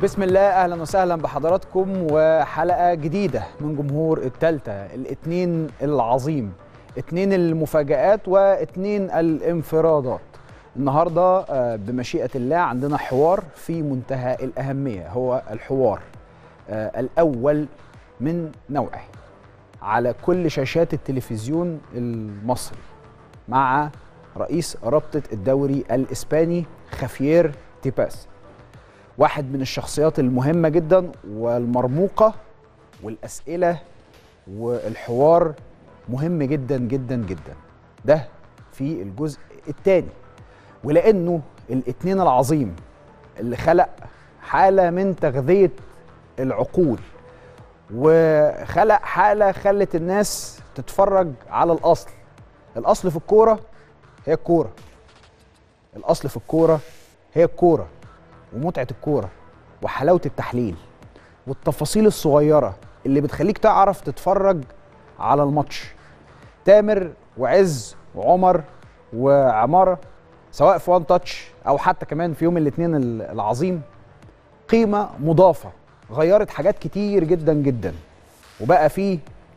بسم الله، اهلا وسهلا بحضراتكم وحلقه جديده من جمهور التالتة. الاثنين العظيم، اثنين المفاجآت واثنين الانفرادات. النهارده بمشيئه الله عندنا حوار في منتهى الاهميه، هو الحوار الاول من نوعه على كل شاشات التلفزيون المصري مع رئيس رابطه الدوري الاسباني خافيير تيباس، واحد من الشخصيات المهمة جدا والمرموقة، والأسئلة والحوار مهم جدا جدا جدا. ده في الجزء الثاني، ولأنه الاثنين العظيم اللي خلق حالة من تغذية العقول وخلق حالة خلت الناس تتفرج على الأصل. الأصل في الكورة هي الكورة، الأصل في الكورة هي الكورة ومتعة الكورة وحلاوة التحليل والتفاصيل الصغيرة اللي بتخليك تعرف تتفرج على الماتش. تامر وعز وعمر وعمارة، سواء في وان تاتش أو حتى كمان في يوم الاثنين العظيم، قيمة مضافة غيرت حاجات كتير جدا جدا، وبقى فيه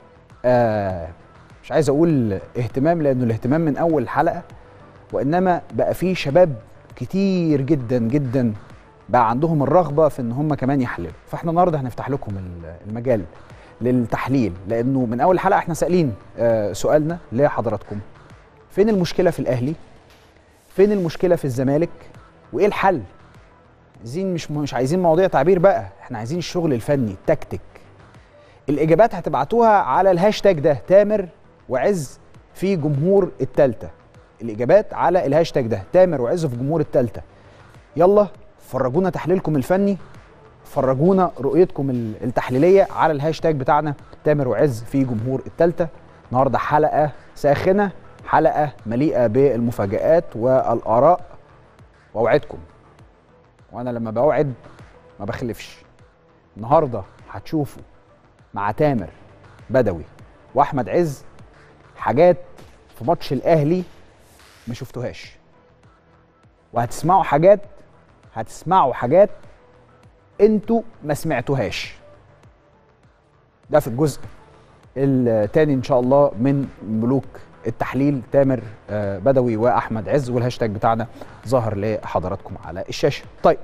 مش عايز أقول اهتمام لأنه الاهتمام من أول حلقة، وإنما بقى فيه شباب كتير جدا جدا بقى عندهم الرغبة في ان هم كمان يحللوا. فاحنا النهارده هنفتح لكم المجال للتحليل، لانه من اول حلقة احنا سائلين سؤالنا لحضراتكم: فين المشكلة في الاهلي؟ فين المشكلة في الزمالك؟ وايه الحل؟ عايزين مش عايزين مواضيع تعبير بقى، احنا عايزين الشغل الفني التكتيك. الاجابات هتبعتوها على الهاشتاج ده، تامر وعز في جمهور التالتة. الاجابات على الهاشتاج ده، تامر وعز في جمهور التالتة. يلا فرجونا تحليلكم الفني، فرجونا رؤيتكم التحليلية على الهاشتاج بتاعنا تامر وعز في جمهور التالتة. النهارده حلقة ساخنة، حلقة مليئة بالمفاجآت والآراء، وأوعدكم، وأنا لما بوعد ما بخلفش. النهارده هتشوفوا مع تامر بدوي وأحمد عز حاجات في ماتش الأهلي ما شفتوهاش، وهتسمعوا حاجات انتوا ما سمعتوهاش. ده في الجزء الثاني ان شاء الله من ملوك التحليل، تامر بدوي واحمد عز، والهاشتاج بتاعنا ظاهر لحضراتكم على الشاشه. طيب،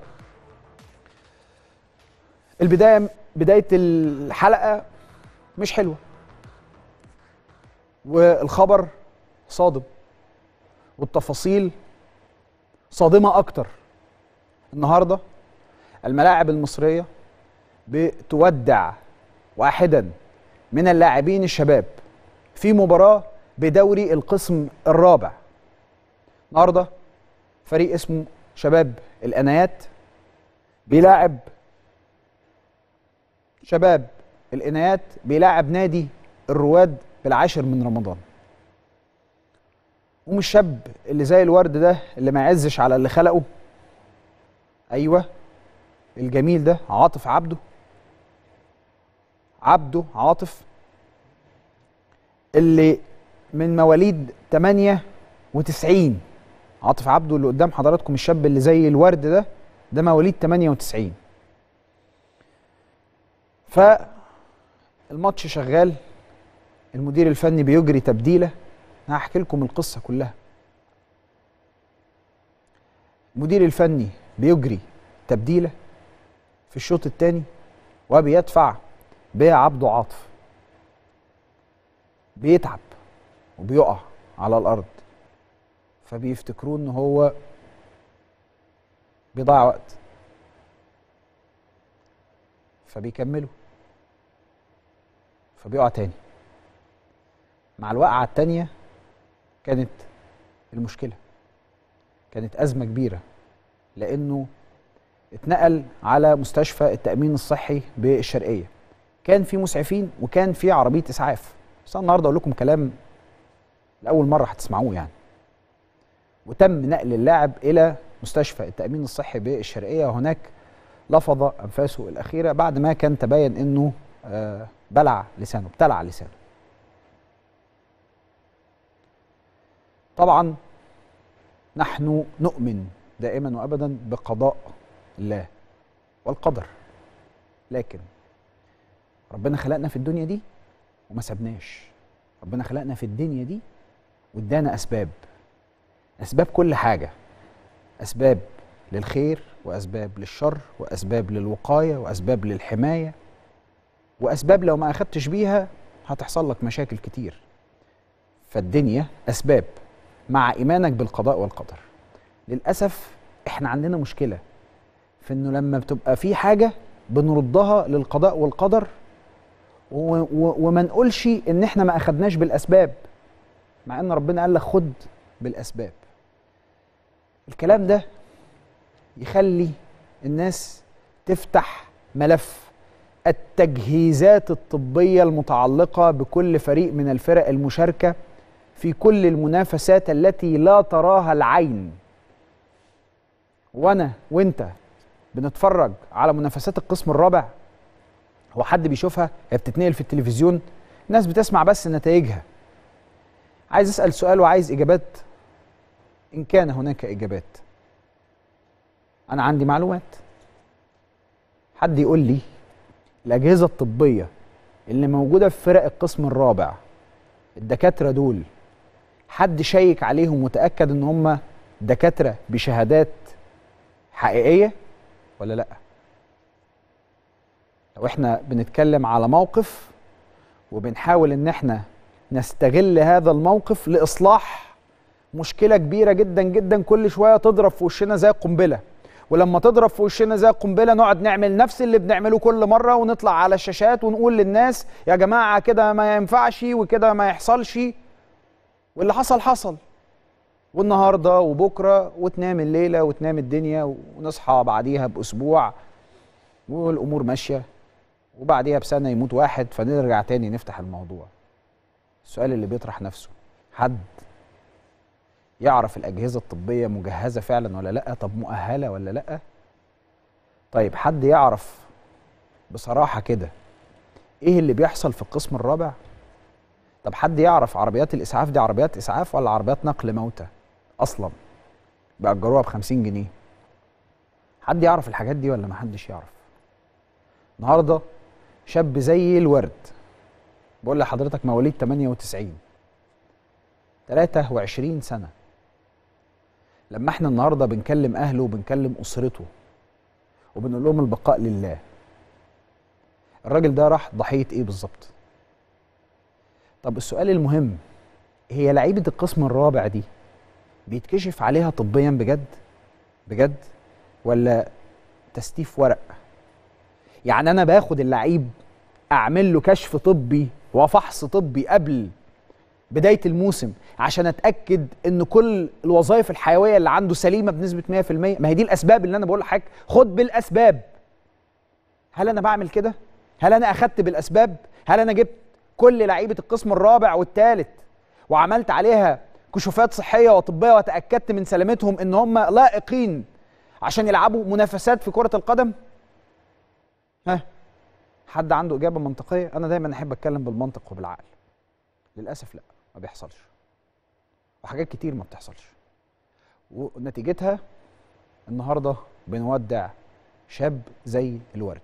بدايه الحلقه مش حلوه، والخبر صادم، والتفاصيل صادمه اكتر. النهارده الملاعب المصرية بتودع واحدا من اللاعبين الشباب في مباراة بدوري القسم الرابع. النهارده فريق اسمه شباب الإنايات بيلاعب نادي الرواد بالعاشر من رمضان. ومش الشاب اللي زي الورد ده اللي ما يعزش على اللي خلقه، ايوه الجميل ده، عبده عاطف، اللي من مواليد 98. عاطف عبده اللي قدام حضراتكم، الشاب اللي زي الورد ده مواليد 98. فالماتش شغال، المدير الفني بيجري تبديله. انا هحكي لكم القصه كلها. المدير الفني بيجري تبديله في الشوط الثاني وبيدفع بعبده عاطف، بيتعب وبيقع على الارض، فبيفتكروه ان هو بيضيع وقت، فبيكملوا، فبيقع تاني. مع الوقعه التانيه كانت المشكله، كانت ازمه كبيره، لانه اتنقل على مستشفى التأمين الصحي بالشرقية. كان في مسعفين وكان في عربية إسعاف، بس أنا النهارده أقول لكم كلام لأول مرة هتسمعوه يعني. وتم نقل اللاعب إلى مستشفى التأمين الصحي بالشرقية، وهناك لفظ أنفاسه الأخيرة بعد ما كان تبين إنه ابتلع لسانه. طبعا نحن نؤمن دائما وأبدا بقضاء الله والقدر. لكن ربنا خلقنا في الدنيا دي وما سابناش. ربنا خلقنا في الدنيا دي وادانا اسباب كل حاجه، اسباب للخير واسباب للشر واسباب للوقايه واسباب للحمايه واسباب لو ما اخدتش بيها هتحصل لك مشاكل كتير. فالدنيا اسباب مع ايمانك بالقضاء والقدر. للاسف احنا عندنا مشكله في انه لما بتبقى في حاجه بنردها للقضاء والقدر وما نقولش ان احنا ما اخدناش بالاسباب، مع ان ربنا قال لك خد بالاسباب. الكلام ده يخلي الناس تفتح ملف التجهيزات الطبية المتعلقة بكل فريق من الفرق المشاركة في كل المنافسات التي لا تراها العين. وانا وانت بنتفرج على منافسات القسم الرابع، هو حد بيشوفها؟ هي بتتنقل في التلفزيون، الناس بتسمع بس نتائجها. عايز اسأل سؤال وعايز اجابات ان كان هناك اجابات. انا عندي معلومات، حد يقول لي الاجهزه الطبيه اللي موجوده في فرق القسم الرابع، الدكاتره دول حد شيك عليهم وتاكد ان هم دكاتره بشهادات حقيقيه ولا لا؟ لو احنا بنتكلم على موقف وبنحاول ان احنا نستغل هذا الموقف لاصلاح مشكله كبيره جدا جدا كل شويه تضرب في وشنا زي القنبله، ولما تضرب في وشنا زي القنبله نقعد نعمل نفس اللي بنعمله كل مره ونطلع على الشاشات ونقول للناس يا جماعه كده ما ينفعش وكده ما يحصلش، واللي حصل حصل، والنهارده وبكره وتنام الليله وتنام الدنيا ونصحى بعديها باسبوع والامور ماشيه، وبعديها بسنه يموت واحد فنرجع تاني نفتح الموضوع. السؤال اللي بيطرح نفسه، حد يعرف الأجهزة الطبية مجهزة فعلا ولا لأ؟ طب مؤهلة ولا لأ؟ طيب حد يعرف بصراحة كده إيه اللي بيحصل في القسم الرابع؟ طب حد يعرف عربيات الإسعاف دي عربيات إسعاف ولا عربيات نقل موتى أصلا بيأجروها ب50 جنيه؟ حد يعرف الحاجات دي ولا محدش يعرف؟ النهارده شاب زي الورد، بقول لحضرتك مواليد 98، 23 سنة، لما احنا النهارده بنكلم اهله وبنكلم اسرته وبنقول لهم البقاء لله، الراجل ده راح ضحيه ايه بالظبط؟ طب السؤال المهم، هي لعيبه القسم الرابع دي بيتكشف عليها طبيا بجد؟ بجد ولا تستيف ورق؟ يعني انا باخد اللعيب اعمل له كشف طبي وفحص طبي قبل بداية الموسم عشان اتأكد ان كل الوظائف الحيوية اللي عنده سليمة بنسبة 100%؟ ما هي دي الاسباب اللي انا بقول لحضرتك خد بالاسباب. هل انا بعمل كده؟ هل انا اخدت بالاسباب؟ هل انا جبت كل لعيبة القسم الرابع والثالث وعملت عليها كشوفات صحية وطبية وتأكدت من سلامتهم ان هم لائقين عشان يلعبوا منافسات في كرة القدم؟ ها؟ حد عنده اجابة منطقية؟ انا دايما احب اتكلم بالمنطق وبالعقل. للأسف لا، ما بيحصلش، وحاجات كتير ما بتحصلش، ونتيجتها النهارده بنودع شاب زي الورد.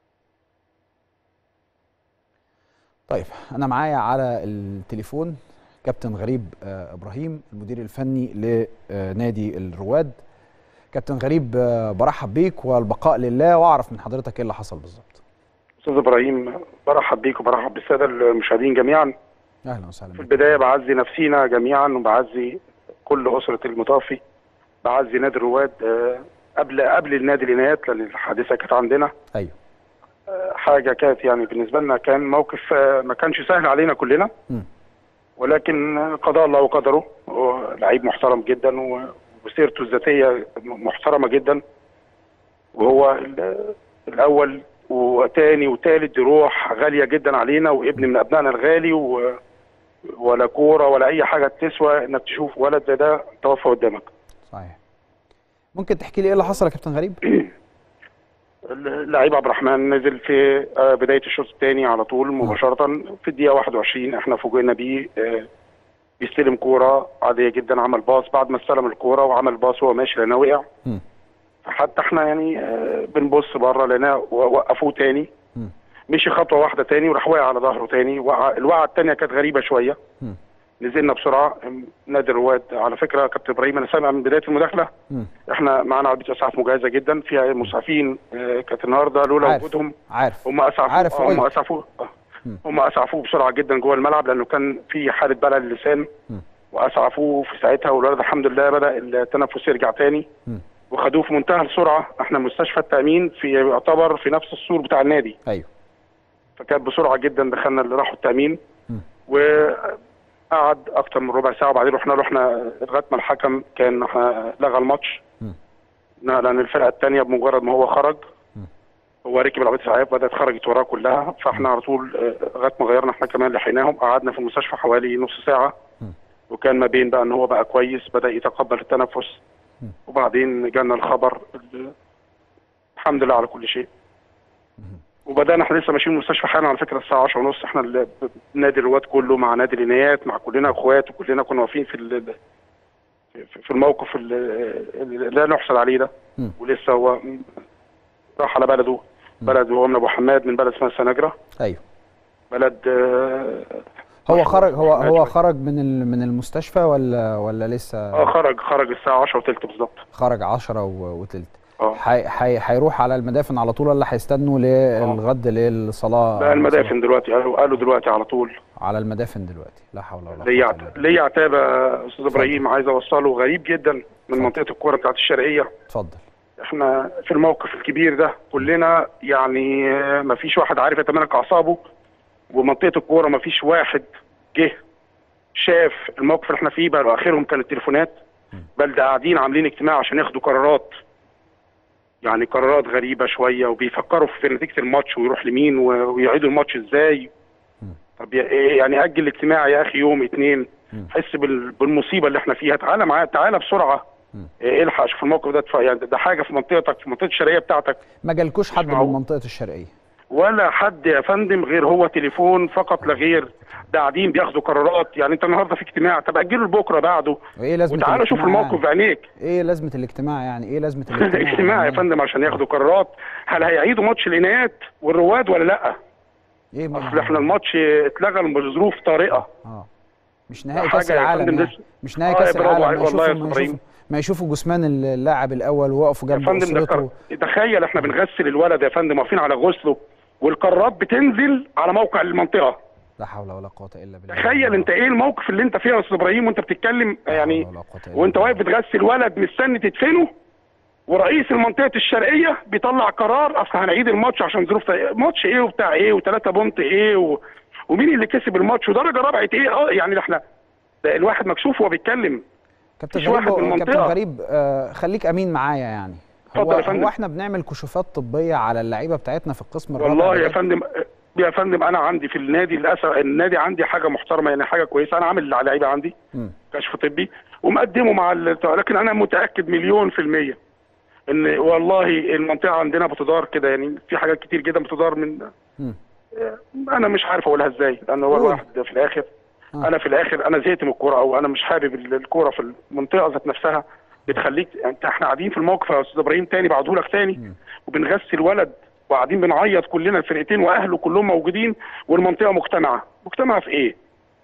طيب انا معايا على التليفون كابتن غريب ابراهيم، المدير الفني لنادي الرواد. كابتن غريب برحب بيك والبقاء لله، واعرف من حضرتك ايه اللي حصل بالظبط. استاذ ابراهيم برحب بيك وبرحب بالساده المشاهدين جميعا. اهلا وسهلا. في البدايه بعزي نفسينا جميعا وبعزي كل اسره المتوفي، بعزي نادي الرواد قبل النادي العنايات، لان الحادثه كانت عندنا. ايوه. حاجه كانت يعني بالنسبه لنا كان موقف ما كانش سهل علينا كلنا. ولكن قضاء الله وقدره. هو لعيب محترم جدا وسيرته الذاتيه محترمه جدا، وهو الاول وتاني وتالت، دي روح غاليه جدا علينا وابن من ابنائنا الغالي، ولا كوره ولا اي حاجه تسوى انك تشوف ولد زي ده توفى قدامك. صحيح. ممكن تحكي لي ايه اللي حصل يا كابتن غريب؟ اللعيب عبد الرحمن نزل في بدايه الشوط الثاني على طول مباشره في الدقيقه 21، احنا فوجئنا بيه بيستلم كوره عاديه جدا، عمل باص بعد ما استلم الكوره وعمل باص وهو ماشي لانه وقع. حتى احنا يعني بنبص بره لقيناه وقفوه تاني، مشي خطوه واحده تاني وراح واقع على ظهره تاني. الوقعه التانيه كانت غريبه شويه. نزلنا بسرعه نادي الرواد. على فكره كابتن ابراهيم، انا سامع من بدايه المداخله احنا معانا عربيه اسعاف مجهزه جدا فيها مسعفين. كانت النهارده لولا وجودهم هم اسعفوه هم اسعفوه بسرعه جدا جوه الملعب، لانه كان في حاله بلع للسان، واسعفوه في ساعتها، والولد الحمد لله بدا التنفس يرجع تاني، وخدوه في منتهى السرعه. احنا مستشفى التامين يعتبر في نفس السور بتاع النادي. ايوه. فكانت بسرعه جدا دخلنا اللي راحوا التامين، وقعد اكتر من ربع ساعه، وبعدين رحنا لغايه ما الحكم كان لغى الماتش، لان الفرقه الثانيه بمجرد ما هو خرج هو ركب العربيه الاسعاف بدات خرجت وراه كلها. فاحنا على طول لغايه ما غيرنا احنا كمان لحقناهم. قعدنا في المستشفى حوالي نص ساعه، وكان ما بين بقى ان هو بقى كويس بدا يتقبل التنفس، وبعدين جانا الخبر. الحمد لله على كل شيء. وبدانا احنا لسه ماشيين من المستشفى حالا على فكره الساعه 10:30. احنا نادي الرواد كله مع نادي العنايات مع كلنا اخوات، وكلنا كنا واقفين في الموقف اللي لا نحسد عليه ده. ولسه هو راح على بلد هو من ابو حماد، من بلد اسمها سناجره. ايوه. بلد هو خرج من المستشفى ولا لسه؟ خرج الساعه 10:03 بالظبط. خرج 10:03. هيروح على المدافن على طول ولا هيستنوا للغد للصلاه؟ لا، المدافن دلوقتي قالوا دلوقتي على طول على المدافن دلوقتي. لا حول ولا قوه الا بالله. ليا عتاب يا استاذ ابراهيم عايز اوصله غريب جدا من منطقه الكوره بتاعت الشرقيه. اتفضل. احنا في الموقف الكبير ده كلنا يعني ما فيش واحد عارف يتمالك اعصابه، ومنطقه الكوره ما فيش واحد جه شاف الموقف اللي احنا فيه. بقى اخرهم كانت التليفونات، بل ده قاعدين عاملين اجتماع عشان ياخدوا قرارات، يعني قرارات غريبه شويه، وبيفكروا في نتيجه الماتش ويروح لمين ويعيدوا الماتش ازاي. طب يعني اجل الاجتماع يا اخي يوم 2، حس بالمصيبه اللي احنا فيها. تعالى معايا، تعالى بسرعه الحق شوف الموقف ده. يعني ده حاجه في منطقتك، في منطقه الشرقيه بتاعتك. ما جالكوش حد من منطقه الشرقيه ولا حد يا فندم غير هو تليفون فقط لا غير. ده قاعدين بياخدوا قرارات. يعني انت النهارده في اجتماع، طب اجله لبكره بعده. وايه لازمه وتعالى شوف الموقف بعينيك. ايه لازمه الاجتماع يعني؟ ايه لازمه الاجتماع يا فندم عشان ياخدوا قرارات. هل هيعيدوا ماتش العنايات والرواد ولا لا؟ اصل احنا الماتش اتلغى لظروف طارئه. مش نهائي كاس العالم يعني. مش نهائي كاس العالم. والله ما يشوفوا جثمان اللاعب الاول ووقفوا جنب اسرته. تخيل احنا بنغسل الولد يا فندم، واقفين على غسله، والقرارات بتنزل على موقع المنطقه. لا حول ولا قوه الا بالله. تخيل انت ايه الموقف اللي انت فيه يا استاذ ابراهيم وانت بتتكلم يعني، وانت واقف بتغسل ولد مستني تدفنه، ورئيس المنطقه الشرقيه بيطلع قرار اصل هنعيد الماتش عشان ظروف ماتش ايه وبتاع ايه و3 بونت ايه ومين اللي كسب الماتش ودرجه رابعه ايه. يعني احنا الواحد مكشوف وهو بيتكلم. كابتن غريب خليك امين معايا يعني. هو احنا بنعمل كشوفات طبيه على اللعيبه بتاعتنا في القسم الرابع؟ والله يا فندم انا عندي في النادي للاسف النادي عندي حاجه محترمه يعني حاجه كويسه. انا عامل على اللعيبه عندي كشف طبي ومقدمه مع لكن انا متاكد 100% ان والله المنطقه عندنا بتدار كده. يعني في حاجات كتير جدا بتدار من انا مش عارف اقولها ازاي، لان هو الواحد في الاخر انا في الاخر انا زهقت من الكوره، او انا مش حابب الكوره في المنطقه ذات نفسها. بتخليك احنا قاعدين في الموقف يا استاذ ابراهيم تاني بعده لك تاني وبنغسل ولد وقاعدين بنعيط كلنا الفرقتين واهله كلهم موجودين، والمنطقه مجتمعه في ايه؟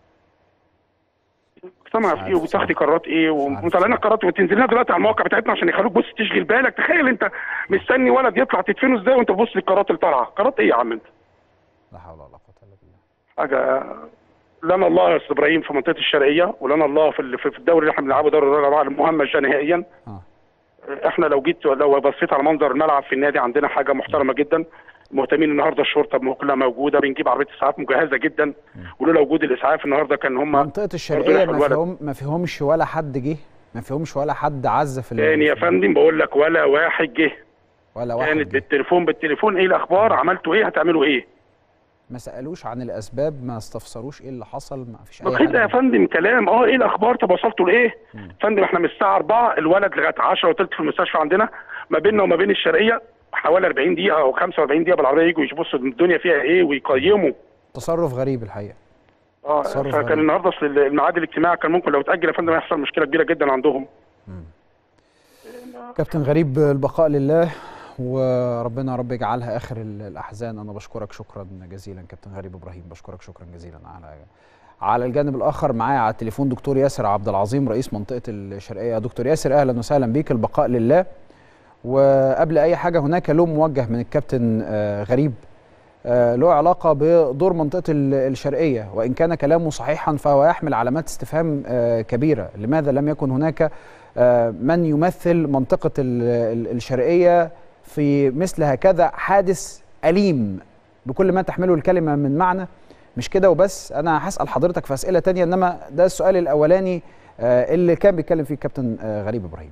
مجتمعه في ايه وبتاخدي قرارات ايه ومطلعين قرارات وتنزل لنا دلوقتي على المواقع بتاعتنا عشان يخلوك بص تشغل بالك. تخيل انت مستني ولد يطلع تدفنه ازاي وانت بتبص للقرارات اللي طالعه. قرارات ايه يا عم انت؟ لا حول ولا قوه الا بالله. حاجه لنا الله يا استاذ ابراهيم في منطقه الشرقيه، ولنا الله في الدوري اللي احنا بنلعبه دوري الرابع المهمش نهائيا. احنا لو بصيت على منظر الملعب في النادي عندنا حاجه محترمه جدا. مهتمين النهارده الشرطه كلها موجوده، بنجيب عربيه اسعاف مجهزه جدا، ولولا وجود الاسعاف النهارده كان هم منطقه الشرقيه ما فيهمش ولا حد جه، ما فيهمش ولا حد عز في تاني يا فندم بقول لك ولا واحد جه. ولا واحد كانت بالتليفون ايه الاخبار، عملتوا ايه، هتعملوا ايه. ما سالوش عن الاسباب، ما استفسروش ايه اللي حصل، ما فيش اي حاجه يا فندم. كلام ايه الاخبار، طب وصلتوا لايه؟ فندم احنا من الساعه 4 الولد لغايه 10:03 في المستشفى عندنا. ما بيننا وما بين الشرقيه حوالي 40 دقيقه او 45 دقيقه بالعربيه، يجوا يبصوا الدنيا فيها ايه ويقيموا. تصرف غريب الحقيقه. فكان النهارده الميعاد الاجتماع كان ممكن لو اتاجل يا فندم هيحصل مشكله كبيره جدا عندهم. كابتن غريب، البقاء لله وربنا رب يجعلها اخر الاحزان. انا بشكرك شكرا جزيلا كابتن غريب ابراهيم، بشكرك شكرا جزيلا. على الجانب الاخر معايا على التليفون دكتور ياسر عبد العظيم رئيس منطقه الشرقيه. دكتور ياسر اهلا وسهلا بيك، البقاء لله. وقبل اي حاجه هناك لوم موجه من الكابتن غريب له علاقه بدور منطقه الشرقيه، وان كان كلامه صحيحا فهو يحمل علامات استفهام كبيره. لماذا لم يكن هناك من يمثل منطقه الشرقيه في مثل هكذا حادث أليم بكل ما تحمله الكلمه من معنى؟ مش كده وبس، انا هسال حضرتك في اسئله تانية، انما ده السؤال الاولاني اللي كان بيتكلم فيه الكابتن غريب ابراهيم.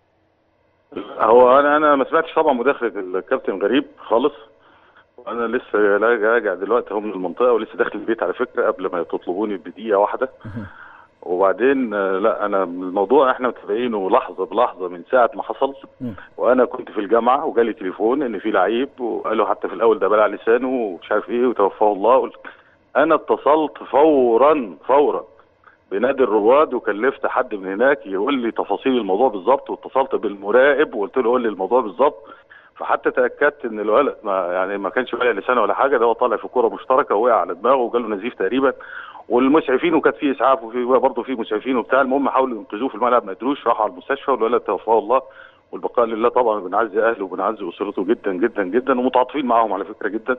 هو انا ما سمعتش طبعا مداخله الكابتن غريب خالص، وانا لسه راجع دلوقتي اهو من المنطقه، ولسه داخل البيت على فكره قبل ما تطلبوني بدقيقه واحده. وبعدين لا، انا الموضوع احنا متابعينه لحظه بلحظه من ساعه ما حصل. وانا كنت في الجامعه وجالي تليفون ان في لعيب، وقالوا حتى في الاول ده بلع لسانه ومش عارف ايه وتوفاه الله. انا اتصلت فورا بنادي الرواد، وكلفت حد من هناك يقول لي تفاصيل الموضوع بالظبط، واتصلت بالمراقب وقلت له قول لي الموضوع بالظبط. فحتى تاكدت ان الولد ما كانش بلع لسانه ولا حاجه، ده هو طالع في كوره مشتركه ووقع على دماغه وجاله نزيف تقريبا. والمسعفين، وكانت في اسعاف وفي برضه في مسعفين وبتاع، المهم حاولوا ينقذوه في الملعب ما قدروش، راحوا على المستشفى والولد توفاه الله والبقاء لله. طبعا بنعزي اهله وبنعزي اسرته جدا جدا جدا، ومتعاطفين معاهم على فكره جدا.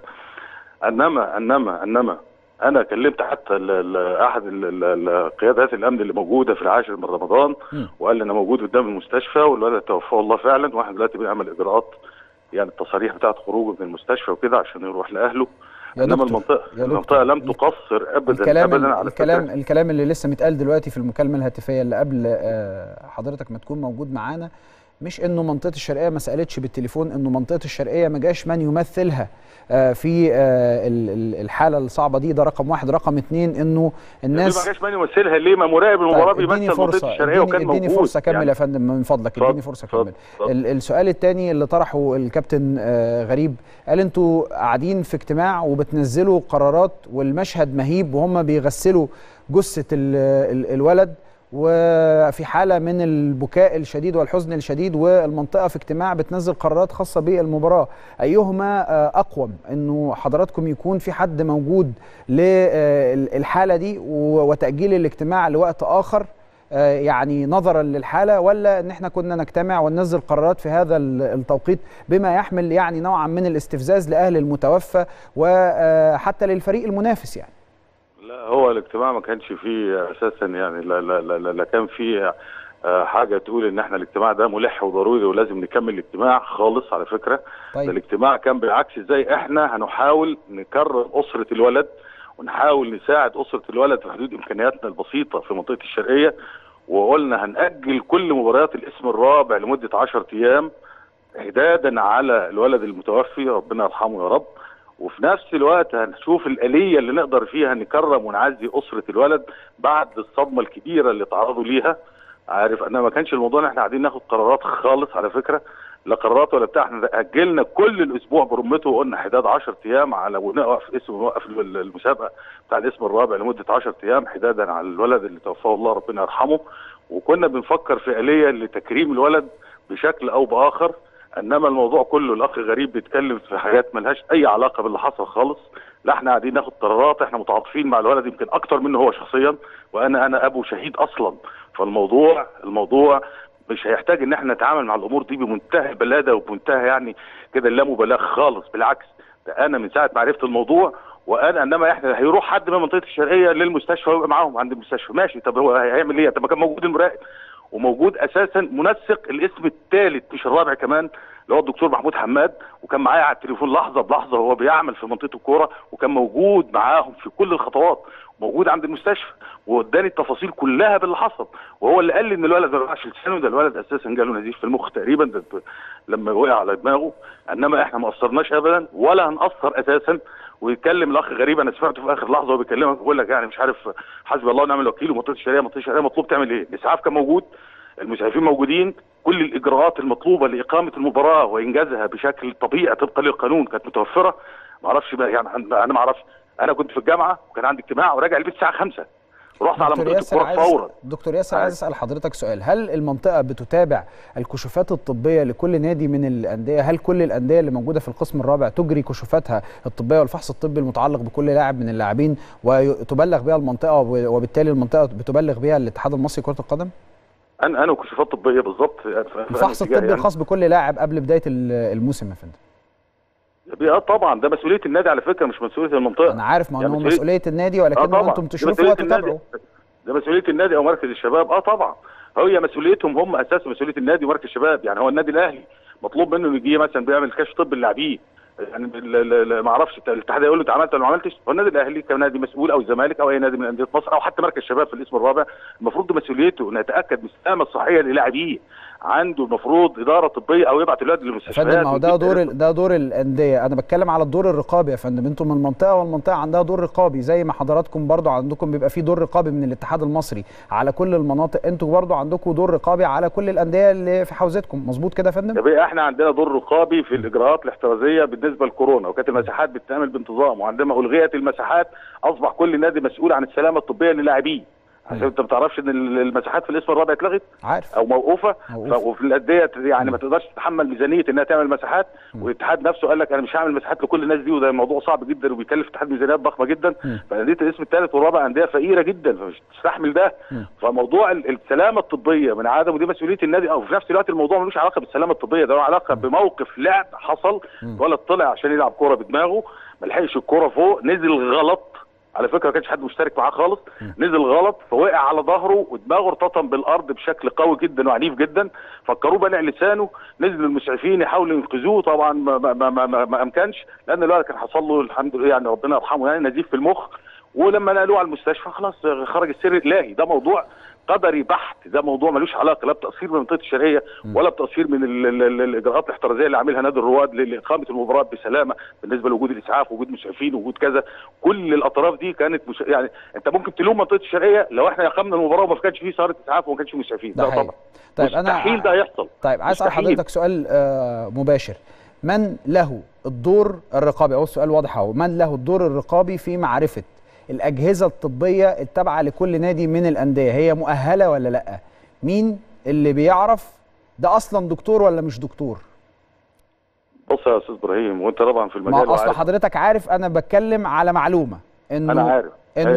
انما انا كلمت حتى احد قيادات الامن اللي موجوده في العاشر من رمضان، وقال لي انا موجود قدام المستشفى والولد توفاه الله فعلا، واحنا دلوقتي بنعمل اجراءات يعني التصاريح بتاعت خروجه من المستشفى وكده عشان يروح لاهله. انما المنطقه لم تقصر ابدا ابدا على الكلام اللي لسه متقال دلوقتي في المكالمه الهاتفيه اللي قبل حضرتك ما تكون موجود معانا، مش انه منطقه الشرقيه ما سالتش بالتليفون، انه منطقه الشرقيه ما جاش من يمثلها في الحاله الصعبه دي. ده رقم واحد. رقم اتنين انه الناس ما جاش من يمثلها ليه؟ ما مراقب المباراه بيمثل منطقه الشرقيه وكان موجود. اديني فرصه اكمل يعني. يا فندم من فضلك اديني فرصه اكمل. السؤال الثاني اللي طرحه الكابتن غريب، قال انتوا قاعدين في اجتماع وبتنزلوا قرارات والمشهد مهيب وهم بيغسلوا جثه الولد وفي حالة من البكاء الشديد والحزن الشديد، والمنطقة في اجتماع بتنزل قرارات خاصة بالمباراة. أيهما أقوم؟ أنه حضراتكم يكون في حد موجود للحالة دي وتأجيل الاجتماع لوقت آخر يعني نظرا للحالة، ولا أن احنا كنا نجتمع وننزل قرارات في هذا التوقيت بما يحمل يعني نوعا من الاستفزاز لأهل المتوفى وحتى للفريق المنافس يعني؟ لا، هو الاجتماع ما كانش فيه اساسا يعني لا كان فيه حاجه تقول ان احنا الاجتماع ده ملح وضروري ولازم نكمل الاجتماع خالص على فكره. طيب. الاجتماع كان بالعكس، ازاي احنا هنحاول نكرر اسره الولد ونحاول نساعد اسره الولد في حدود امكانياتنا البسيطه في منطقه الشرقيه، وقلنا هنأجل كل مباريات الاسم الرابع لمده 10 ايام اعدادا على الولد المتوفي ربنا يرحمه يا رب. وفي نفس الوقت هنشوف الآلية اللي نقدر فيها نكرم ونعزي أسرة الولد بعد الصدمة الكبيرة اللي تعرضوا ليها. عارف أنا ما كانش الموضوع ان احنا قاعدين ناخد قرارات خالص على فكرة، لا قرارات ولا بتاع. احنا أجلنا كل الأسبوع برمته وقلنا حداد 10 أيام على ونوقف المسابقة بتاع الاسم الرابع لمدة 10 أيام حدادا على الولد اللي توفاه الله ربنا يرحمه. وكنا بنفكر في آلية لتكريم الولد بشكل أو بآخر. انما الموضوع كله الاخ غريب بيتكلم في حاجات ملهاش اي علاقه باللي حصل خالص. لا، احنا قاعدين ناخد قرارات، احنا متعاطفين مع الولد يمكن اكتر منه هو شخصيا، وانا ابو شهيد اصلا. فالموضوع مش هيحتاج ان احنا نتعامل مع الامور دي بمنتهى البلاده وبمنتهى يعني كده اللامبالاه خالص. بالعكس، ده انا من ساعه ما عرفت الموضوع انما احنا هيروح حد من منطقه الشرقيه للمستشفى ويبقى معاهم عند المستشفى ماشي. طب هو هيعمل ايه؟ طب ما كان موجود المراقب وموجود اساسا منسق الاسم الثالث مش الرابع كمان اللي هو الدكتور محمود حماد، وكان معايا على التليفون لحظه بلحظه وهو بيعمل في منطقه الكوره، وكان موجود معاهم في كل الخطوات، موجود عند المستشفى واداني التفاصيل كلها باللي حصل. وهو اللي قال لي ان الولد ما بيوقعش لسانه، ده الولد اساسا جاله نزيف في المخ تقريبا ده لما وقع على دماغه. انما احنا ما قصرناش ابدا ولا هنقصر اساسا. ويتكلم الاخ غريب، انا سمعته في اخر لحظه وهو بيكلمك بيقول لك يعني مش عارف حسبي الله ونعم الوكيل، ومنطقه الشرقيه مطلوب تعمل ايه؟ الاسعاف كان موجود، المسعفين موجودين، كل الاجراءات المطلوبه لاقامه المباراه وانجازها بشكل طبيعي طبقا للقانون كانت متوفره. ما اعرفش بقى يعني انا ما اعرفش، انا كنت في الجامعه وكان عندي اجتماع وراجع البيت الساعه 5 رحت على منطقه الكوره فورا. دكتور ياسر، عايز اسال حضرتك سؤال، هل المنطقه بتتابع الكشوفات الطبيه لكل نادي من الانديه؟ هل كل الانديه اللي موجوده في القسم الرابع تجري كشوفاتها الطبيه والفحص الطبي المتعلق بكل لاعب من اللاعبين وتبلغ بها المنطقه، وبالتالي المنطقه بتبلغ بها الاتحاد المصري لكره القدم؟ انا كشوفات طبيه بالظبط. الفحص الطبي الخاص بكل لاعب قبل بدايه الموسم يا فندم؟ طبعا ده مسؤوليه النادي على فكره، مش مسؤوليه المنطقه. انا عارف، ما هو مسؤوليه النادي، ولكن انتم تشرفوا وتتابعوا. ده مسؤوليه النادي او مركز الشباب. طبعا هي مسؤوليتهم هم اساس مسؤوليه النادي ومركز الشباب. يعني هو النادي الاهلي مطلوب منه يجي مثلا بيعمل كشف طبي للاعبين، يعني ما اعرفش الاتحاد يقول له انت عملت ولا ما عملتش. هو النادي الاهلي كنادي مسؤول او الزمالك او اي نادي من انديه مصر او حتى مركز الشباب في الاسم الرابع، المفروض مسؤوليته انه يتاكد من السلامه الصحيه للاعبين. عنده المفروض اداره طبيه او يبعت الاولاد للمستشفيات. يا فندم، ما هو ده دور الانديه، انا بتكلم على الدور الرقابي يا فندم. انتم من المنطقه، والمنطقه عندها دور رقابي زي ما حضراتكم برضو عندكم بيبقى في دور رقابي من الاتحاد المصري على كل المناطق. انتم برضو عندكم دور رقابي على كل الانديه اللي في حوزتكم، مظبوط كده يا فندم؟ احنا عندنا دور رقابي في الاجراءات الاحترازيه بالنسبه للكورونا، وكانت المساحات بتتعمل بانتظام، وعندما الغيت المساحات اصبح كل نادي مسؤول عن السلامه الطبيه للاعبين. عشان انت ما تعرفش ان المساحات في الاسم الرابع اتلغت، عارف، او موقوفه. وفي الانديه يعني ما تقدرش تتحمل ميزانيه انها تعمل مساحات، والاتحاد نفسه قال لك انا مش هعمل مساحات لكل الناس دي، وده موضوع صعب جدا وبيكلف الاتحاد ميزانيات ضخمه جدا. فانديه الاسم الثالث والرابع انديه فقيره جدا فمش تستحمل ده. فموضوع السلامه الطبيه من عدم، ودي مسؤوليه النادي. او في نفس الوقت الموضوع ملوش علاقه بالسلامه الطبيه، ده له علاقه بموقف لعب حصل. ولد طلع عشان يلعب كوره بدماغه، ما لحقش الكوره فوق، نزل غلط. على فكره ما كانش حد مشترك معاه خالص، نزل غلط فوقع على ظهره ودماغه ارتطم بالارض بشكل قوي جدا وعنيف جدا. فكروه بلع لسانه، نزل المسعفين يحاولوا ينقذوه، طبعا ما امكنش، لان الولد كان حصل له الحمد لله يعني ربنا يرحمه يعني نزيف في المخ. ولما نقلوه على المستشفى خلاص خرج السر الالهي. ده موضوع قدري بحت، ده موضوع ملوش علاقه لا بتقصير من منطقه الشرقيه ولا بتقصير من الاجراءات الاحترازيه اللي عاملها نادي الرواد لاقامه المباراه بسلامه بالنسبه لوجود الاسعاف ووجود مسعفين ووجود كذا. كل الاطراف دي كانت يعني انت ممكن تلوم منطقه الشرقيه لو احنا اقمنا المباراه وما كانش فيه سياره اسعاف وما كانش فيه مسعفين. ده طبعا طيب مستحيل ده يحصل. طيب عايز اسال حضرتك سؤال مباشر، من له الدور الرقابي؟ او السؤال واضح اهو، من له الدور الرقابي في معرفه الأجهزة الطبية التابعة لكل نادي من الأندية هي مؤهلة ولا لأ؟ مين اللي بيعرف ده أصلا دكتور ولا مش دكتور؟ بص يا أستاذ إبراهيم، وأنت طبعا في المجال، ما أصل حضرتك عارف أنا بتكلم على معلومة إنه أنا عارف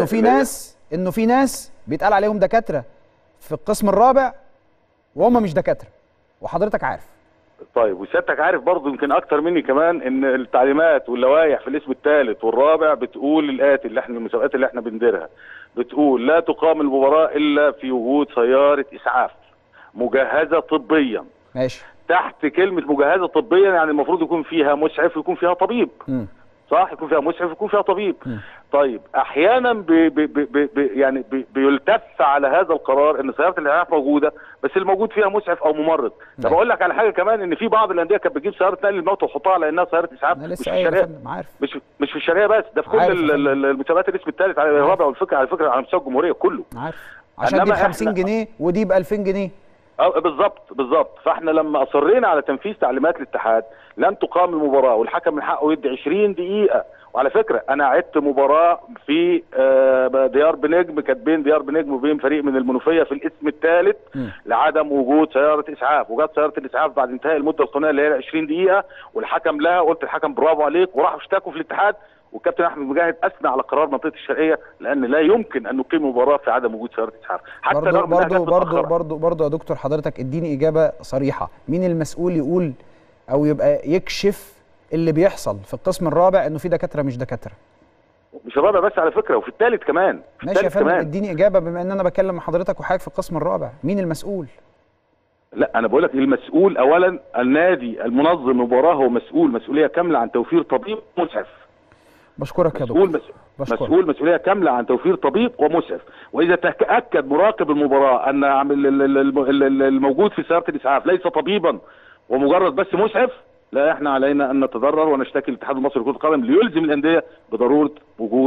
إنه في ناس بيتقال عليهم دكاترة في القسم الرابع وهم مش دكاترة، وحضرتك عارف. طيب وسيادتك عارف برضه يمكن اكتر مني كمان ان التعليمات واللوائح في الاسم الثالث والرابع بتقول الاتي، اللي احنا المسابقات اللي احنا بنديرها بتقول لا تقام المباراه الا في وجود سياره اسعاف مجهزه طبيا. ماشي. تحت كلمه مجهزه طبيا يعني المفروض يكون فيها مسعف ويكون فيها طبيب. صح، يكون فيها مسعف ويكون فيها طبيب. طيب احيانا يعني بيلتف على هذا القرار ان سياره الاسعاف موجوده بس الموجود فيها مسعف او ممرض. طب اقول لك على حاجه كمان، ان في بعض الانديه كانت بتجيب سياره نقل الموت وتحطها على انها سياره اسعاف. مش في الشرقيه، مش في الشرقيه بس، ده في كل المسابقات الاسم الثالث على الرابع والفكره على فكره على مستوى الجمهوريه كله. عارف، عشان دي ب 50 جنيه ودي ب 2000 جنيه. بالظبط. فاحنا لما اصرينا على تنفيذ تعليمات الاتحاد لن تقام المباراه والحكم من حقه يدي 20 دقيقه. وعلى فكره انا عدت مباراه في ديار بنجم، كانت بين ديار بنجم وبين فريق من المنوفيه في الاسم الثالث لعدم وجود سياره اسعاف، وجت سياره الاسعاف بعد انتهاء المده القانونيه اللي هي 20 دقيقه، والحكم لها قلت الحكم برافو عليك، وراحوا اشتكوا في الاتحاد، والكابتن احمد مجاهد اثنى على قرار منطقه الشرقيه لان لا يمكن ان نقيم مباراه في عدم وجود سياره اسعاف. حتى برضه يا دكتور حضرتك اديني اجابه صريحه، مين المسؤول يقول او يبقى يكشف اللي بيحصل في القسم الرابع انه في دكاتره مش دكاتره؟ مش الرابع بس على فكره، وفي الثالث كمان. ماشي يا فندم، اديني اجابه بما ان انا بكلم مع حضرتك وحضرتك في القسم الرابع، مين المسؤول؟ لا انا بقول لك المسؤول اولا النادي المنظم المباراه هو مسؤوليه كامله عن توفير طبيب ومسعف. بشكرك يا دكتور. مسؤول مسؤوليه كامله عن توفير طبيب ومسعف، واذا تاكد مراقب المباراه ان الموجود في سياره الاسعاف ليس طبيبا ومجرد بس مسعف، لا احنا علينا ان نتضرر ونشتكي الاتحاد المصري لكره القدم ليلزم الانديه بضروره وجود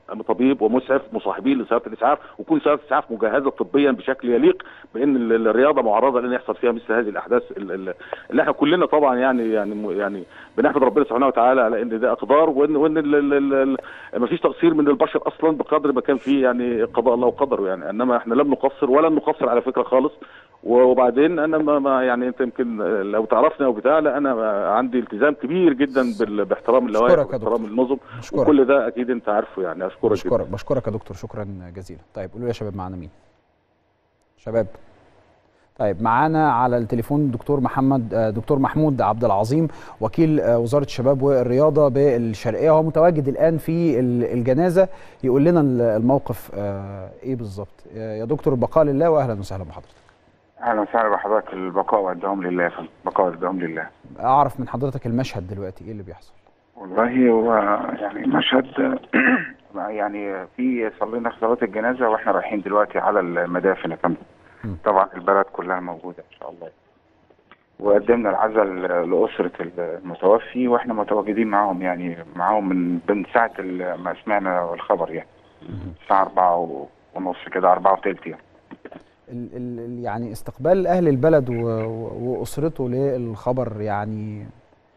طبيب ومسعف مصاحبين لسياره الاسعاف، وكل سياره الاسعاف مجهزه طبيا بشكل يليق بان الرياضه معرضه لان يحصل فيها مثل هذه الاحداث اللي احنا كلنا طبعا يعني بنحمد ربنا سبحانه وتعالى على ان ده اقدار، وان ما فيش تقصير من البشر اصلا بقدر ما كان فيه يعني قضاء الله وقدره يعني. انما احنا لم نقصر ولن نقصر على فكره خالص. وبعدين انا ما يعني انت يمكن لو تعرفني او بتاع، لا انا عندي التزام كبير جدا باحترام اللوائح واحترام النظم، وكل ده اكيد انت عارفه يعني. بشكرك يا دكتور، شكرا جزيلا. طيب قولوا يا شباب معانا مين؟ شباب طيب معانا على التليفون دكتور محمود عبد العظيم، وكيل وزارة الشباب والرياضة بالشرقية، هو متواجد الآن في الجنازة، يقول لنا الموقف ايه بالظبط. يا دكتور البقاء لله، واهلا وسهلا بحضرتك. اهلا وسهلا بحضرتك. البقاء والدوام لله يا فندم، البقاء والدوام لله. اعرف من حضرتك المشهد دلوقتي ايه اللي بيحصل؟ والله هو يعني مشهد يعني في صلينا صلاه الجنازه واحنا رايحين دلوقتي على المدافن يا فندم. طبعا البلد كلها موجوده ان شاء الله، وقدمنا العزاء لاسره المتوفي واحنا متواجدين معاهم، يعني معاهم من ساعه ما سمعنا الخبر، يعني الساعه 4:30 كده، 4:30 يعني. يعني استقبال اهل البلد واسرته للخبر يعني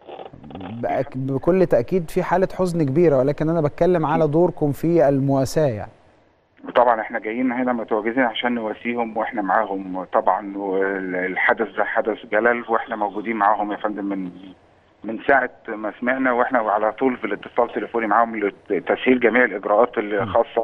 بكل تاكيد في حاله حزن كبيره، ولكن انا بتكلم على دوركم في المواساه يعني. طبعا احنا جايين هنا متواجدين عشان نواسيهم واحنا معاهم طبعا، والحدث ده حدث جلل واحنا موجودين معاهم يا فندم من ساعه ما سمعنا، واحنا على طول في الاتصال تليفوني معاهم لتسهيل جميع الاجراءات الخاصه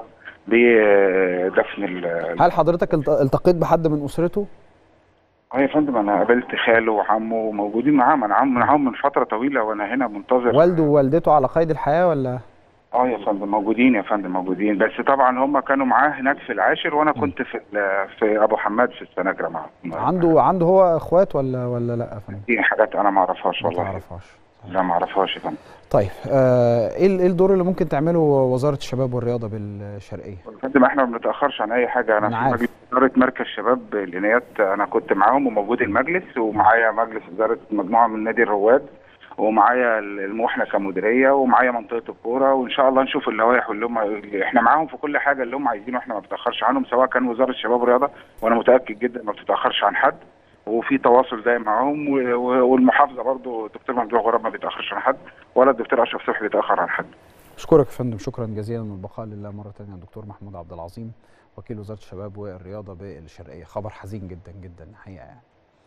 بدفن. هل حضرتك التقيت بحد من اسرته؟ يا فندم انا قابلت خاله وعمه موجودين معاهم، انا معاهم من فتره طويله وانا هنا منتظر. والده ووالدته على قيد الحياه ولا؟ يا فندم موجودين يا فندم موجودين، بس طبعا هم كانوا معاه هناك في العاشر وانا كنت في ابو حماد في السناجره معاه. عنده هو اخوات ولا لا يا فندم؟ دي حاجات انا ما اعرفهاش والله. ما اعرفهاش. لا ما اعرفهاش يا فندم. طيب ايه الدور اللي ممكن تعمله وزاره الشباب والرياضه بالشرقيه؟ يا فندم احنا ما بنتاخرش عن اي حاجه. انا في مجلس اداره مركز شباب العنايات، انا كنت معاهم وموجود المجلس، ومعايا مجلس اداره مجموعه من نادي الرواد، ومعايا المحنه كمديريه، ومعايا منطقه الكوره، وان شاء الله نشوف اللوائح اللي احنا معاهم في كل حاجه اللي هم عايزينه، احنا ما بنتاخرش عنهم، سواء كان وزاره الشباب والرياضه، وانا متاكد جدا ما بتتاخرش عن حد، وفي تواصل دايم معاهم، والمحافظه برضو الدكتور ممدوح غراب ما بيتاخرش عن حد، ولا الدكتور اشرف صبحي بيتاخر عن حد. اشكرك يا فندم، شكرا جزيلا. البقاء لله مره ثانيه الدكتور محمود عبد العظيم، وكيل وزاره الشباب والرياضه بالشرقيه. خبر حزين جدا جدا الحقيقه يعني.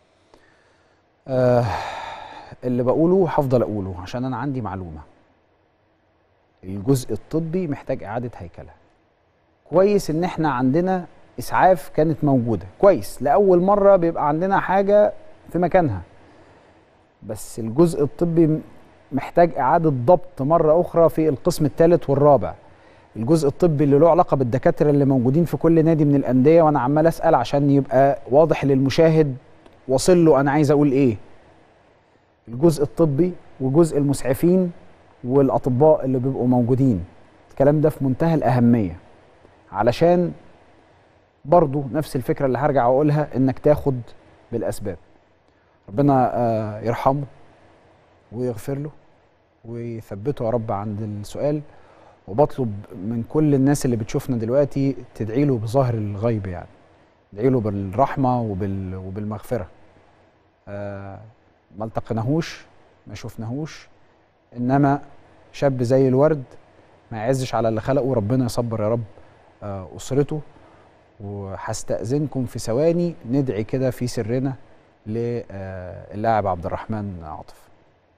اللي بقوله هفضل اقوله عشان انا عندي معلومه. الجزء الطبي محتاج اعاده هيكله. كويس ان احنا عندنا اسعاف كانت موجوده، كويس لاول مره بيبقى عندنا حاجه في مكانها، بس الجزء الطبي محتاج اعاده ضبط مره اخرى في القسم الثالث والرابع. الجزء الطبي اللي له علاقه بالدكاتره اللي موجودين في كل نادي من الانديه، وانا عمال اسال عشان يبقى واضح للمشاهد واصل له انا عايز اقول ايه. الجزء الطبي وجزء المسعفين والاطباء اللي بيبقوا موجودين، الكلام ده في منتهى الاهميه، علشان برضو نفس الفكره اللي هرجع اقولها، انك تاخد بالاسباب. ربنا يرحمه ويغفر له ويثبته يا رب عند السؤال. وبطلب من كل الناس اللي بتشوفنا دلوقتي تدعي له بظاهر الغيب، يعني تدعي له بالرحمه وبالمغفره. ما التقيناهوش، ما شفناهوش، انما شاب زي الورد ما يعزش على اللي خلقه. ربنا يصبر يا رب اسرته. وهستأذنكم في ثواني ندعي كده في سرنا للاعب عبد الرحمن عاطف.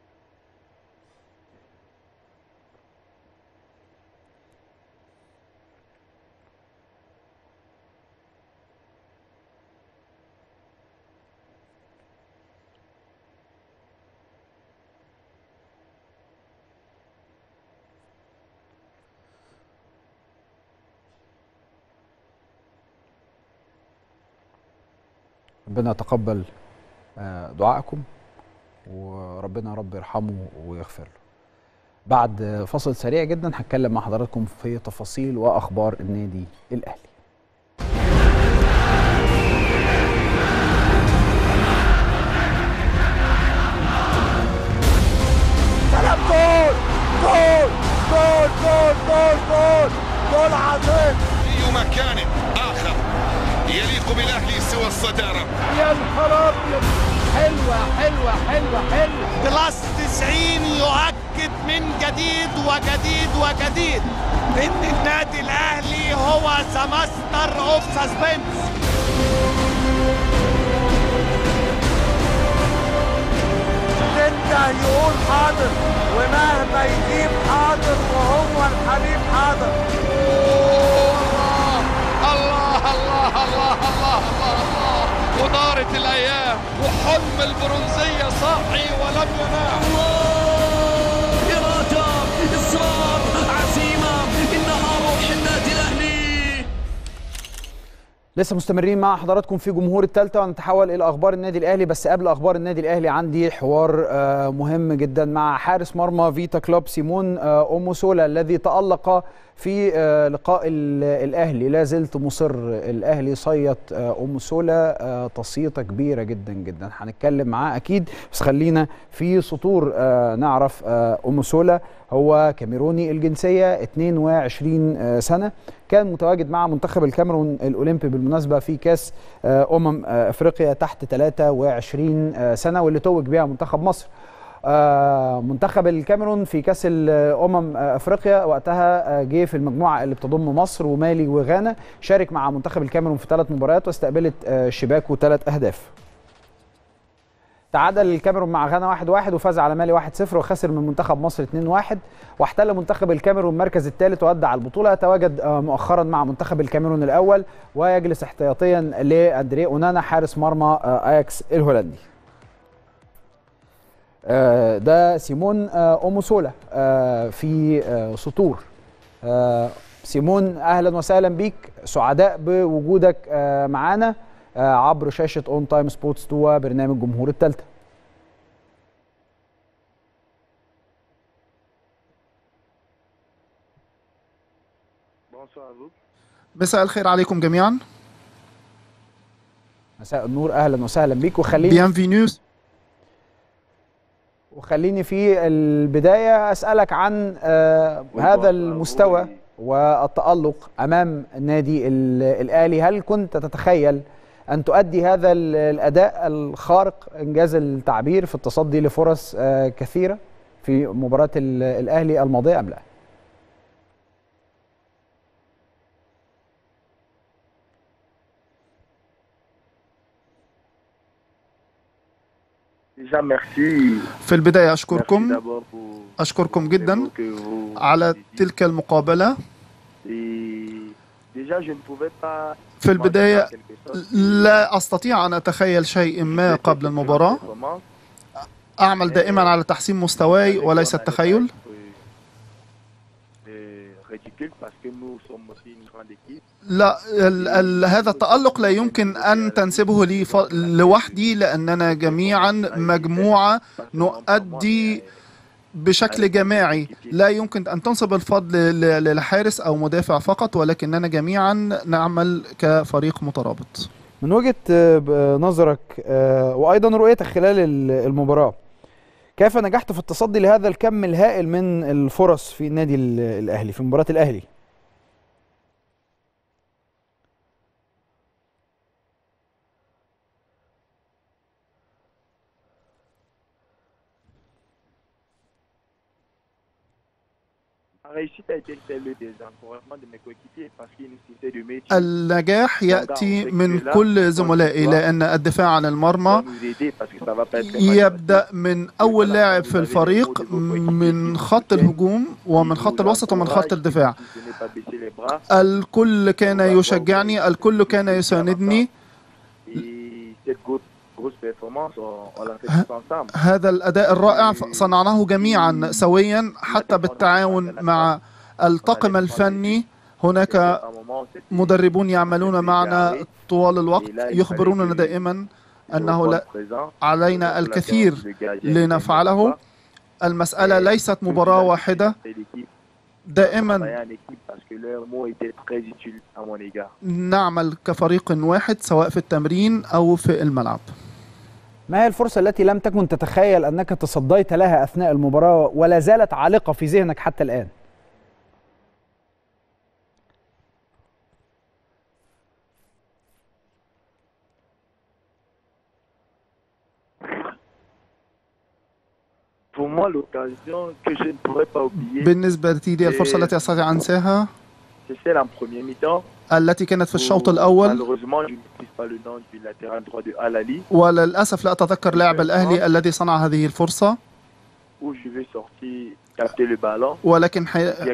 ربنا يتقبل دعائكم، وربنا يا رب يرحمه ويغفر له. بعد فاصل سريع جدا هتكلم مع حضراتكم في تفاصيل واخبار النادي الاهلي. جول جول جول جول جول جول العظيم. أي مكان آخر يليق بالأهلي سوى الصدارة. يا نهار أبيض، حلوة حلوة حلوة حلوة. بلس 90 يؤكد من جديد وجديد وجديد إن النادي الأهلي هو ذا ماستر أوف سسبنس. جدا يقول حاضر، ومهما يجيب حاضر، وهو الحبيب حاضر. الله الله الله الله الله الله. ودارت الأيام وحلم البرونزية صاحي ولم ينام. إرادة، إصرار، عزيمة، إنها روح النادي الأهلي. لسه مستمرين مع حضراتكم في جمهور التالتة، ونتحول إلى أخبار النادي الأهلي. بس قبل أخبار النادي الأهلي عندي حوار مهم جدا مع حارس مرمى فيتا كلوب سيمون أوموسولا الذي تألق في لقاء الأهلي. لا زلت مصر، الأهلي صيت أوموسولا تصيطة كبيرة جدا جدا. هنتكلم معاه أكيد، بس خلينا في سطور نعرف أوموسولا. هو كاميروني الجنسية، 22 سنة، كان متواجد مع منتخب الكاميرون الأولمبي بالمناسبة في كاس أفريقيا تحت 23 سنة، واللي توج بها منتخب مصر. منتخب الكاميرون في كاس أفريقيا وقتها جه في المجموعة اللي بتضم مصر ومالي وغانا. شارك مع منتخب الكاميرون في 3 مباريات واستقبلت شباكه 3 أهداف. تعادل الكاميرون مع غانا 1-1 وفاز على مالي 1-0 وخسر من منتخب مصر 2-1. واحتل منتخب الكاميرون المركز الثالث وودع البطولة. تواجد مؤخرا مع منتخب الكاميرون الأول ويجلس احتياطيا لأندريه أونانا حارس مرمى أياكس الهولندي. ده سيمون أوموسولا في سطور. سيمون، أهلا وسهلا بيك، سعداء بوجودك معانا عبر شاشة اون تايم سبورتس 2 برنامج جمهور التالتة. مساء الخير عليكم جميعا. مساء النور، اهلا وسهلا بيك. وخليني في البداية أسألك عن هذا المستوى والتألق أمام النادي الأهلي. هل كنت تتخيل أن تؤدي هذا الأداء الخارق إنجاز التعبير في التصدي لفرص كثيرة في مباراة الأهلي الماضية أم لا؟ في البداية أشكركم جدا على تلك المقابلة. في البداية لا أستطيع أن أتخيل شيء ما قبل المباراة. أعمل دائما على تحسين مستواي وليس التخيل. لا، هذا التألق لا يمكن أن تنسبه لي لوحدي، لأننا جميعا مجموعة نؤدي بشكل جماعي. لا يمكن أن تنسب الفضل لحارس أو مدافع فقط، ولكننا جميعا نعمل كفريق مترابط. من وجهة نظرك وأيضا رؤيتك خلال المباراة، كيف نجحت في التصدي لهذا الكم الهائل من الفرص في النادي الأهلي في مباراة الأهلي؟ النجاح يأتي من كل زملائي، لأن الدفاع عن المرمى يبدأ من أول لاعب في الفريق، من خط الهجوم ومن خط الوسط ومن خط الدفاع. الكل كان يشجعني، الكل كان يساندني. هذا الأداء الرائع صنعناه جميعا سويا، حتى بالتعاون مع الطاقم الفني. هناك مدربون يعملون معنا طوال الوقت، يخبروننا دائما أنه علينا الكثير لنفعله. المسألة ليست مباراة واحدة، دائما نعمل كفريق واحد سواء في التمرين أو في الملعب. ما هي الفرصة التي لم تكن تتخيل أنك تصديت لها أثناء المباراة ولا زالت عالقة في ذهنك حتى الآن؟ بالنسبة لي الفرصة التي أستطيع أن أنساها التي كانت في الشوط الأول، وللأسف لا أتذكر لاعب الأهلي الذي صنع هذه الفرصة، ولكن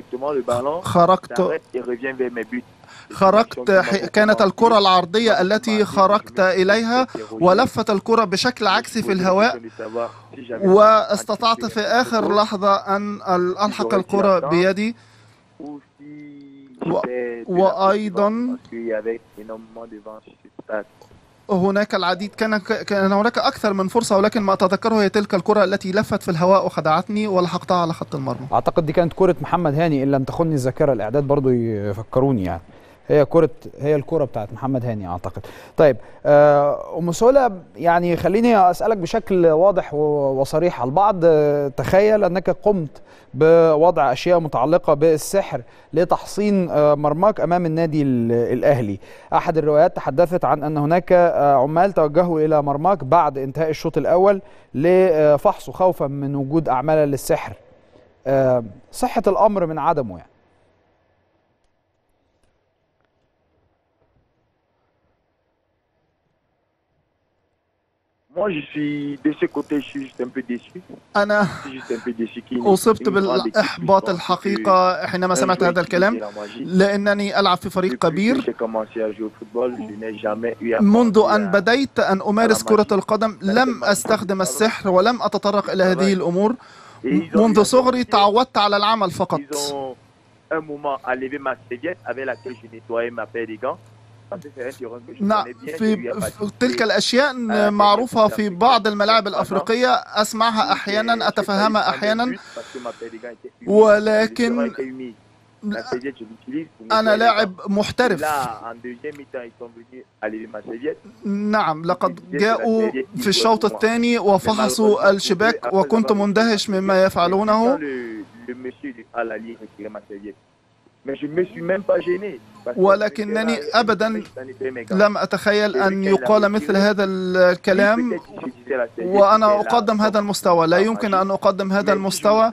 خرجت كانت الكرة العرضية التي خرجت إليها ولفت الكرة بشكل عكسي في الهواء، واستطعت في آخر لحظة أن ألحق الكرة بيدي. وأيضا هناك العديد، كان هناك أكثر من فرصة، ولكن ما أتذكره هي تلك الكرة التي لفت في الهواء وخدعتني ولحقتها على خط المرمى. أعتقد دي كانت كرة محمد هاني إن لم تخني الذاكرة، الإعداد برضو يفكروني يعني. هي الكرة بتاعت محمد هاني أعتقد. طيب أم سهلة، يعني خليني أسألك بشكل واضح وصريح. البعض تخيل أنك قمت بوضع أشياء متعلقة بالسحر لتحصين مرماك أمام النادي الأهلي. أحد الروايات تحدثت عن أن هناك عمال توجهوا إلى مرماك بعد انتهاء الشوط الأول لفحصه خوفا من وجود أعمال للسحر. صحة الأمر من عدمه يعني؟ أنا أصبت بالإحباط الحقيقة حينما سمعت هذا الكلام، لأنني ألعب في فريق كبير. منذ أن بديت أن أمارس كرة القدم لم أستخدم السحر ولم أتطرق إلى هذه الأمور. منذ صغري تعودت على العمل فقط. نعم، في تلك الأشياء معروفة في بعض الملاعب الأفريقية، أسمعها أحيانا، أتفهمها أحيانا، ولكن أنا لاعب محترف. نعم، لقد جاءوا في الشوط الثاني وفحصوا الشباك وكنت مندهش مما يفعلونه، ولكنني أبدا لم أتخيل أن يقال مثل هذا الكلام وأنا أقدم هذا المستوى. لا يمكن أن أقدم هذا المستوى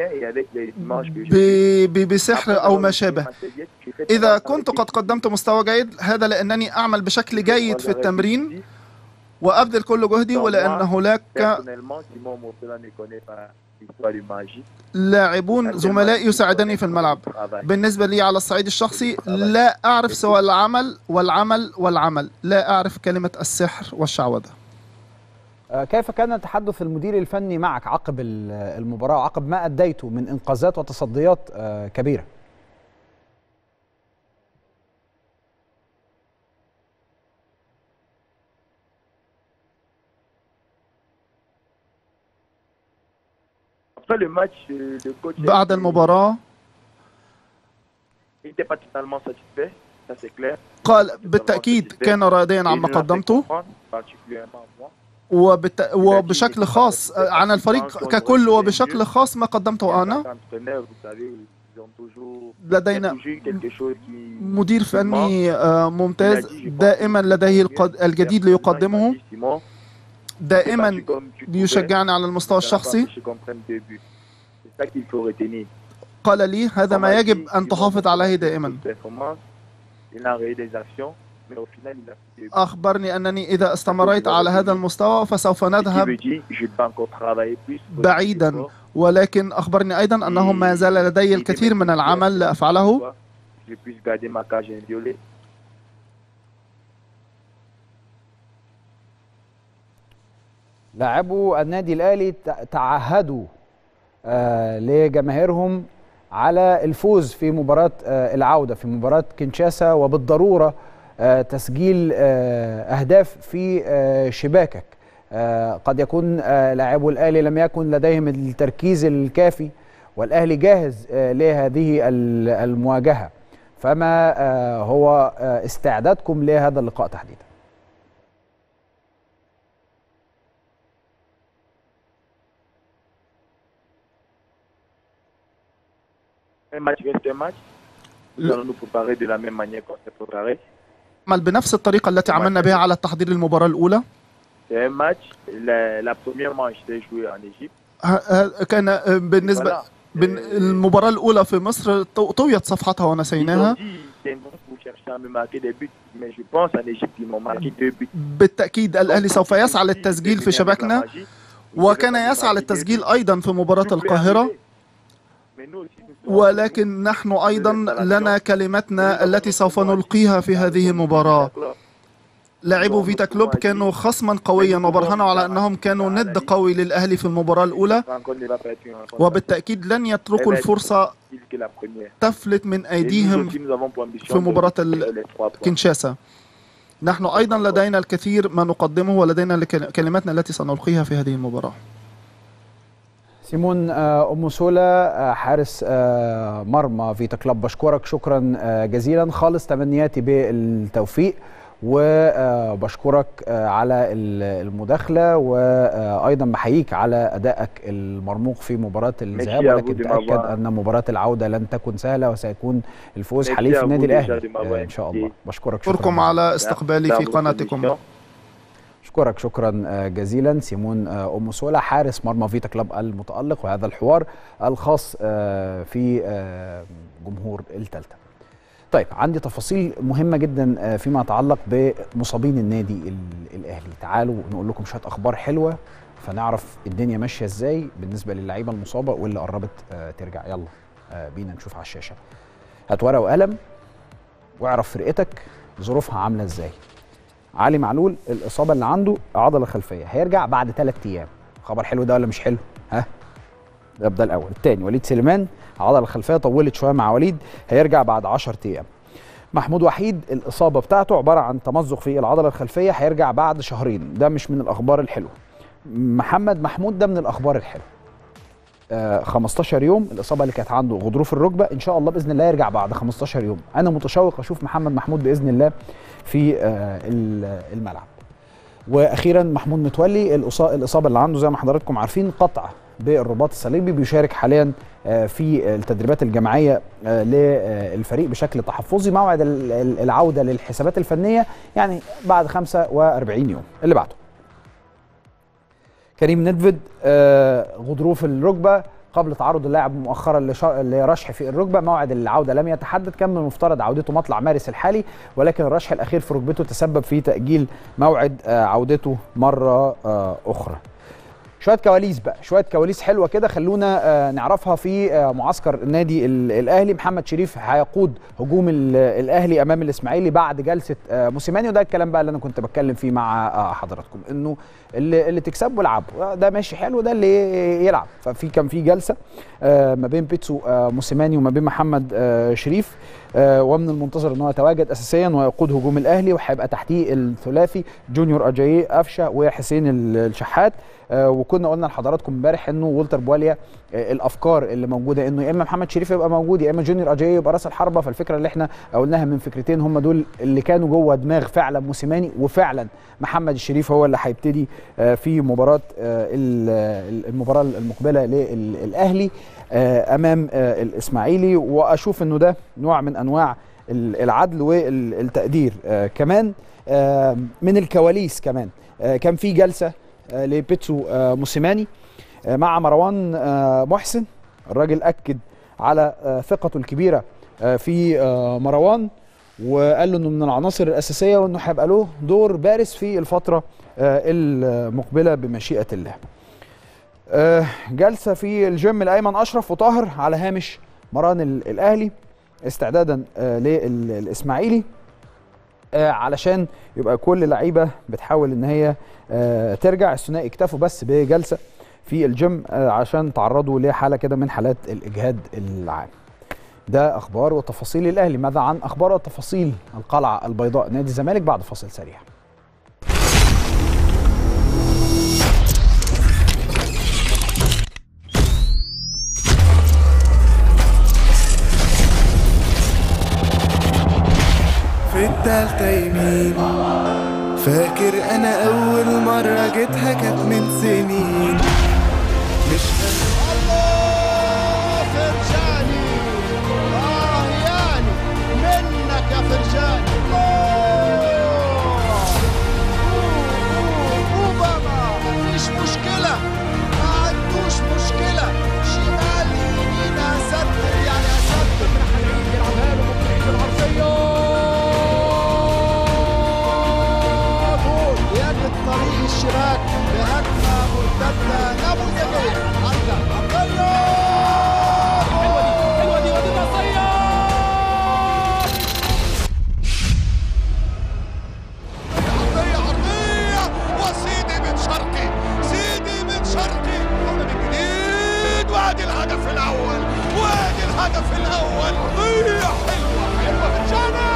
بسحر أو ما شابه. إذا كنت قد قدمت مستوى جيد هذا لأنني أعمل بشكل جيد في التمرين وأبذل كل جهدي، ولأن هناك لاعبون زملائي يساعدني في الملعب. بالنسبة لي على الصعيد الشخصي لا أعرف سوى العمل والعمل والعمل، لا أعرف كلمة السحر والشعوذة. كيف كان تحدث المدير الفني معك عقب المباراة وعقب ما أديته من إنقاذات وتصديات كبيرة؟ بعد المباراة قال بالتأكيد كان راضيا عما قدمته، وبشكل خاص عن الفريق ككل، وبشكل خاص ما قدمته أنا. لدينا مدير فني ممتاز دائما لديه الجديد ليقدمه، دائما بيشجعني على المستوى الشخصي. قال لي هذا ما يجب أن تحافظ عليه دائما. أخبرني أنني إذا استمريت على هذا المستوى فسوف نذهب بعيدا، ولكن أخبرني أيضا أنه ما زال لدي الكثير من العمل لأفعله. لاعبو النادي الأهلي تعهدوا لجماهيرهم على الفوز في مباراة العودة في مباراة كينشاسا، وبالضرورة تسجيل أهداف في شباكك. قد يكون لاعبو الأهلي لم يكن لديهم التركيز الكافي، والأهلي جاهز لهذه المواجهة، فما هو استعدادكم لهذا اللقاء تحديدا؟ عمل بنفس الطريقة التي عملنا بها على التحضير للمباراة الأولى. كان بالنسبة المباراة الأولى في مصر طويت صفحتها ونسيناها. بالتأكيد الأهلي سوف يسعى للتسجيل في شباكنا، وكان يسعى للتسجيل أيضا في مباراة القاهرة، ولكن نحن أيضا لنا كلمتنا التي سوف نلقيها في هذه المباراة. لاعبو فيتا كلوب كانوا خصما قويا وبرهنوا على أنهم كانوا ند قوي للأهلي في المباراة الأولى، وبالتأكيد لن يتركوا الفرصة تفلت من أيديهم في مباراة كينشاسا. نحن أيضا لدينا الكثير ما نقدمه، ولدينا كلماتنا التي سنلقيها في هذه المباراة. سيمون أموسولا حارس مرمى فيتا كلوب، بشكرك شكرا جزيلا، خالص تمنياتي بالتوفيق، وبشكرك على المداخلة، وأيضا بحييك على أدائك المرموق في مباراة الذهاب، ولكن تأكد أن مباراة العودة لن تكن سهلة، وسيكون الفوز حليف النادي الأهلي إن شاء الله. بشكرك شكرا على استقبالي في قناتكم. أشكرك شكرا جزيلا سيمون أموسولا حارس مرمى فيتا كلوب المتألق، وهذا الحوار الخاص في جمهور التالتة. طيب عندي تفاصيل مهمة جدا فيما يتعلق بمصابين النادي الأهلي. تعالوا نقول لكم شوية أخبار حلوة فنعرف الدنيا ماشية ازاي بالنسبة للعيبة المصابة واللي قربت ترجع. يلا بينا نشوف على الشاشة. هات ورقة وقلم واعرف فرقتك ظروفها عاملة ازاي. علي معلول الإصابة اللي عنده عضلة خلفية، هيرجع بعد 3 أيام. خبر حلو ده ولا مش حلو؟ ها؟ ده الأول. الثاني وليد سليمان عضلة خلفية طولت شوية مع وليد، هيرجع بعد 10 أيام. محمود وحيد الإصابة بتاعته عبارة عن تمزق في العضلة الخلفية، هيرجع بعد 2 شهر. ده مش من الأخبار الحلوة. محمد محمود ده من الأخبار الحلوة. 15 يوم الإصابة اللي كانت عنده غضروف الركبة، إن شاء الله بإذن الله يرجع بعد 15 يوم. أنا متشوق أشوف محمد محمود بإذن الله في الملعب. وأخيرا محمود متولي الإصابة اللي عنده زي ما حضراتكم عارفين قطع بالرباط الصليبي، بيشارك حاليا في التدريبات الجماعية للفريق بشكل تحفظي. موعد العودة للحسابات الفنية يعني بعد 45 يوم اللي بعده. كريم ندفد غضروف الركبة قبل تعرض اللاعب مؤخرا لرشح في الركبة، موعد العودة لم يتحدد، كان من المفترض عودته مطلع مارس الحالي، ولكن الرشح الأخير في ركبته تسبب في تأجيل موعد عودته مرة أخرى. شوية كواليس بقى، شوية كواليس حلوة كده خلونا نعرفها في معسكر النادي الأهلي. محمد شريف هيقود هجوم الأهلي أمام الإسماعيلي بعد جلسة موسيماني، وده الكلام بقى اللي أنا كنت بتكلم فيه مع حضراتكم، إنه اللي تكسبه العبه، ده ماشي حلو، ده اللي يلعب. كان في جلسة ما بين بيتسو موسيماني وما بين محمد شريف، ومن المنتظر إنه يتواجد أساسيا ويقود هجوم الأهلي، وهيبقى تحتيه الثلاثي جونيور أجاييه قفشة وحسين الشحات. وكنا قلنا لحضراتكم امبارح انه والتر بواليا الافكار اللي موجوده انه يا اما محمد شريف يبقى موجود يا اما جونيور اجاييه يبقى راس الحربه. فالفكره اللي احنا قلناها من فكرتين هم دول اللي كانوا جوه دماغ فعلا موسيماني، وفعلا محمد الشريف هو اللي هيبتدي في المباراه المقبله للاهلي امام الاسماعيلي. واشوف انه ده نوع من انواع العدل والتقدير. كمان من الكواليس كمان كان في جلسه لبيتسو موسيماني مع مروان محسن. الراجل أكد على ثقته الكبيرة في مروان، وقال له انه من العناصر الأساسية وانه هيبقى له دور بارز في الفترة المقبلة بمشيئة الله. جلسة في الجيم لأيمن أشرف وطاهر على هامش مران الأهلي استعدادا للإسماعيلي، علشان يبقى كل لعيبة بتحاول ان هي ترجع. الثنائي اكتفوا بس بجلسة في الجيم عشان تعرضوا لحالة كده من حالات الإجهاد العام. ده أخبار وتفاصيل الأهلي. ماذا عن أخبار وتفاصيل القلعة البيضاء نادي الزمالك بعد فاصل سريع؟ في التالتة يمين، فاكر انا اول مرة جيتها كانت من سنين. مش الله فرجاني، يعني منك يا فرجاني. بابا مفيش مشكلة، ما عندوش مشكلة. عدى نموذجيه، عدى عطيه حلوه دي ودي راسيه عرضيه وسيدي بن شرقي، سيدي بن شرقي من جديد. وادي الهدف الاول، وادي الهدف الاول. عرضيه حلوه بالجانب.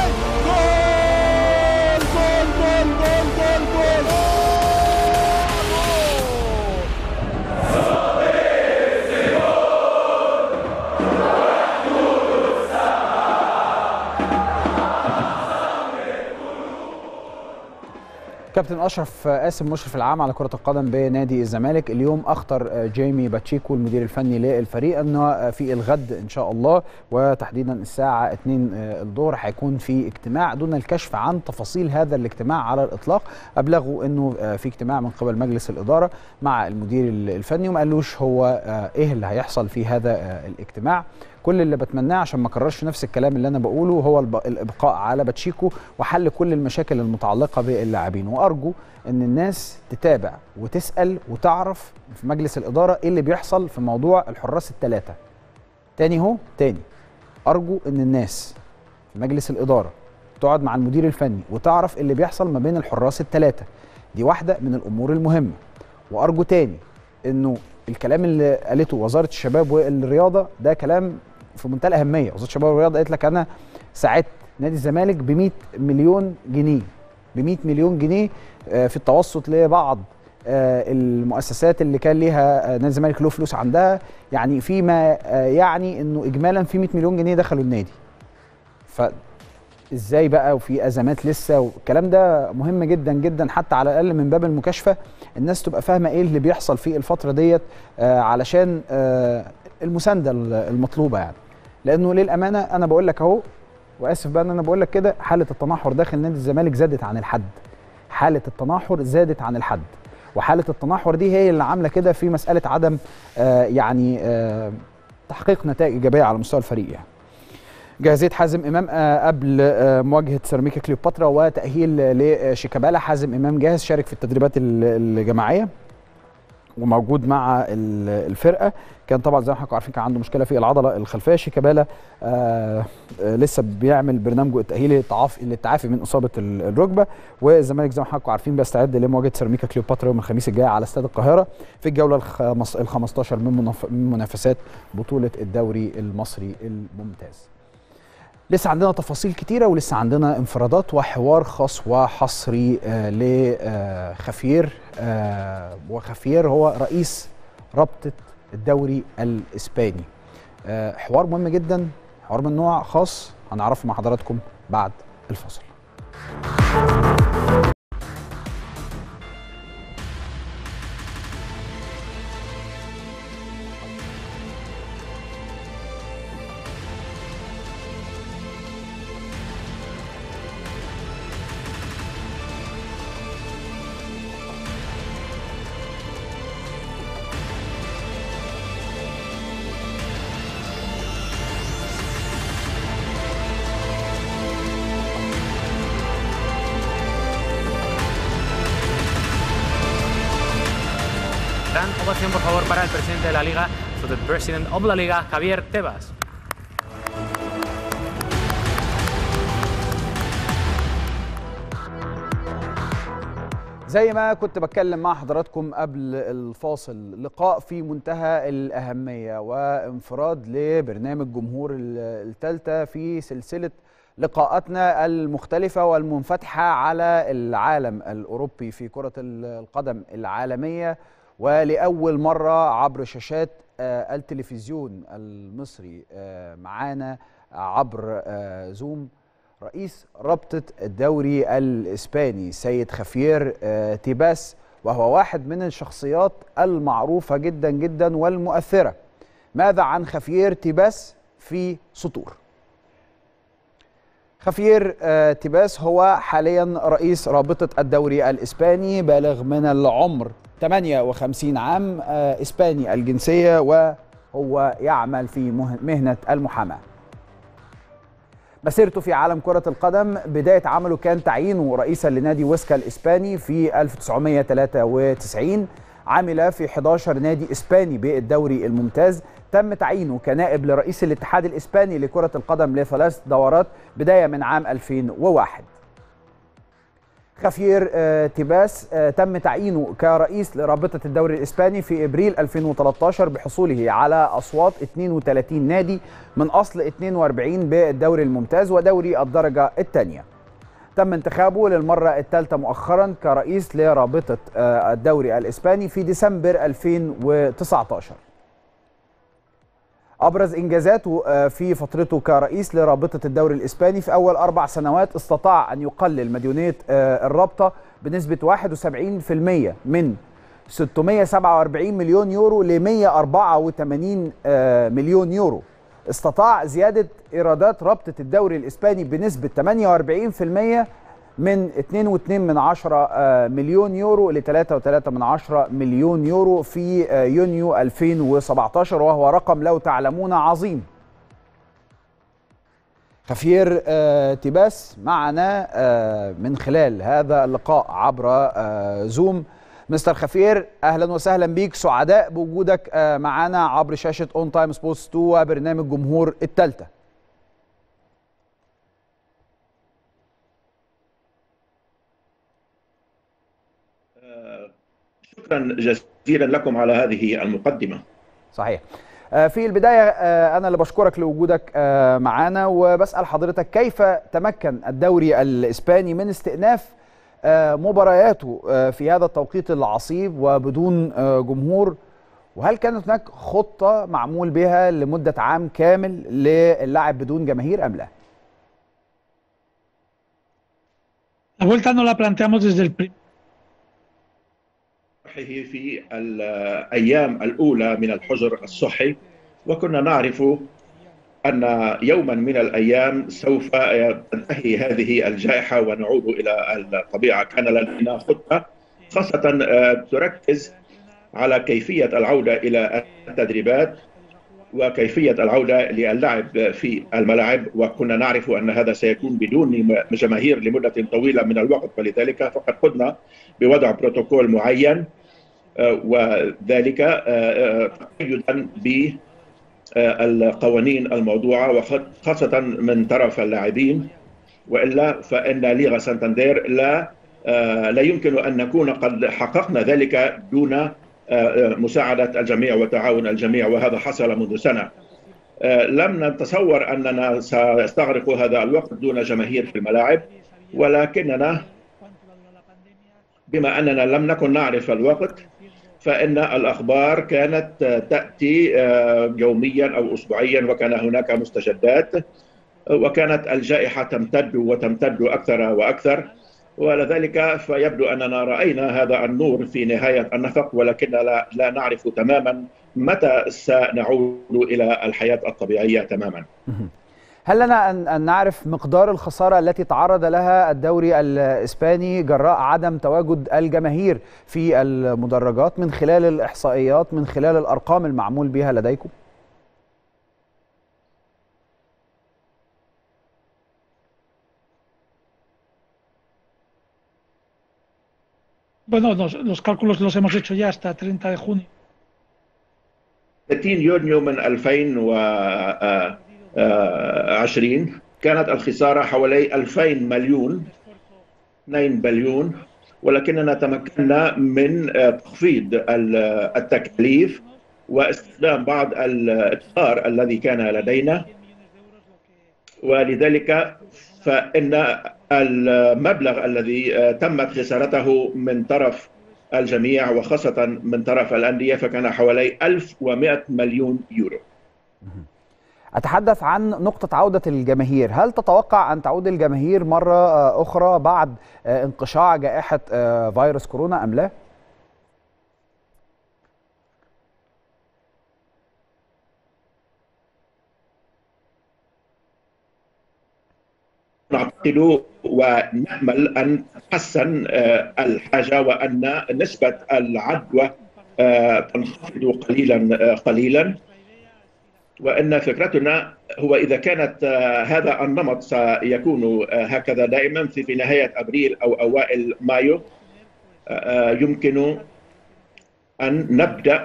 كابتن اشرف قاسم مشرف العام على كره القدم بنادي الزمالك اليوم اخطر جيمي باتشيكو المدير الفني للفريق انه في الغد ان شاء الله وتحديدا الساعه 2 الظهر هيكون في اجتماع دون الكشف عن تفاصيل هذا الاجتماع على الاطلاق. ابلغوا انه في اجتماع من قبل مجلس الاداره مع المدير الفني وما قالوش هو ايه اللي هيحصل في هذا الاجتماع. كل اللي بتمناه عشان ما اكررش نفس الكلام اللي انا بقوله هو الابقاء على باتشيكو وحل كل المشاكل المتعلقه باللاعبين، وارجو ان الناس تتابع وتسال وتعرف في مجلس الاداره ايه اللي بيحصل في موضوع الحراس الثلاثه. تاني ارجو ان الناس في مجلس الاداره تقعد مع المدير الفني وتعرف اللي بيحصل ما بين الحراس الثلاثه، دي واحده من الامور المهمه. وارجو تاني انه الكلام اللي قالته وزاره الشباب والرياضه ده كلام في منتهى الاهميه. وزاره الشباب والرياضه قالت لك انا ساعدت نادي الزمالك ب 100 مليون جنيه، ب 100 مليون جنيه في التوسط لبعض المؤسسات اللي كان ليها نادي الزمالك له فلوس عندها، يعني فيما يعني انه اجمالا في 100 مليون جنيه دخلوا النادي. فازاي بقى وفي ازمات لسه، والكلام ده مهم جدا جدا حتى على الاقل من باب المكاشفه الناس تبقى فاهمه ايه اللي بيحصل في الفتره ديت علشان المسانده المطلوبه يعني. لانه للامانه انا بقول لك اهو، واسف بقى ان انا بقول لك كده، حاله التناحر داخل نادي الزمالك زادت عن الحد. حاله التناحر زادت عن الحد، وحاله التناحر دي هي اللي عامله كده في مساله عدم يعني تحقيق نتائج ايجابيه على مستوى الفريق يعني. جاهزيه حازم امام قبل مواجهه سيراميكا كليوباترا وتاهيل لشيكابالا. حازم امام جاهز، شارك في التدريبات الجماعيه وموجود مع الفرقه. كان طبعا زي ما حضراتكم عارفين كان عنده مشكله في العضله الخلفيه. شيكابالا لسه بيعمل برنامجه التاهيلي للتعافي من اصابه الركبه. والزمالك زي ما حضراتكم عارفين بيستعد لمواجهه سيراميكا كليوباترا يوم الخميس الجاي على استاد القاهره في الجوله ال15 من منافسات بطوله الدوري المصري الممتاز. لسه عندنا تفاصيل كتيرة ولسه عندنا انفرادات وحوار خاص وحصري لخفير. وخفير هو رئيس رابطة الدوري الإسباني. حوار مهم جدا، حوار من نوع خاص هنعرفه مع حضراتكم بعد الفاصل. Ovación, por favor, para el presidente de la Liga, so the president of la Liga, Javier Tebas. زي ما كنت بتكلم مع حضراتكم قبل الفاصل، لقاء في منتهى الأهمية وانفراد لبرنامج جمهور التالتة في سلسلة لقاءاتنا المختلفة والمنفتحة على العالم الأوروبي في كرة القدم العالمية. ولأول مرة عبر شاشات التلفزيون المصري معانا عبر زوم رئيس رابطة الدوري الإسباني سيد خافير تيباس، وهو واحد من الشخصيات المعروفة جدا جدا والمؤثرة. ماذا عن خافير تيباس في سطور؟ خافير تيباس هو حاليا رئيس رابطة الدوري الإسباني، بالغ من العمر 58 عام، إسباني الجنسية، وهو يعمل في مهنة المحاماة. مسيرته في عالم كرة القدم، بداية عمله كان تعيينه رئيسا لنادي ويسكا الإسباني في 1993. عمل في 11 نادي إسباني بالدوري الممتاز. تم تعيينه كنائب لرئيس الاتحاد الإسباني لكرة القدم ل3 دورات بداية من عام 2001. خافير تيباس تم تعيينه كرئيس لرابطة الدوري الإسباني في إبريل 2013 بحصوله على أصوات 32 نادي من أصل 42 بالدوري الممتاز ودوري الدرجة الثانية. تم انتخابه للمرة الثالثة مؤخرا كرئيس لرابطة الدوري الإسباني في ديسمبر 2019. أبرز إنجازاته في فترته كرئيس لرابطة الدوري الإسباني: في أول 4 سنوات استطاع أن يقلل مديونية الرابطة بنسبة 71% من 647 مليون يورو ل 184 مليون يورو. استطاع زيادة إيرادات رابطة الدوري الإسباني بنسبة 48% من 2.2 مليون يورو ل 3.3 مليون يورو في يونيو 2017، وهو رقم لو تعلمون عظيم. خافير تيباس معنا من خلال هذا اللقاء عبر زوم. مستر خافير، أهلا وسهلا بيك، سعداء بوجودك معنا عبر شاشة اون تايم سبورتس 2 وبرنامج جمهور التالتة. شكرا جزيلا لكم على هذه المقدمة. صحيح. في البداية أنا اللي بشكرك لوجودك معنا، وبسأل حضرتك كيف تمكن الدوري الإسباني من استئناف مبارياته في هذا التوقيت العصيب وبدون جمهور، وهل كانت هناك خطة معمول بها لمدة عام كامل للعب بدون جماهير أم لا؟ في الأيام الأولى من الحجر الصحي، وكنا نعرف أن يوما من الأيام سوف تنتهي هذه الجائحة ونعود إلى الطبيعة. كان لدينا خطة خاصة تركز على كيفية العودة إلى التدريبات وكيفية العودة للعب في الملاعب، وكنا نعرف أن هذا سيكون بدون جماهير لمدة طويلة من الوقت، ولذلك فقد قمنا بوضع بروتوكول معين، وذلك تقيدا بالقوانين الموضوعة وخاصة من طرف اللاعبين، وإلا فإن ليغا سانتاندير لا يمكن أن نكون قد حققنا ذلك دون مساعدة الجميع وتعاون الجميع، وهذا حصل منذ سنة. لم نتصور أننا سيستغرق هذا الوقت دون جماهير في الملاعب، ولكننا بما أننا لم نكن نعرف الوقت فإن الأخبار كانت تأتي يوميا أو أسبوعيا، وكان هناك مستجدات، وكانت الجائحة تمتد وتمتد أكثر وأكثر، ولذلك فيبدو أننا رأينا هذا النور في نهاية النفق، ولكن لا نعرف تماما متى سنعود إلى الحياة الطبيعية تماما. هل لنا أن نعرف مقدار الخسارة التي تعرض لها الدوري الإسباني جراء عدم تواجد الجماهير في المدرجات من خلال الإحصائيات، من خلال الأرقام المعمول بها لديكم؟ Bueno, los cálculos los hemos hecho ya hasta 30 de junio. 30 يونيو من 2020 كانت الخسارة حوالي 2000 مليون 2 بليون، ولكننا تمكنا من تخفيض التكاليف واستخدام بعض الإدخار الذي كان لدينا، ولذلك فإن المبلغ الذي تمت خسارته من طرف الجميع وخاصة من طرف الأندية فكان حوالي 1100 مليون يورو. أتحدث عن نقطة عودة الجماهير، هل تتوقع أن تعود الجماهير مرة أخرى بعد انقشاع جائحة فيروس كورونا أم لا؟ نعتقد ونأمل أن تتحسن الحاجة وأن نسبة العدوى تنخفض قليلا، وأن فكرتنا هو إذا كانت هذا النمط سيكون هكذا دائما في نهاية أبريل أو أوائل مايو، يمكن أن نبدأ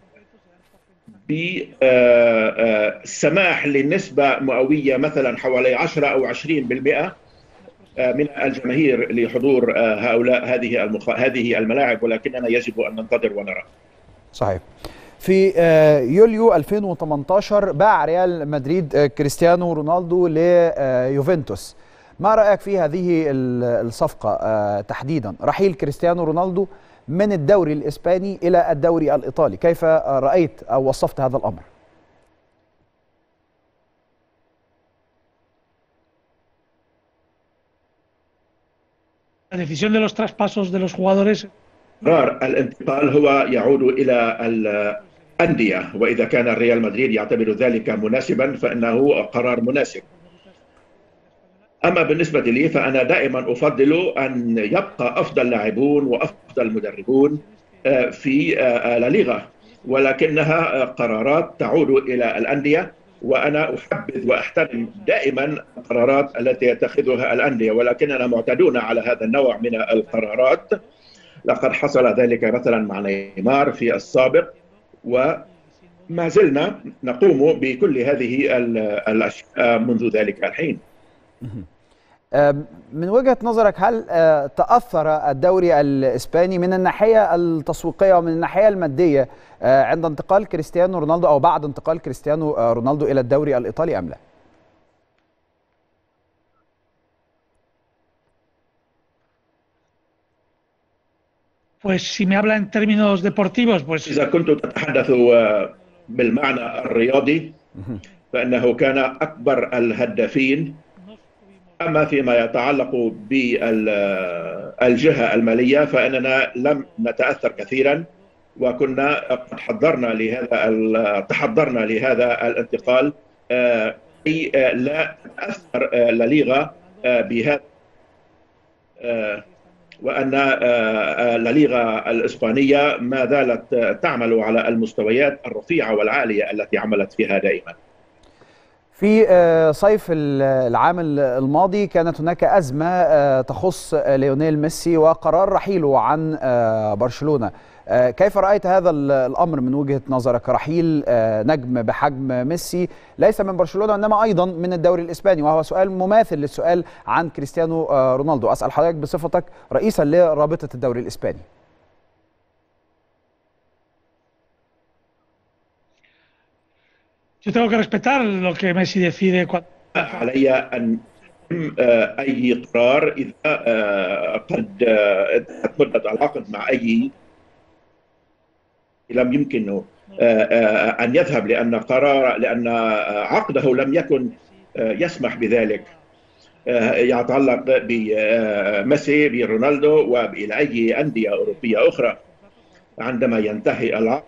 بسماح لنسبة مئوية مثلا حوالي 10 أو 20% من الجماهير لحضور هذه الملاعب، ولكننا يجب أن ننتظر ونرى. صحيح. في يوليو 2018 باع ريال مدريد كريستيانو رونالدو ليوفنتوس. ما رأيك في هذه الصفقة تحديدا، رحيل كريستيانو رونالدو من الدوري الإسباني إلى الدوري الإيطالي؟ كيف رأيت أو وصفت هذا الأمر؟ قرار الانتقال هو يعود إلى الأندية، وإذا كان الريال مدريد يعتبر ذلك مناسبا فإنه قرار مناسب. أما بالنسبة لي فأنا دائما أفضل أن يبقى أفضل لاعبون وأفضل مدربون في لا ليغا، ولكنها قرارات تعود إلى الأندية، وأنا أحبذ وأحترم دائما القرارات التي يتخذها الأندية، ولكننا معتادون على هذا النوع من القرارات. لقد حصل ذلك مثلا مع نيمار في السابق، وما زلنا نقوم بكل هذه الأشياء منذ ذلك الحين. من وجهة نظرك هل تأثر الدوري الإسباني من الناحية التسويقية ومن الناحية المادية عند انتقال كريستيانو رونالدو أو بعد انتقال كريستيانو رونالدو إلى الدوري الإيطالي أم لا؟ إذا كنت تتحدث بالمعنى الرياضي فإنه كان أكبر الهدافين. أما فيما يتعلق بالجهة المالية فإننا لم نتأثر كثيرا، وكنا قد تحضرنا لهذا الانتقال كي لا تتأثر لا ليغا بهذا، وأن لا ليغا الإسبانية ما زالت تعمل على المستويات الرفيعة والعالية التي عملت فيها دائما. في صيف العام الماضي كانت هناك أزمة تخص ليونيل ميسي وقرار رحيله عن برشلونة. كيف رأيت هذا الأمر من وجهة نظرك، رحيل نجم بحجم ميسي ليس من برشلونة إنما أيضا من الدوري الإسباني، وهو سؤال مماثل للسؤال عن كريستيانو رونالدو. أسأل حضرتك بصفتك رئيسا لرابطة الدوري الإسباني. Yo tengo que respetar lo que Messi decide cuando... علي أن أي قرار إذا قد انتهت مدة العقد مع أي لم يمكنه أن يذهب لأن عقده لم يكن يسمح بذلك، يتعلق بميسي برونالدو وإلى أي أندية أوروبية أخرى. عندما ينتهي العقد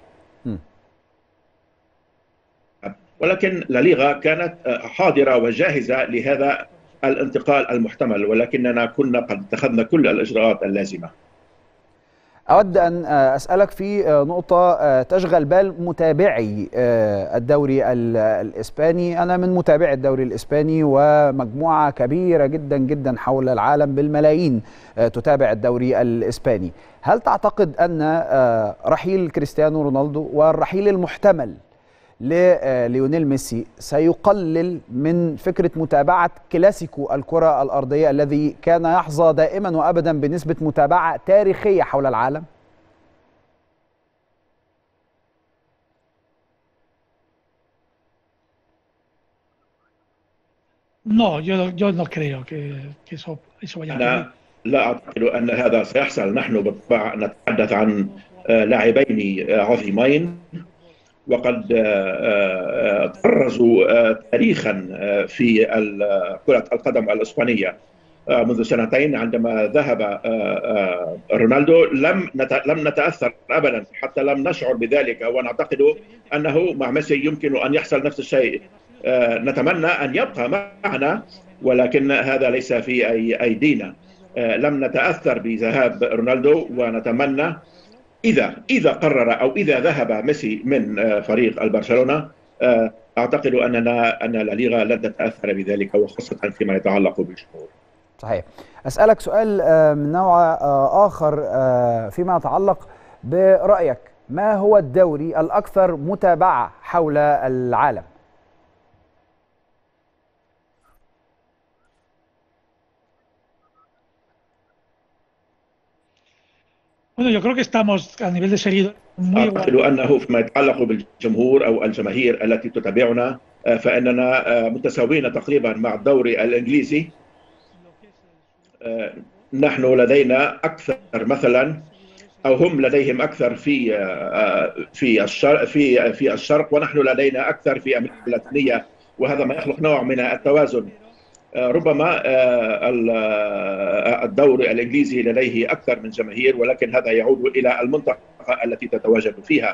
ولكن لا ليغا كانت حاضرة وجاهزة لهذا الانتقال المحتمل، ولكننا كنا قد اتخذنا كل الإجراءات اللازمة. أود أن أسألك في نقطة تشغل بال متابعي الدوري الإسباني. أنا من متابعي الدوري الإسباني ومجموعة كبيرة جدا جدا حول العالم بالملايين تتابع الدوري الإسباني. هل تعتقد أن رحيل كريستيانو رونالدو والرحيل المحتمل لليونيل ميسي سيقلل من فكرة متابعة كلاسيكو الكرة الأرضية الذي كان يحظى دائما وأبدا بنسبة متابعة تاريخية حول العالم؟ yo no creo que eso vaya a أنا لا أعتقد أن هذا سيحصل. نحن بالطبع نتحدث عن لاعبين عظيمين وقد طرزوا تاريخا في كرة القدم الإسبانية. منذ سنتين عندما ذهب رونالدو لم نتأثر أبدا، حتى لم نشعر بذلك، ونعتقد أنه مع ميسي يمكن أن يحصل نفس الشيء. نتمنى أن يبقى معنا، ولكن هذا ليس في أيدينا. لم نتأثر بذهاب رونالدو، ونتمنى إذا قرر أو إذا ذهب ميسي من فريق البرشلونة أعتقد أن لا ليغا لن تتأثر بذلك، وخاصة فيما يتعلق بالجمهور. صحيح. أسألك سؤال من نوع آخر فيما يتعلق برأيك ما هو الدوري الأكثر متابعة حول العالم؟ أعتقد أنه فيما يتعلق بالجمهور أو الجماهير التي تتابعنا فإننا متساويين تقريبا مع الدوري الإنجليزي. نحن لدينا أكثر مثلا، أو هم لديهم أكثر في الشرق ونحن لدينا أكثر في أمريكا اللاتينية، وهذا ما يخلق نوع من التوازن. ربما الدوري الإنجليزي لديه أكثر من جماهير، ولكن هذا يعود إلى المنطقة التي تتواجد فيها،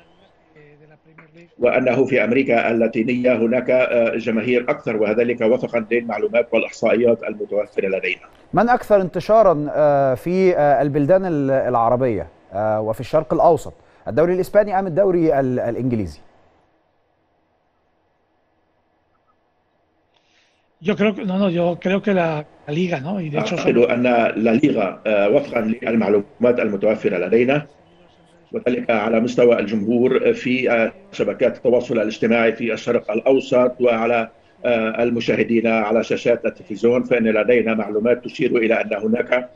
وأنه في أمريكا اللاتينية هناك جماهير أكثر، وذلك وفقا للمعلومات والإحصائيات المتوفرة لدينا. من أكثر انتشارا في البلدان العربية وفي الشرق الأوسط، الدوري الإسباني أم الدوري الإنجليزي؟ أعتقد أن لا ليغا وفقا للمعلومات المتوفرة لدينا، وذلك على مستوى الجمهور في شبكات التواصل الاجتماعي في الشرق الأوسط وعلى المشاهدين على شاشات التلفزيون، فإن لدينا معلومات تشير إلى أن هناك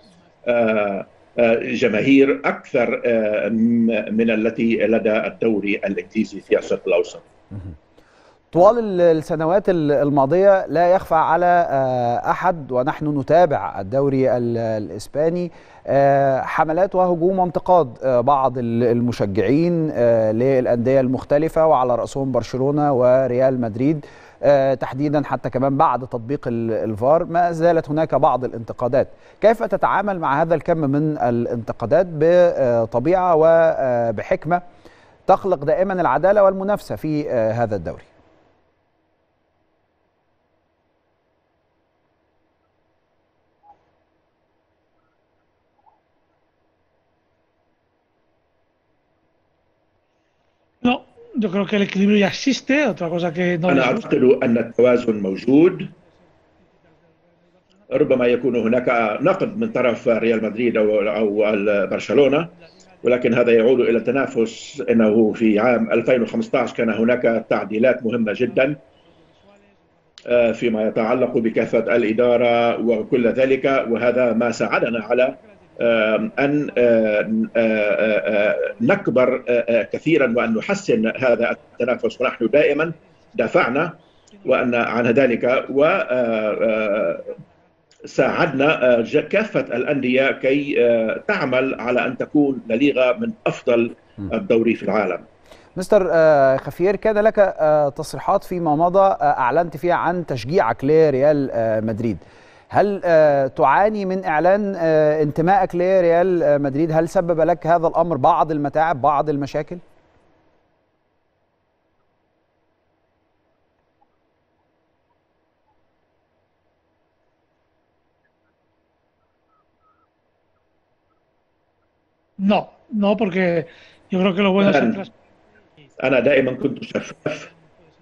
جماهير أكثر من التي لدى الدوري الإنجليزي في الشرق الأوسط. طوال السنوات الماضية لا يخفى على أحد ونحن نتابع الدوري الإسباني حملات وهجوم وانتقاد بعض المشجعين للأندية المختلفة، وعلى رأسهم برشلونة وريال مدريد تحديدا، حتى كمان بعد تطبيق الفار ما زالت هناك بعض الانتقادات. كيف تتعامل مع هذا الكم من الانتقادات بطبيعة وبحكمة تخلق دائما العدالة والمنافسة في هذا الدوري؟ أنا أعتقد أن التوازن موجود. ربما يكون هناك نقد من طرف ريال مدريد أو برشلونة، ولكن هذا يعود إلى التنافس. إنه في عام 2015 كان هناك تعديلات مهمة جدا فيما يتعلق بكافة الإدارة وكل ذلك، وهذا ما ساعدنا على أن نكبر كثيرا وأن نحسن هذا التنافس، ونحن دائما دافعنا عن ذلك، وساعدنا كافة الأندية كي تعمل على أن تكون لا ليغا من أفضل الدوري في العالم. مستر خافير، كان لك تصريحات فيما مضى أعلنت فيها عن تشجيعك لريال مدريد. هل تعاني من إعلان انتمائك لريال مدريد؟ هل سبب لك هذا الأمر بعض المتاعب، بعض المشاكل؟ No, porque yo creo que lo bueno es... أنا دائما كنت شفاف،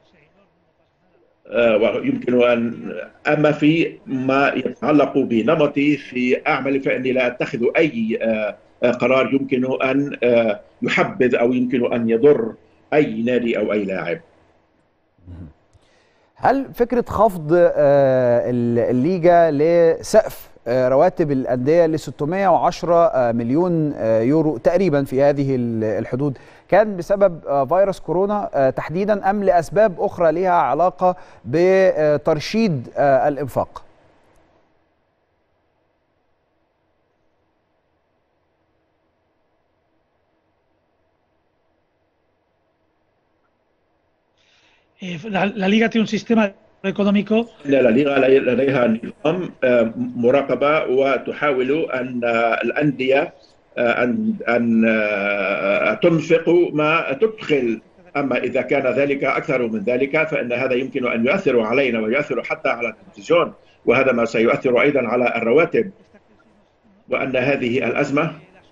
ويمكن أن أما في ما يتعلق بنمطي في أعمل فإني لا أتخذ أي قرار يمكن أن يحبذ أو يمكن أن يضر أي نادي أو أي لاعب. هل فكرة خفض الليجا لسقف رواتب الأندية ل 610 مليون يورو تقريبا في هذه الحدود كان بسبب فيروس كورونا تحديدا، أم لأسباب أخرى لها علاقة بترشيد الإنفاق؟ La Liga tiene un sistema económico. لا ليغا لديها نظام مراقبة، وتحاول أن الأندية أن تنفق ما تدخل. أما إذا كان ذلك أكثر من ذلك فإن هذا يمكن أن يؤثر علينا ويؤثر حتى على التلفزيون، وهذا ما سيؤثر أيضا على الرواتب. وأن هذه الأزمة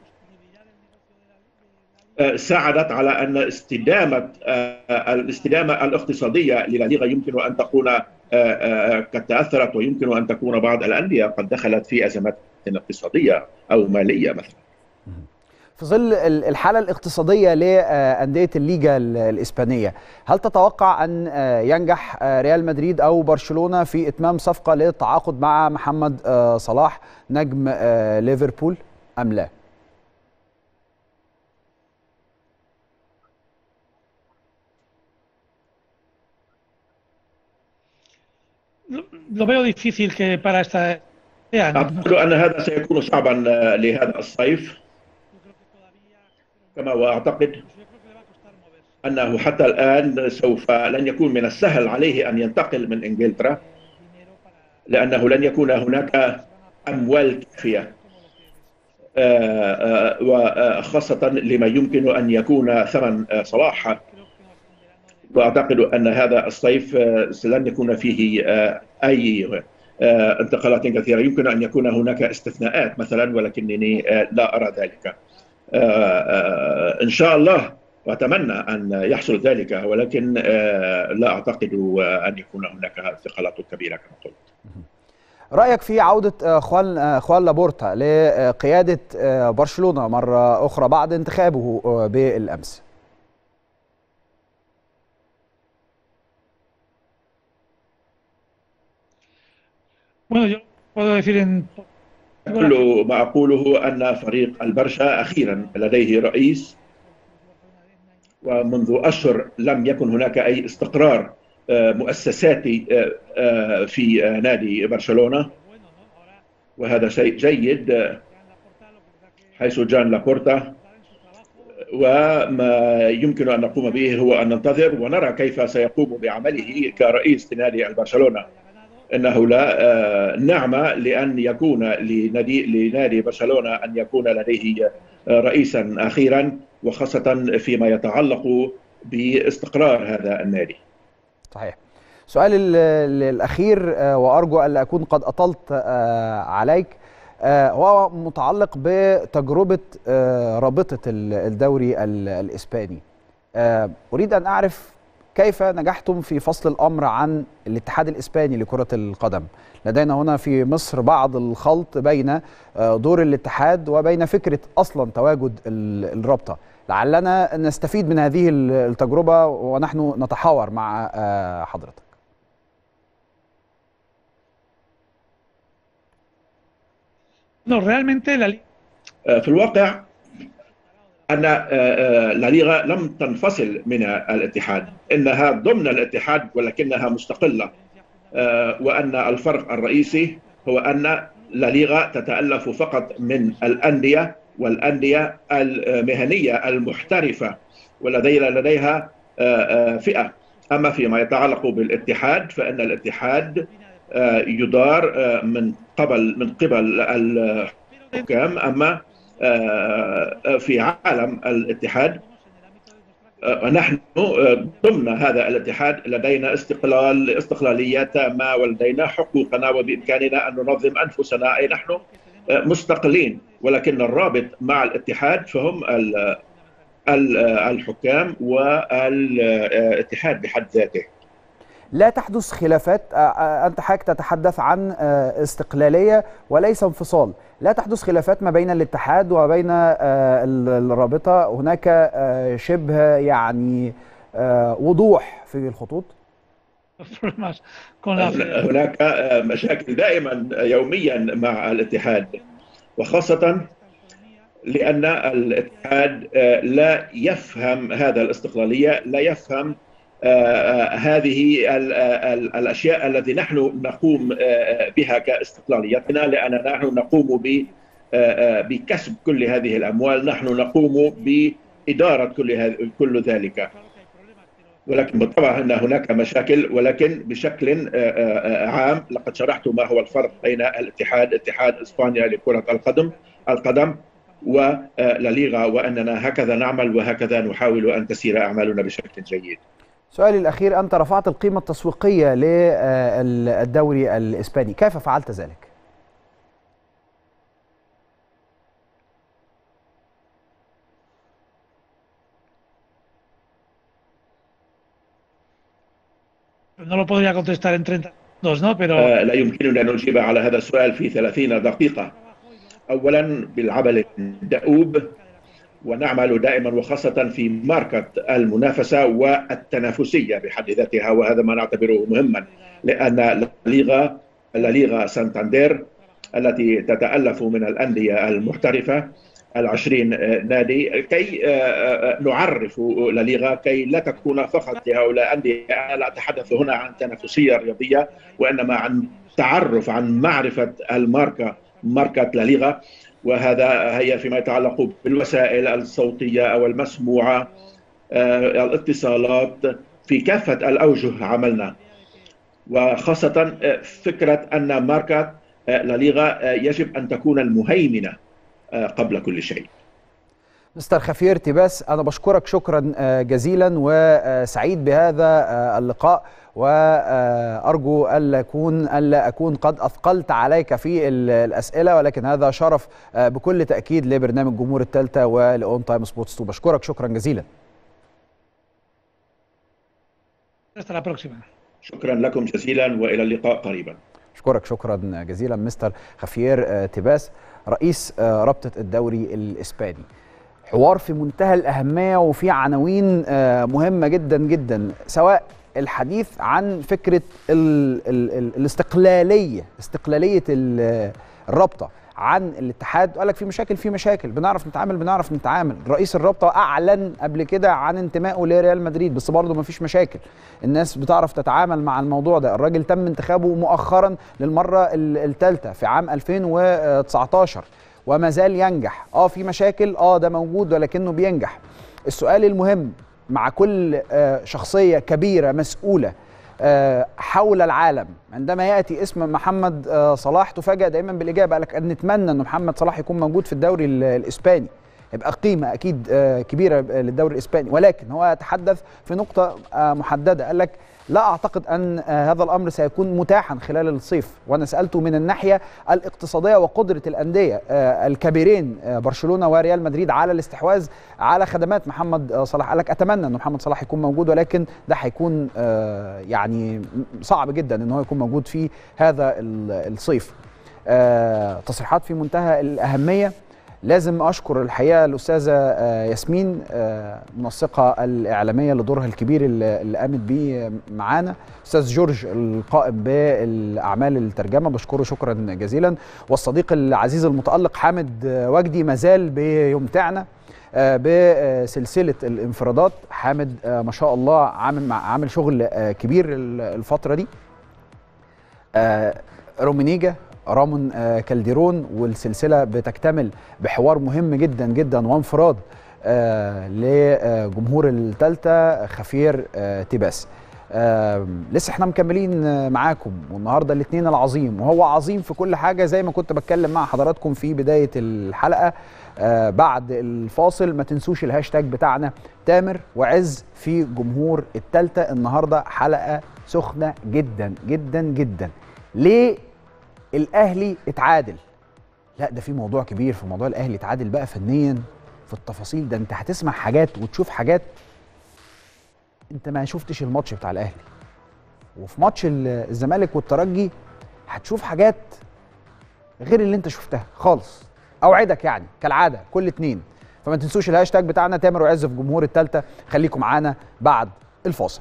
ساعدت على أن الاستدامة الاقتصادية للليغا يمكن أن تكون قد تأثرت، ويمكن أن تكون بعض الأندية قد دخلت في أزمات اقتصادية أو مالية مثلا. في ظل الحالة الاقتصادية لأندية الليجا الإسبانية، هل تتوقع أن ينجح ريال مدريد أو برشلونة في إتمام صفقة للتعاقد مع محمد صلاح نجم ليفربول أم لا؟ Lo veo difícil que para esta año. أعتقد أن هذا سيكون صعبا لهذا الصيف، كما وأعتقد أنه حتى الآن سوف لن يكون من السهل عليه أن ينتقل من إنجلترا، لأنه لن يكون هناك أموال كافية، وخاصة لما يمكن أن يكون ثمن صلاح. وأعتقد أن هذا الصيف لن يكون فيه أي انتقالات كثيرة. يمكن أن يكون هناك استثناءات مثلا، ولكنني لا أرى ذلك. إن شاء الله وأتمنى أن يحصل ذلك، ولكن لا أعتقد أن يكون هناك انتقالات كبيرة كما قلت. رأيك في عودة خوان لابورتا لقيادة برشلونة مرة أخرى بعد انتخابه بالأمس؟ كل ما أقوله أن فريق البرشا أخيرا لديه رئيس، ومنذ أشهر لم يكن هناك أي استقرار مؤسساتي في نادي برشلونة، وهذا شيء جيد حيث جان لابورتا. وما يمكن أن نقوم به هو أن ننتظر ونرى كيف سيقوم بعمله كرئيس لنادي برشلونة. إنه لا نعمة لأن يكون لنادي برشلونة أن يكون لديه رئيسا أخيرا، وخاصة فيما يتعلق باستقرار هذا النادي. صحيح. سؤال الأخير وأرجو أن لا أكون قد أطلت عليك، هو متعلق بتجربة رابطة الدوري الإسباني. أريد أن أعرف كيف نجحتم في فصل الأمر عن الاتحاد الإسباني لكرة القدم؟ لدينا هنا في مصر بعض الخلط بين دور الاتحاد وبين فكرة أصلا تواجد الرابطة. لعلنا نستفيد من هذه التجربة ونحن نتحاور مع حضرتك. في الواقع أن لا ليغا لم تنفصل من الاتحاد، إنها ضمن الاتحاد ولكنها مستقلة، وأن الفرق الرئيسي هو أن لا ليغا تتألف فقط من الأندية والأندية المهنية المحترفة، لديها فئة. أما فيما يتعلق بالاتحاد فإن الاتحاد يدار من قبل الحكام. أما في عالم الاتحاد نحن ضمن هذا الاتحاد لدينا استقلالية تامة، ولدينا حقوقنا، وبإمكاننا أن ننظم أنفسنا، أي نحن مستقلين. ولكن الرابط مع الاتحاد فهم الحكام والاتحاد بحد ذاته. لا تحدث خلافات؟ أنت حضرتك تتحدث عن استقلالية وليس انفصال. لا تحدث خلافات ما بين الاتحاد وبين الرابطة؟ هناك شبه يعني وضوح في الخطوط؟ هناك مشاكل دائما يوميا مع الاتحاد، وخاصة لأن الاتحاد لا يفهم هذا الاستقلالية، لا يفهم هذه الأشياء التي نحن نقوم بها كاستقلاليتنا، لأننا نحن نقوم بكسب كل هذه الأموال، نحن نقوم بإدارة كل ذلك. ولكن بالطبع أن هناك مشاكل، ولكن بشكل عام لقد شرحت ما هو الفرق بين اتحاد إسبانيا لكرة القدم ولا ليغا، وأننا هكذا نعمل وهكذا نحاول أن تسير أعمالنا بشكل جيد. سؤالي الأخير، أنت رفعت القيمة التسويقية للدوري الإسباني، كيف فعلت ذلك؟ No lo podría contestar en 30 segundos, ¿no? Pero لا يمكننا أن نجيب على هذا السؤال في 30 دقيقة. أولا بالعمل الدؤوب ونعمل دائما وخاصة في ماركة المنافسة والتنافسية بحد ذاتها، وهذا ما نعتبره مهما، لأن الليغا سانتاندير التي تتألف من الأندية المحترفة 20 نادي، كي نعرف الليغا كي لا تكون فقط لهؤلاء الأندية. أنا لا أتحدث هنا عن تنافسية رياضية، وإنما عن تعرف، عن معرفة ماركة الليغا، وهذا هي فيما يتعلق بالوسائل الصوتية أو المسموعة، الاتصالات، في كافة الأوجه عملنا، وخاصة فكرة أن ماركة الليغا يجب أن تكون المهيمنة قبل كل شيء. مستر خفير تيباس، أنا بشكرك شكرا جزيلا وسعيد بهذا اللقاء، وأرجو ألا أكون قد أثقلت عليك في الأسئلة، ولكن هذا شرف بكل تأكيد لبرنامج جمهور التالتة ولأون تايم سبورتس 2. بشكرك شكرا جزيلا. شكرا لكم جزيلا وإلى اللقاء قريبا. أشكرك شكرا جزيلا مستر خفير تيباس رئيس رابطة الدوري الإسباني. حوار في منتهى الأهمية وفي عناوين مهمة جدا جدا، سواء الحديث عن فكرة استقلالية الرابطة عن الاتحاد. قال لك في مشاكل بنعرف نتعامل. رئيس الرابطة أعلن قبل كده عن انتمائه لريال مدريد، بس برضه ما فيش مشاكل، الناس بتعرف تتعامل مع الموضوع ده. الراجل تم انتخابه مؤخرا للمرة الثالثة في عام 2019 وما زال ينجح. في مشاكل، ده موجود، ولكنه بينجح. السؤال المهم مع كل شخصية كبيرة مسؤولة حول العالم، عندما يأتي اسم محمد صلاح تفاجأ دائما بالإجابة. قال لك أن نتمنى أن محمد صلاح يكون موجود في الدوري الإسباني، يبقى قيمة أكيد كبيرة للدوري الإسباني، ولكن هو يتحدث في نقطة محددة. قال لك لا أعتقد أن هذا الأمر سيكون متاحا خلال الصيف، وأنا سألته من الناحية الاقتصادية وقدرة الأندية الكبيرين برشلونة وريال مدريد على الاستحواذ على خدمات محمد صلاح. قال لك أتمنى أن محمد صلاح يكون موجود، ولكن ده هيكون يعني صعب جدا أن هو يكون موجود في هذا الصيف. تصريحات في منتهى الأهمية. لازم أشكر الحقيقة الأستاذة ياسمين منسقة الإعلامية لدورها الكبير اللي قامت بيه معانا، أستاذ جورج القائم بالأعمال الترجمة، بشكره شكرا جزيلا، والصديق العزيز المتألق حامد وجدي مازال بيمتعنا بسلسلة الانفرادات. حامد ما شاء الله عامل شغل كبير الفترة دي. رامون كالديرون، والسلسلة بتكتمل بحوار مهم جدا جدا وانفراد لجمهور التالتة خفير تيباس. لسه احنا مكملين معاكم، والنهارده الاثنين العظيم، وهو عظيم في كل حاجة زي ما كنت بتكلم مع حضراتكم في بداية الحلقة. بعد الفاصل ما تنسوش الهاشتاج بتاعنا تامر وعز في جمهور التالتة. النهارده حلقة سخنة جدا جدا جدا. ليه الأهلي اتعادل؟ لا، ده في موضوع كبير في موضوع الأهلي اتعادل بقى فنيا في التفاصيل. ده انت هتسمع حاجات وتشوف حاجات انت ما شفتش الماتش بتاع الأهلي، وفي ماتش الزمالك والترجي هتشوف حاجات غير اللي انت شفتها خالص. اوعدك يعني كالعادة كل اتنين. فما تنسوش الهاشتاج بتاعنا تامر وعز في جمهور التالتة. خليكم معانا بعد الفاصل.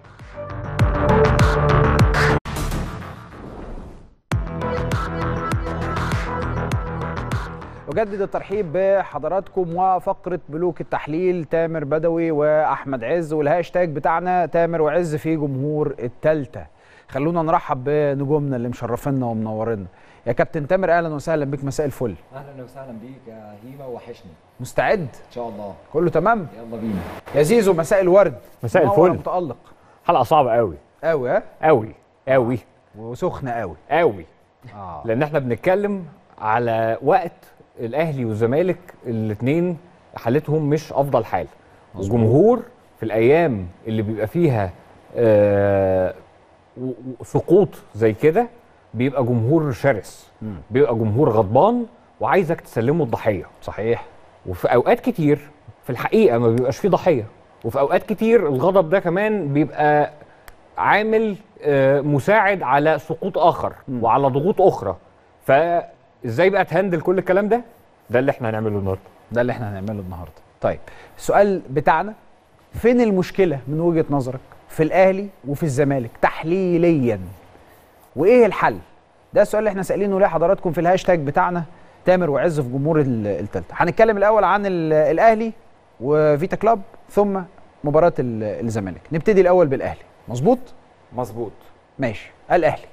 أجدد الترحيب بحضراتكم وفقرة بلوك التحليل تامر بدوي وأحمد عز، والهاشتاج بتاعنا تامر وعز في جمهور التالتة. خلونا نرحب بنجومنا اللي مشرفينا ومنورنا. يا كابتن تامر أهلا وسهلا بك، مساء الفل. أهلا وسهلا بيك يا هيما، وحشني. مستعد؟ إن شاء الله. كله تمام؟ يلا بينا. يا زيزو مساء الورد. مساء الفل. متألق. حلقة صعبة قوي قوي. ها؟ قوي وسخنة قوي. لأن احنا بنتكلم على وقت الاهلي والزمالك الاثنين حالتهم مش افضل حال، وجمهور في الايام اللي بيبقى فيها سقوط زي كده بيبقى جمهور شرس، بيبقى جمهور غضبان وعايزك تسلمه الضحيه. صحيح. وفي اوقات كتير في الحقيقه ما بيبقاش فيه ضحيه، وفي اوقات كتير الغضب ده كمان بيبقى عامل مساعد على سقوط اخر وعلى ضغوط اخرى. فازاي بقى تهندل كل الكلام ده؟ ده اللي احنا هنعمله النهارده. طيب السؤال بتاعنا، فين المشكله من وجهه نظرك في الاهلي وفي الزمالك تحليليا، وايه الحل؟ ده السؤال اللي احنا سائلينه لحضراتكم في الهاشتاج بتاعنا تامر وعز في جمهور التالتة. هنتكلم الاول عن الاهلي وفيتا كلوب ثم مباراه الزمالك. نبتدي الاول بالاهلي. مظبوط؟ مظبوط. ماشي. الاهلي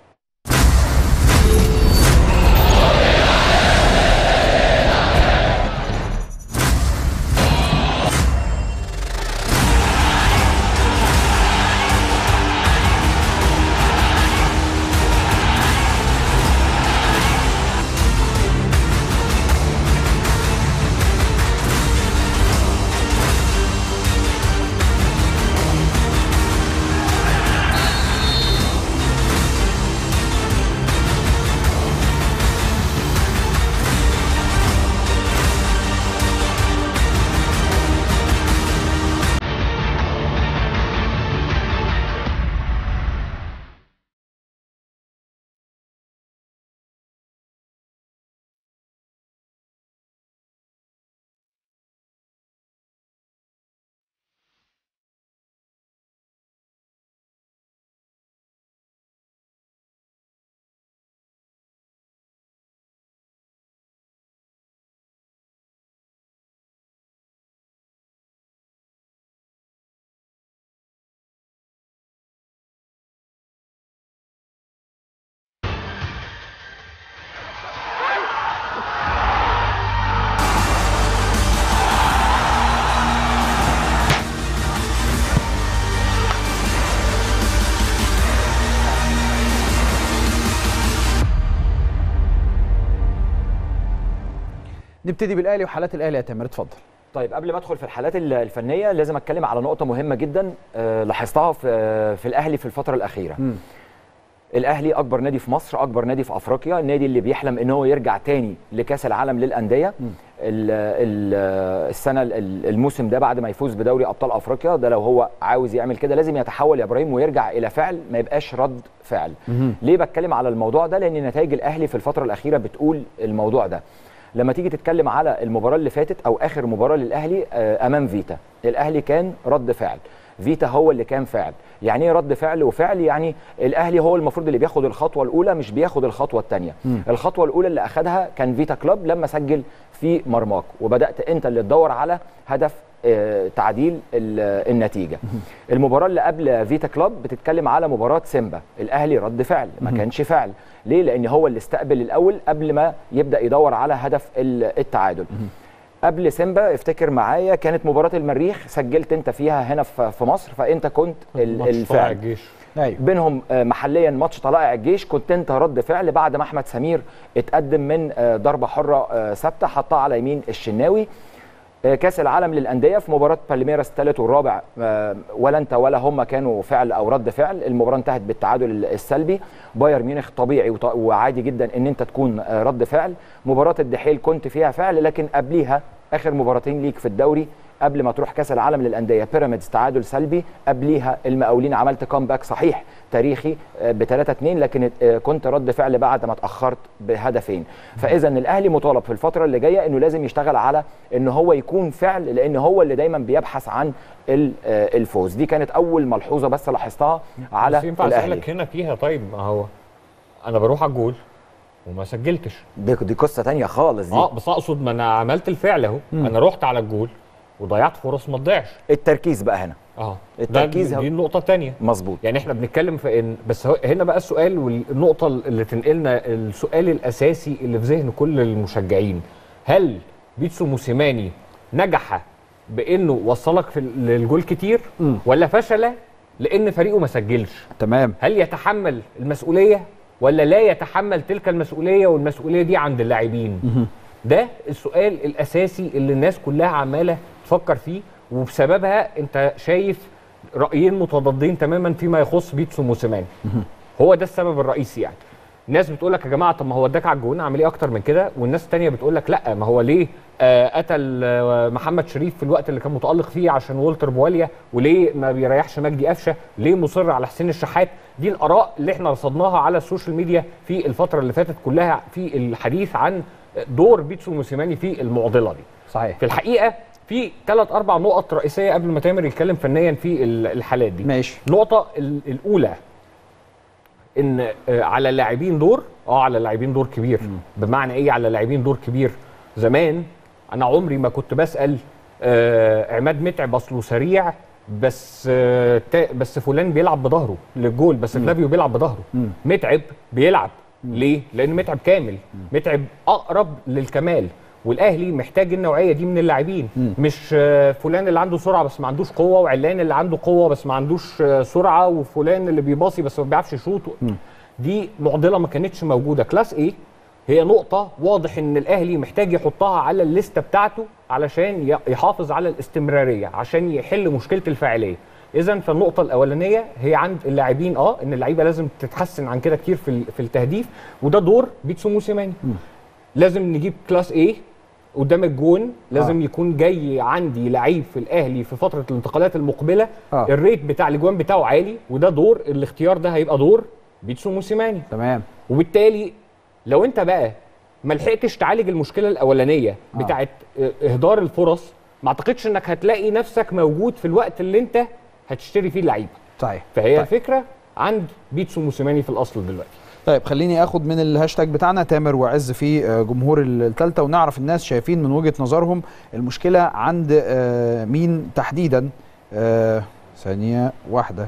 نبتدي بالاهلي وحالات الاهلي يا تامر، اتفضل. طيب قبل ما ادخل في الحالات الفنيه لازم اتكلم على نقطه مهمه جدا لاحظتها في الاهلي في الفتره الاخيره. الاهلي اكبر نادي في مصر، اكبر نادي في افريقيا، النادي اللي بيحلم ان هو يرجع تاني لكاس العالم للانديه. السنه الموسم ده بعد ما يفوز بدوري ابطال افريقيا ده، لو هو عاوز يعمل كده لازم يتحول يا ابراهيم ويرجع الى فعل، ما يبقاش رد فعل. ليه بتكلم على الموضوع ده؟ لان نتائج الاهلي في الفتره الاخيره بتقول الموضوع ده. لما تيجي تتكلم على المباراه اللي فاتت او اخر مباراه للاهلي امام فيتا، الاهلي كان رد فعل، فيتا هو اللي كان فعل. يعني ايه رد فعل وفعل؟ يعني الاهلي هو المفروض اللي بياخد الخطوه الاولى، مش بياخد الخطوه الثانيه. الخطوه الاولى اللي اخذها كان فيتا كلوب لما سجل في مرماك، وبدات انت اللي تدور على هدف تعديل النتيجه. المباراه اللي قبل فيتا كلوب بتتكلم على مباراه سيمبا، الاهلي رد فعل، ما كانش فعل. ليه؟ لان هو اللي استقبل الاول قبل ما يبدا يدور على هدف التعادل. قبل سيمبا افتكر معايا كانت مباراه المريخ، سجلت انت فيها هنا في مصر، فانت كنت الفعل. الجيش. بينهم محليا ماتش طلائع الجيش، كنت انت رد فعل بعد ما احمد سمير اتقدم من ضربه حره ثابته حطها على يمين الشناوي. كاس العالم للانديه في مباراه بالميراس الثالث والرابع، ولا انت ولا هم كانوا فعل او رد فعل، المباراه انتهت بالتعادل السلبي. بايرن ميونخ طبيعي وعادي جدا ان انت تكون رد فعل. مباراه الدحيل كنت فيها فعل، لكن قبليها اخر مباراتين ليك في الدوري قبل ما تروح كاس العالم للانديه، بيراميدز تعادل سلبي، قبليها المقاولين عملت كومباك صحيح تاريخي ب3-2، لكن كنت رد فعل بعد ما اتاخرت بهدفين. فاذا الاهلي مطالب في الفتره اللي جايه انه لازم يشتغل على ان هو يكون فعل، لان هو اللي دايما بيبحث عن الفوز. دي كانت اول ملحوظه بس لاحظتها على بس ينفع الاهلي. اسالك هنا فيها؟ طيب ما هو انا بروح على الجول وما سجلتش، دي قصه ثانيه خالص دي. بس اقصد ما انا عملت الفعل اهو، انا رحت على الجول وضيعت فرص ما تضيعش. التركيز بقى هنا. التركيز دي النقطه الثانيه. مظبوط. يعني احنا بنتكلم في ان بس هنا بقى السؤال والنقطه اللي تنقلنا السؤال الاساسي اللي في ذهن كل المشجعين، هل بيتسو موسيماني نجح بانه وصلك للجول كتير ولا فشل لان فريقه ما سجلش؟ تمام. هل يتحمل المسؤوليه ولا لا يتحمل تلك المسؤوليه، والمسؤوليه دي عند اللاعبين؟ ده السؤال الاساسي اللي الناس كلها عماله تفكر فيه، وبسببها انت شايف رايين متضادين تماما فيما يخص بيتسو موسيماني. هو ده السبب الرئيسي. يعني الناس بتقول لك يا جماعه طب ما هو اداك على الجون، اعمل ايه اكتر من كده؟ والناس الثانيه بتقول لك لا، ما هو ليه قتل محمد شريف في الوقت اللي كان متالق فيه عشان والتر بواليا، وليه ما بيريحش مجدي قفشه، ليه مصر على حسين الشحات؟ دي الاراء اللي احنا رصدناها على السوشيال ميديا في الفتره اللي فاتت كلها في الحديث عن دور بيتسو موسيماني في المعضله دي. صحيح. في الحقيقه في 3-4 نقط رئيسيه قبل ما تامر يتكلم فنيا في الحالات دي. ماشي. النقطه الاولى ان على اللاعبين دور، على اللاعبين دور كبير. بمعنى ايه على اللاعبين دور كبير؟ زمان انا عمري ما كنت بسال عماد متعب اصله سريع بس فلان بيلعب بظهره للجول، بس فلافيو بيلعب بظهره. متعب بيلعب ليه؟ لان متعب كامل، متعب اقرب للكمال، والاهلي محتاج النوعيه دي من اللاعبين، مش فلان اللي عنده سرعه بس ما عندوش قوه، وعلان اللي عنده قوه بس ما عندوش سرعه، وفلان اللي بيباصي بس ما بيعرفش يشوط. دي معضله ما كانتش موجوده. كلاس ايه هي نقطه واضح ان الاهلي محتاج يحطها على الليسته بتاعته علشان يحافظ على الاستمراريه، عشان يحل مشكله الفاعليه. اذا فالنقطه الاولانيه هي عند اللاعبين، ان اللعيبه لازم تتحسن عن كده كتير في التهديف، وده دور بيتسو موسيماني. لازم نجيب كلاس ايه قدام الجون، لازم يكون جاي عندي لعيب في الاهلي في فتره الانتقالات المقبله الريت بتاع الاجوان بتاعه عالي، وده دور الاختيار ده هيبقى دور بيتسو موسيماني. تمام. وبالتالي لو انت بقى ما لحقتش تعالج المشكله الاولانيه بتاعه اهدار الفرص، ما اعتقدش انك هتلاقي نفسك موجود في الوقت اللي انت هتشتري فيه اللعيبه. طيب. فهي الفكره عند بيتسو موسيماني في الاصل دلوقتي. طيب خليني اخد من الهاشتاج بتاعنا تامر وعز في جمهور الثالثه، ونعرف الناس شايفين من وجهه نظرهم المشكله عند مين تحديدا. ثانيه واحده.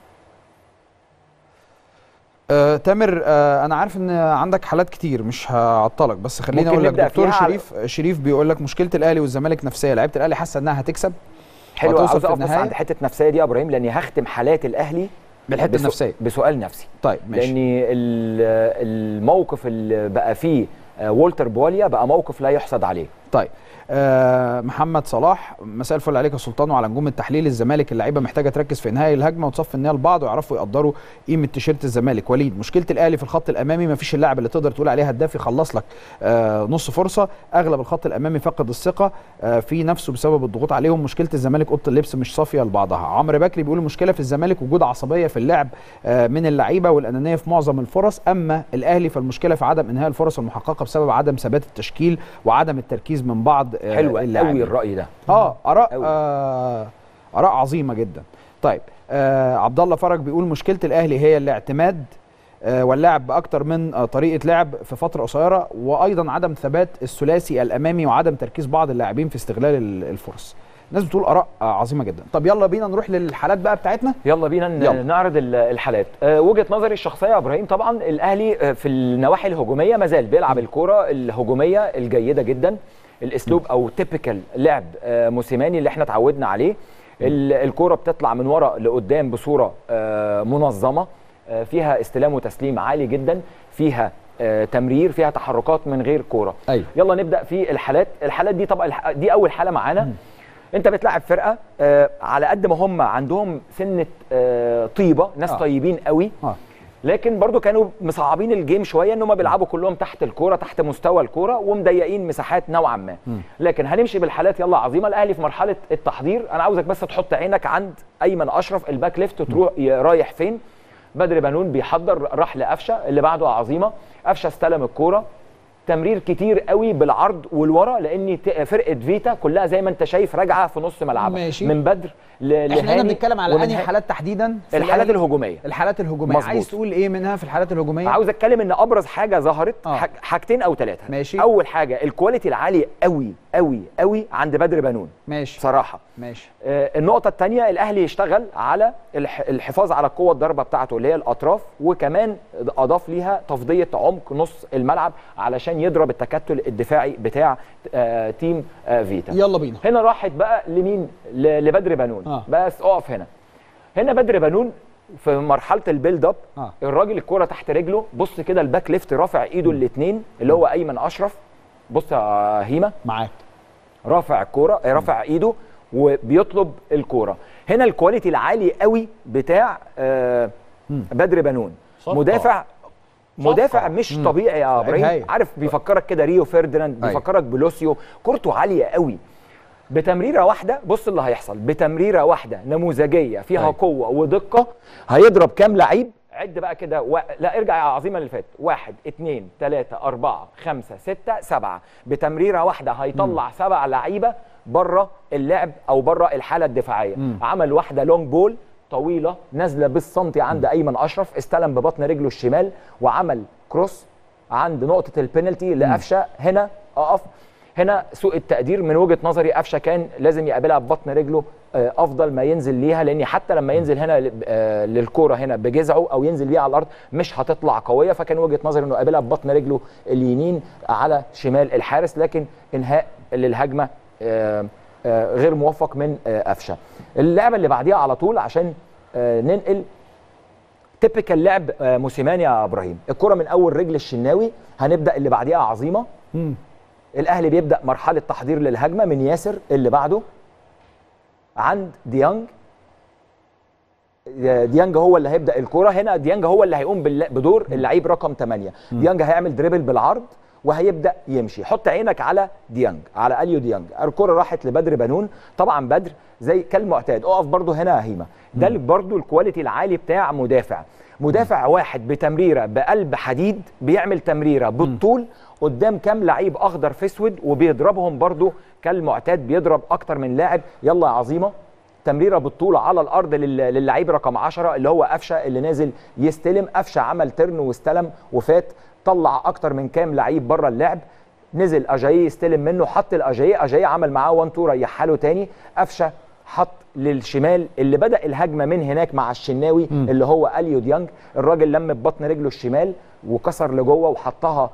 تامر، انا عارف ان عندك حالات كتير مش هعطلك، بس خليني اقول لك دكتور شريف بيقول لك مشكله الاهلي والزمالك نفسيه، لعيبه الاهلي حاسه انها هتكسب. حلو، عاوز اقف بس عند حته النفسيه دي يا ابراهيم، لاني هختم حالات الاهلي بالحته النفسيه بسؤال نفسي. طيب ماشي. لان الموقف اللي بقى فيه والتر بواليا بقى موقف لا يحسد عليه. طيب محمد صلاح، مساء الفل عليك يا سلطان وعلى نجوم التحليل. الزمالك اللعيبه محتاجه تركز في انهاء الهجمه وتصفي النيه لبعض ويعرفوا يقدروا قيمه تيشيرت الزمالك. وليد، مشكله الاهلي في الخط الامامي، ما فيش اللاعب اللي تقدر تقول عليه هداف يخلص لك نص فرصه، اغلب الخط الامامي فقد الثقه في نفسه بسبب الضغوط عليهم. مشكله الزمالك اوضه اللبس مش صافيه لبعضها. عمرو بكري بيقول المشكله في الزمالك وجود عصبيه في اللعب من اللعيبه والانانيه في معظم الفرص، اما الاهلي فالمشكله في عدم انهاء الفرص المحققه بسبب عدم ثبات التشكيل وعدم التركيز من بعض اللاعبين. الرأي ده آراء عظيمة جدا. طيب عبد الله فرج بيقول مشكلة الأهلي هي الاعتماد واللعب بأكتر من طريقة لعب في فترة قصيرة، وأيضا عدم ثبات الثلاثي الأمامي وعدم تركيز بعض اللاعبين في استغلال الفرص. الناس بتقول آراء عظيمة جدا. طب يلا بينا نروح للحالات بقى بتاعتنا. يلا بينا نعرض الحالات. وجهة نظري الشخصية يا إبراهيم، طبعا الأهلي في النواحي الهجومية مازال بيلعب الكرة الهجومية الجيدة جدا، الاسلوب او تيبيكال لعب موسيماني اللي احنا اتعودنا عليه. الكوره بتطلع من ورا لقدام بصوره منظمه، فيها استلام وتسليم عالي جدا، فيها تمرير، فيها تحركات من غير كوره. أيوة. يلا نبدا في الحالات دي. طبعا دي اول حاله معانا. انت بتلعب فرقه على قد ما هم عندهم سنه طيبه، ناس طيبين قوي، لكن برضو كانوا مصعبين الجيم شويه، ان هم بيلعبوا كلهم تحت الكوره، تحت مستوى الكوره، ومضيقين مساحات نوعا ما. لكن هنمشي بالحالات. يلا عظيمه. الاهلي في مرحله التحضير. انا عاوزك بس تحط عينك عند ايمن اشرف الباك ليفت، تروح رايح فين. بدر بنون بيحضر، راح لقفشه. اللي بعده عظيمه، قفشه استلم الكوره، تمرير كتير قوي بالعرض والورا، لان فرقه فيتا كلها زي ما انت شايف راجعه في نص ملعبها من بدر لهاني. احنا بنتكلم على انهي حالات تحديدا؟ الحالات الهجوميه. الحالات الهجوميه. مزبوط. عايز تقول ايه منها في الحالات الهجوميه؟ عاوز اتكلم ان ابرز حاجه ظهرت حاجتين او ثلاثه. ماشي. اول حاجه الكواليتي العالي قوي قوي قوي عند بدر بنون. ماشي. صراحه. ماشي. النقطه الثانيه، الاهلي يشتغل على الحفاظ على القوه الضربه بتاعته اللي هي الاطراف، وكمان اضاف ليها تفضيه عمق نص الملعب علشان يضرب التكتل الدفاعي بتاع تيم فيتا. يلا بينا. هنا راحت بقى لمين؟ لبدر بنون. بس اقف هنا بدر بنون في مرحله البيلد اب. الراجل الكوره تحت رجله، بص كده الباك ليفت رافع ايده الاثنين اللي هو ايمن اشرف. بص يا هيما معاك، رافع الكوره، رافع ايده وبيطلب الكوره. هنا الكواليتي العالي قوي بتاع بدر بنون. مدافع مش طبيعي يا ابراهيم. عارف بيفكرك كده ريو فيرديناند، بيفكرك بلوسيو. كورته عاليه قوي. بتمريره واحده، بص اللي هيحصل، بتمريره واحده نموذجيه فيها قوه ودقه، هيضرب كام لعيب عد بقى كده لا ارجع يا عظيمه اللي فات 1 2 3 4 5 6 7 بتمريره واحده هيطلع 7 لعيبه بره اللعب او بره الحاله الدفاعيه. عمل واحده لونج بول طويله نازله بالسنتي عند ايمن اشرف، استلم ببطن رجله الشمال وعمل كروس عند نقطه البينالتي لقفشه. هنا اقف، هنا سوء التقدير من وجهه نظري، قفشه كان لازم يقابلها ببطن رجله افضل ما ينزل ليها، لان حتى لما ينزل هنا للكوره هنا بجذعه او ينزل بيها على الارض مش هتطلع قويه، فكان وجهه نظري انه يقابلها ببطن رجله اليمين على شمال الحارس، لكن انهاء للهجمه غير موفق من قفشه. اللعبه اللي بعديها على طول عشان ننقل تيبيكال لعب موسيماني يا ابراهيم، الكره من اول رجل الشناوي. هنبدا اللي بعديها عظيمه. الاهلي بيبدا مرحله تحضير للهجمه من ياسر، اللي بعده عند ديانج. ديانج هو اللي هيبدا الكره هنا، ديانج هو اللي هيقوم بدور اللعيب رقم 8. ديانج هيعمل دريبل بالعرض وهيبدا يمشي. حط عينك على ديانج، على اليو ديانج. الكره راحت لبدر بنون، طبعا بدر زي كالمعتاد اقف برضو هنا يا هيما، ده برضو الكواليتي العالي بتاع مدافع واحد بتمريره بقلب حديد، بيعمل تمريره بالطول قدام كام لعيب اخضر في اسود وبيضربهم برضو كالمعتاد، بيضرب اكتر من لاعب. يلا يا عظيمه، تمريره بالطول على الارض للعيب رقم 10 اللي هو قفشه اللي نازل يستلم. قفشه عمل ترن واستلم وفات، طلع اكتر من كام لعيب بره اللعب. نزل اجاييه يستلم منه، حط اجاييه عمل معاه 1 2 ريحها له تاني. قفشه حط للشمال اللي بدا الهجمه من هناك مع الشناوي اللي هو اليو ديانج. الراجل لم ببطن رجله الشمال وكسر لجوه وحطها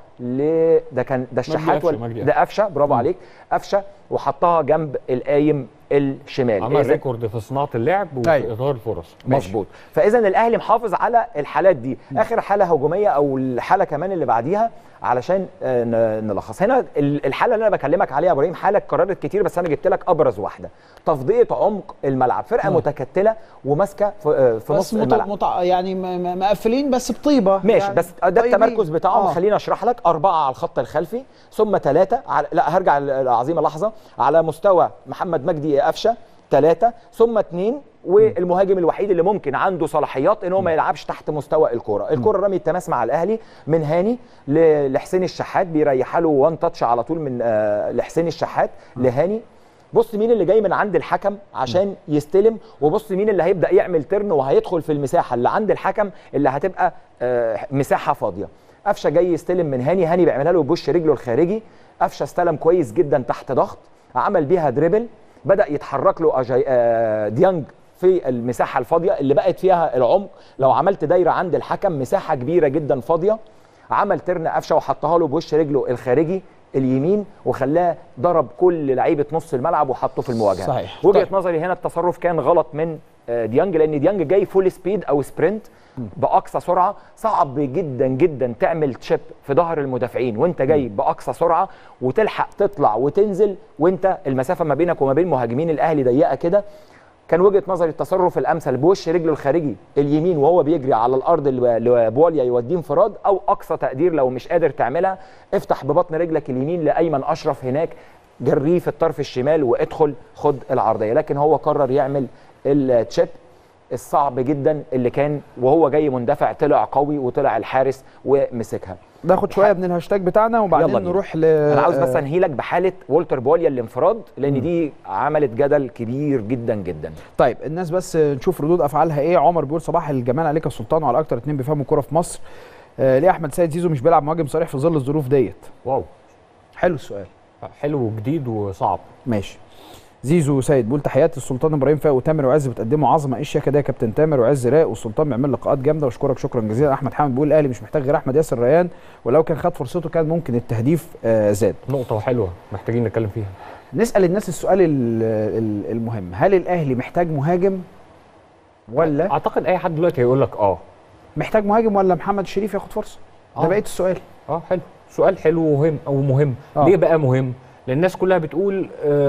ده الشحات ده قفشه، برافو عليك قفشه، وحطها جنب القايم الشمال. عمل ريكورد في صناعه اللعب وفي اظهار الفرص. مظبوط. فاذا الاهلي محافظ على الحالات دي. اخر حاله هجوميه او الحاله كمان اللي بعديها علشان نلخص هنا الحاله اللي انا بكلمك عليها يا ابراهيم، حاله اتكررت كتير بس انا جبت لك ابرز واحده. تفضيه عمق الملعب، فرقه متكتله وماسكه في نص الملعب، يعني مقفلين بس بطيبه ماشي يعني، بس ده التمركز بتاعهم. خليني اشرح لك. 4 على الخط الخلفي، ثم 3 لا هرجع العظيمه لحظه، على مستوى محمد مجدي قفشه 3، ثم 2 والمهاجم الوحيد اللي ممكن عنده صلاحيات ان هو ما يلعبش تحت مستوى الكره رمي التماس مع الاهلي من هاني لحسين الشحات، بيريحها له 1 تاتش على طول من لحسين الشحات لهاني. بص مين اللي جاي من عند الحكم عشان يستلم، وبص مين اللي هيبدا يعمل ترن وهيدخل في المساحه اللي عند الحكم اللي هتبقى مساحه فاضيه. قفشه جاي يستلم من هاني بيعملها له بوش رجله الخارجي. قفشه استلم كويس جدا تحت ضغط، عمل بيها دريبل، بدا يتحرك له ديانج في المساحه الفاضيه اللي بقت فيها العمق. لو عملت دايره عند الحكم مساحه كبيره جدا فاضيه، عمل ترن قفشه وحطها له بوش رجله الخارجي اليمين وخلاه ضرب كل لعيبه نص الملعب وحطه في المواجهه. صحيح. وجهه نظري هنا التصرف كان غلط من ديانج، لان ديانج جاي فول سبيد او سبرنت باقصى سرعه. صعب جدا جدا تعمل تشيب في ظهر المدافعين وانت جاي باقصى سرعه وتلحق تطلع وتنزل وانت المسافه ما بينك وما بين مهاجمين الاهلي ضيقه كده. كان وجهه نظري التصرف الامثل بوش رجله الخارجي اليمين وهو بيجري على الارض لبواليا يوديه انفراد، او اقصى تقدير لو مش قادر تعملها افتح ببطن رجلك اليمين لايمن اشرف هناك، جريه في الطرف الشمال وادخل خد العرضيه. لكن هو قرر يعمل التشيب الصعب جدا اللي كان وهو جاي مندفع، طلع قوي وطلع الحارس ومسكها. ناخد شويه من الهاشتاج بتاعنا وبعدين نروح انا عاوز بس انهيلك بحاله والتر بواليا الانفراد لان دي عملت جدل كبير جدا جدا. طيب الناس بس نشوف ردود افعالها ايه. عمر بيقول صباح الجمال عليك يا سلطان وعلى اكتر 2 بيفهموا كوره في مصر. ليه احمد سيد زيزو مش بيلعب مهاجم صريح في ظل الظروف ديت؟ واو حلو السؤال، حلو وجديد وصعب. ماشي. زيزو سيد بيقول تحياتي السلطان ابراهيم فاق وتامر وعز بتقدموا عظمه، ايه الشياكه ده يا كابتن تامر وعز راق والسلطان بيعمل لقاءات جامده واشكرك شكرا جزيلا. احمد حامد بيقول الاهلي مش محتاج غير احمد ياسر ريان ولو كان خد فرصته كان ممكن التهديف زاد. نقطه حلوه محتاجين نتكلم فيها. نسال الناس السؤال المهم، هل الاهلي محتاج مهاجم ولا؟ اعتقد اي حد دلوقتي هيقول لك محتاج مهاجم ولا محمد شريف ياخد فرصه؟ ده بقيه السؤال. حلو، سؤال حلو ومهم. ليه بقى مهم؟ لان الناس كلها بتقول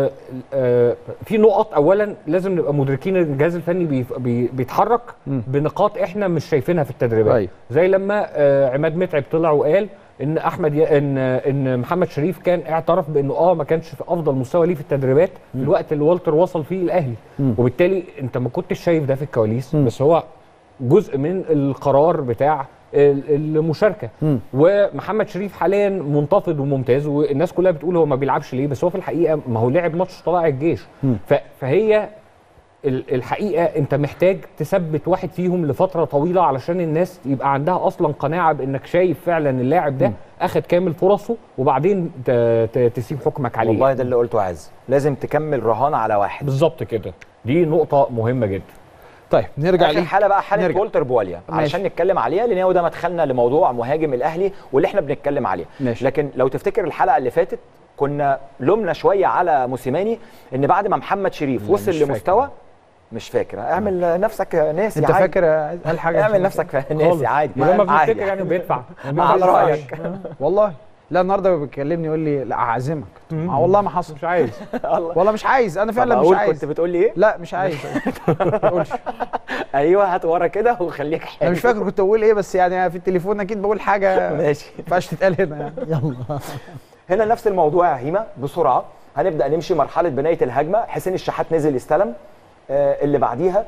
في نقط. اولا لازم نبقى مدركين ان الجهاز الفني بيتحرك بنقاط احنا مش شايفينها في التدريبات. زي لما عماد متعب طلع وقال ان ان محمد شريف كان اعترف بانه ما كانش في افضل مستوى ليه في التدريبات في الوقت اللي والتر وصل فيه الاهلي، وبالتالي انت ما كنتش شايف ده في الكواليس، بس هو جزء من القرار بتاع المشاركه. ومحمد شريف حاليا منتفض وممتاز، والناس كلها بتقول هو ما بيلعبش ليه، بس هو في الحقيقه ما هو لعب ماتش طلائع الجيش. فهي الحقيقه انت محتاج تثبت واحد فيهم لفتره طويله علشان الناس يبقى عندها اصلا قناعه بانك شايف فعلا اللاعب ده اخد كامل فرصه، وبعدين تسيب حكمك عليه. والله ده اللي قلته عز، لازم تكمل رهان على واحد بالظبط كده. دي نقطه مهمه جدا. طيب نرجع ليه حاله بقى، حاله وولتر بواليا علشان نتكلم عليها، لان هو ده مدخلنا لموضوع مهاجم الاهلي واللي احنا بنتكلم عليه. لكن لو تفتكر الحلقه اللي فاتت كنا لومنا شويه على موسيماني ان بعد ما محمد شريف وصل لمستوى مش فاكر، اعمل نفسك ناسي انت عادي. فاكر قال حاجه اعمل نفسك ناسي عادي، ولما بيفتكر يعني بيدفع على رايك. والله لا النهارده بيكلمني يقول لي لا اعزمك، والله ما حصل، مش عايز والله مش عايز، انا فعلا مش عايز. كنت بتقول لي ايه؟ لا مش عايز. ما تقولش. ايوه هات ورا كده وخليك حلو. انا مش فاكر كنت بقول ايه، بس يعني في التليفون اكيد بقول حاجه ماشي ما ينفعش تتقال هنا يعني. يلا هنا نفس الموضوع يا هيما. بسرعه هنبدا نمشي مرحله بنايه الهجمه. حسين الشحات نزل يستلم، اللي بعديها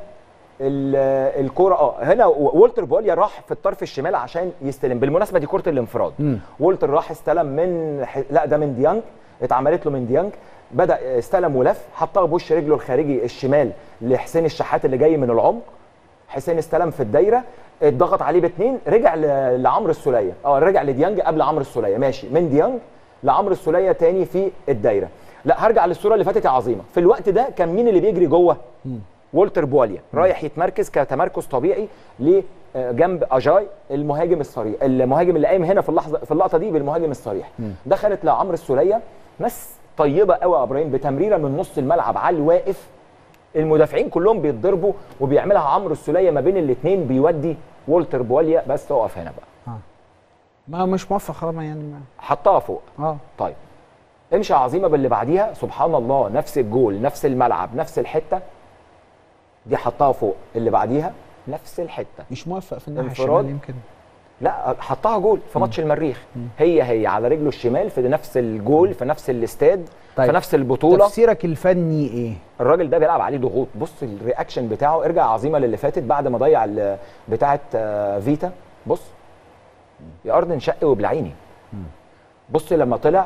الكوره هنا وولتر بواليا راح في الطرف الشمال عشان يستلم. بالمناسبه دي كره الانفراد. وولتر راح استلم لا ده من ديانج، اتعملت له من ديانج، بدا استلم ولف، حطها بوش رجله الخارجي الشمال لحسين الشحات اللي جاي من العمق. حسين استلم في الدايره، اتضغط عليه باثنين، رجع لعمرو السوليه، رجع لديانج قبل عمرو السوليه، ماشي من ديانج لعمرو السوليه تاني في الدايره. لا هرجع للصوره اللي فاتت يا عظيمه. في الوقت ده كان مين اللي بيجري جوه؟ وولتر بواليا رايح يتمركز كتمركز طبيعي لجنب اجاي المهاجم الصريح، المهاجم اللي قايم هنا في اللقطه دي بالمهاجم الصريح. دخلت لعمرو السوليه، ناس طيبه قوي يا ابراهيم، بتمريره من نص الملعب على الواقف، المدافعين كلهم بيتضربوا وبيعملها عمرو السوليه ما بين الاثنين، بيودي وولتر بواليا بس اقف هنا بقى. ما مش موفق خلاص يعني، حطها فوق. طيب امشي يا عظيمه باللي بعديها. سبحان الله، نفس الجول، نفس الملعب، نفس الحته دي، حطها فوق. اللي بعديها نفس الحته، مش موفق في الناحيه الشمال يمكن. لا حطها جول في ماتش المريخ، هي على رجله الشمال في نفس الجول في نفس الاستاد. طيب. في نفس البطوله. تفسيرك الفني ايه؟ الراجل ده بيلعب عليه ضغوط. بص الرياكشن بتاعه، ارجع عظيمه للي فاتت بعد ما ضيع بتاعه فيتا، بص يا ارض انشق وبلعيني. بص لما طلع،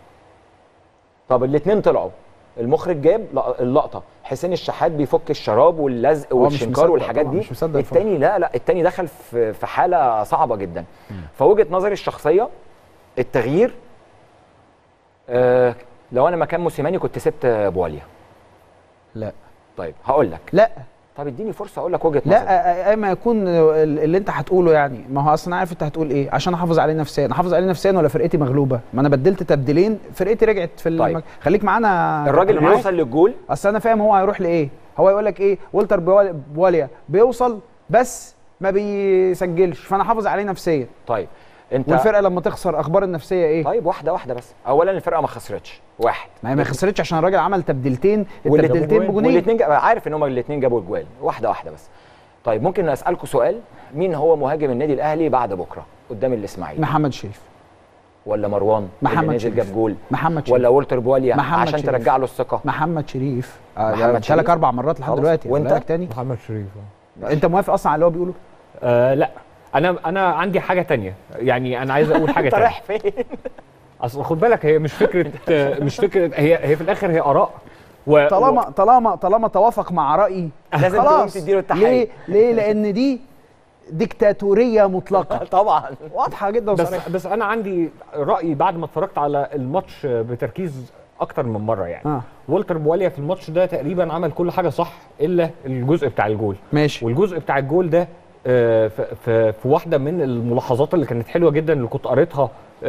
طب الاثنين طلعوا، المخرج جاب اللقطه حسين الشحات بيفك الشراب واللزق والشنكار والحاجات دي. الثاني لا الثاني دخل في حاله صعبه جدا. فوجهه نظري الشخصيه التغيير، لو انا مكان موسيماني كنت سبت بواليا. لا طيب هقول لك لا. طب اديني فرصه اقول لك وجهه نظري. لا اما يكون اللي انت هتقوله يعني، ما هو اصلا عارف انت هتقول ايه عشان احافظ عليه نفسيا. احافظ عليه نفسيا ولا فرقتي مغلوبه؟ ما انا بدلت تبديلين، فرقتي رجعت في طيب. خليك معانا. الراجل بيوصل للجول، اصل انا فاهم هو هيروح لايه. هو يقول لك ايه؟ وولتر بواليا بيوصل بس ما بيسجلش، فانا حافظ عليه نفسيا. طيب انت والفرقه لما تخسر اخبار النفسيه ايه؟ طيب واحده بس. اولا الفرقه ما خسرتش، واحد ما خسرتش عشان الراجل عمل تبديلتين، التبديلتين بجونين، والاثنين عارف ان هم الاثنين جابوا الجوال. واحده بس. طيب ممكن اسالكم سؤال، مين هو مهاجم النادي الاهلي بعد بكره قدام الاسماعيلي؟ محمد شريف ولا مروان محمد شريف جاب جول؟ محمد شريف ولا وولتر بواليا عشان شريف. ترجع له الثقه؟ محمد شريف. ثلاث 4 مرات لحد دلوقتي. وانت تاني محمد شريف. انت موافق اصلا على اللي هو بيقوله؟ لا انا عندي حاجه تانية، يعني انا عايز اقول حاجه تانية. رايح فين؟ اصل خد بالك، هي مش فكره هي في الاخر هي اراء، طالما توافق مع رايي لازم تقوم تديله التحيه. ليه؟ لان دي ديكتاتوريه مطلقه. طبعا واضحه جدا وصريحه. بس انا عندي راي بعد ما اتفرجت على الماتش بتركيز اكتر من مره يعني. وولتر بواليا في الماتش ده تقريبا عمل كل حاجه صح الا الجزء بتاع الجول. ماشي. والجزء بتاع الجول ده في واحده من الملاحظات اللي كانت حلوه جدا اللي كنت قريتها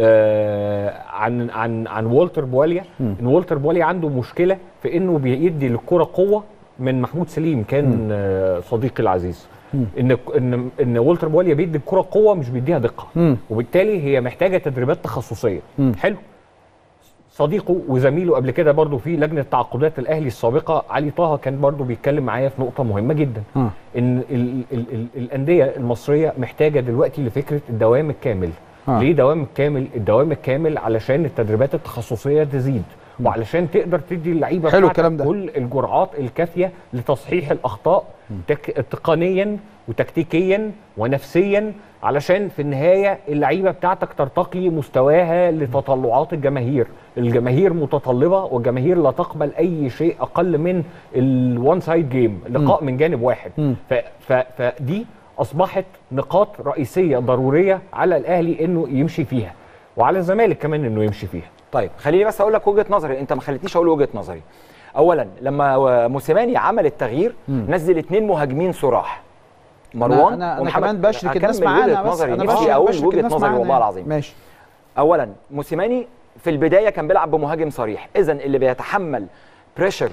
عن وولتر بواليا، ان وولتر بواليا عنده مشكله في انه بيدي للكره قوه. من محمود سليم كان صديقي العزيز، ان وولتر بواليا بيدي الكره قوه مش بيديها دقه، وبالتالي هي محتاجه تدريبات تخصصيه. حلو. صديقه وزميله قبل كده برضو في لجنه تعاقدات الاهلي السابقه علي طه كان برضو بيتكلم معايا في نقطه مهمه جدا، ان الانديه المصريه محتاجه دلوقتي لفكره الدوام الكامل. ليه دوام الكامل؟ الدوام الكامل علشان التدريبات التخصصيه تزيد، وعلشان تقدر تدي اللعيبه حلو الكلام ده. كل الجرعات الكافيه لتصحيح الاخطاء تقنيا وتكتيكيا ونفسيا، علشان في النهايه اللعيبه بتاعتك ترتقي مستواها لتطلعات الجماهير. الجماهير متطلبه، والجماهير لا تقبل اي شيء اقل من الوان سايد جيم، لقاء من جانب واحد. فدي اصبحت نقاط رئيسيه ضروريه على الاهلي انه يمشي فيها، وعلى الزمالك كمان انه يمشي فيها. طيب خليني بس اقول لك وجهه نظري، انت ما خليتنيش اقول وجهه نظري. اولا لما موسيماني عمل التغيير نزل 2 مهاجمين صراح، مروان انا كمان بشرك الناس معانا، بس انا نفسي اقول وجهه نظري والله العظيم. ماشي. اولا موسيماني في البدايه كان بيلعب بمهاجم صريح، اذا اللي بيتحمل بريشر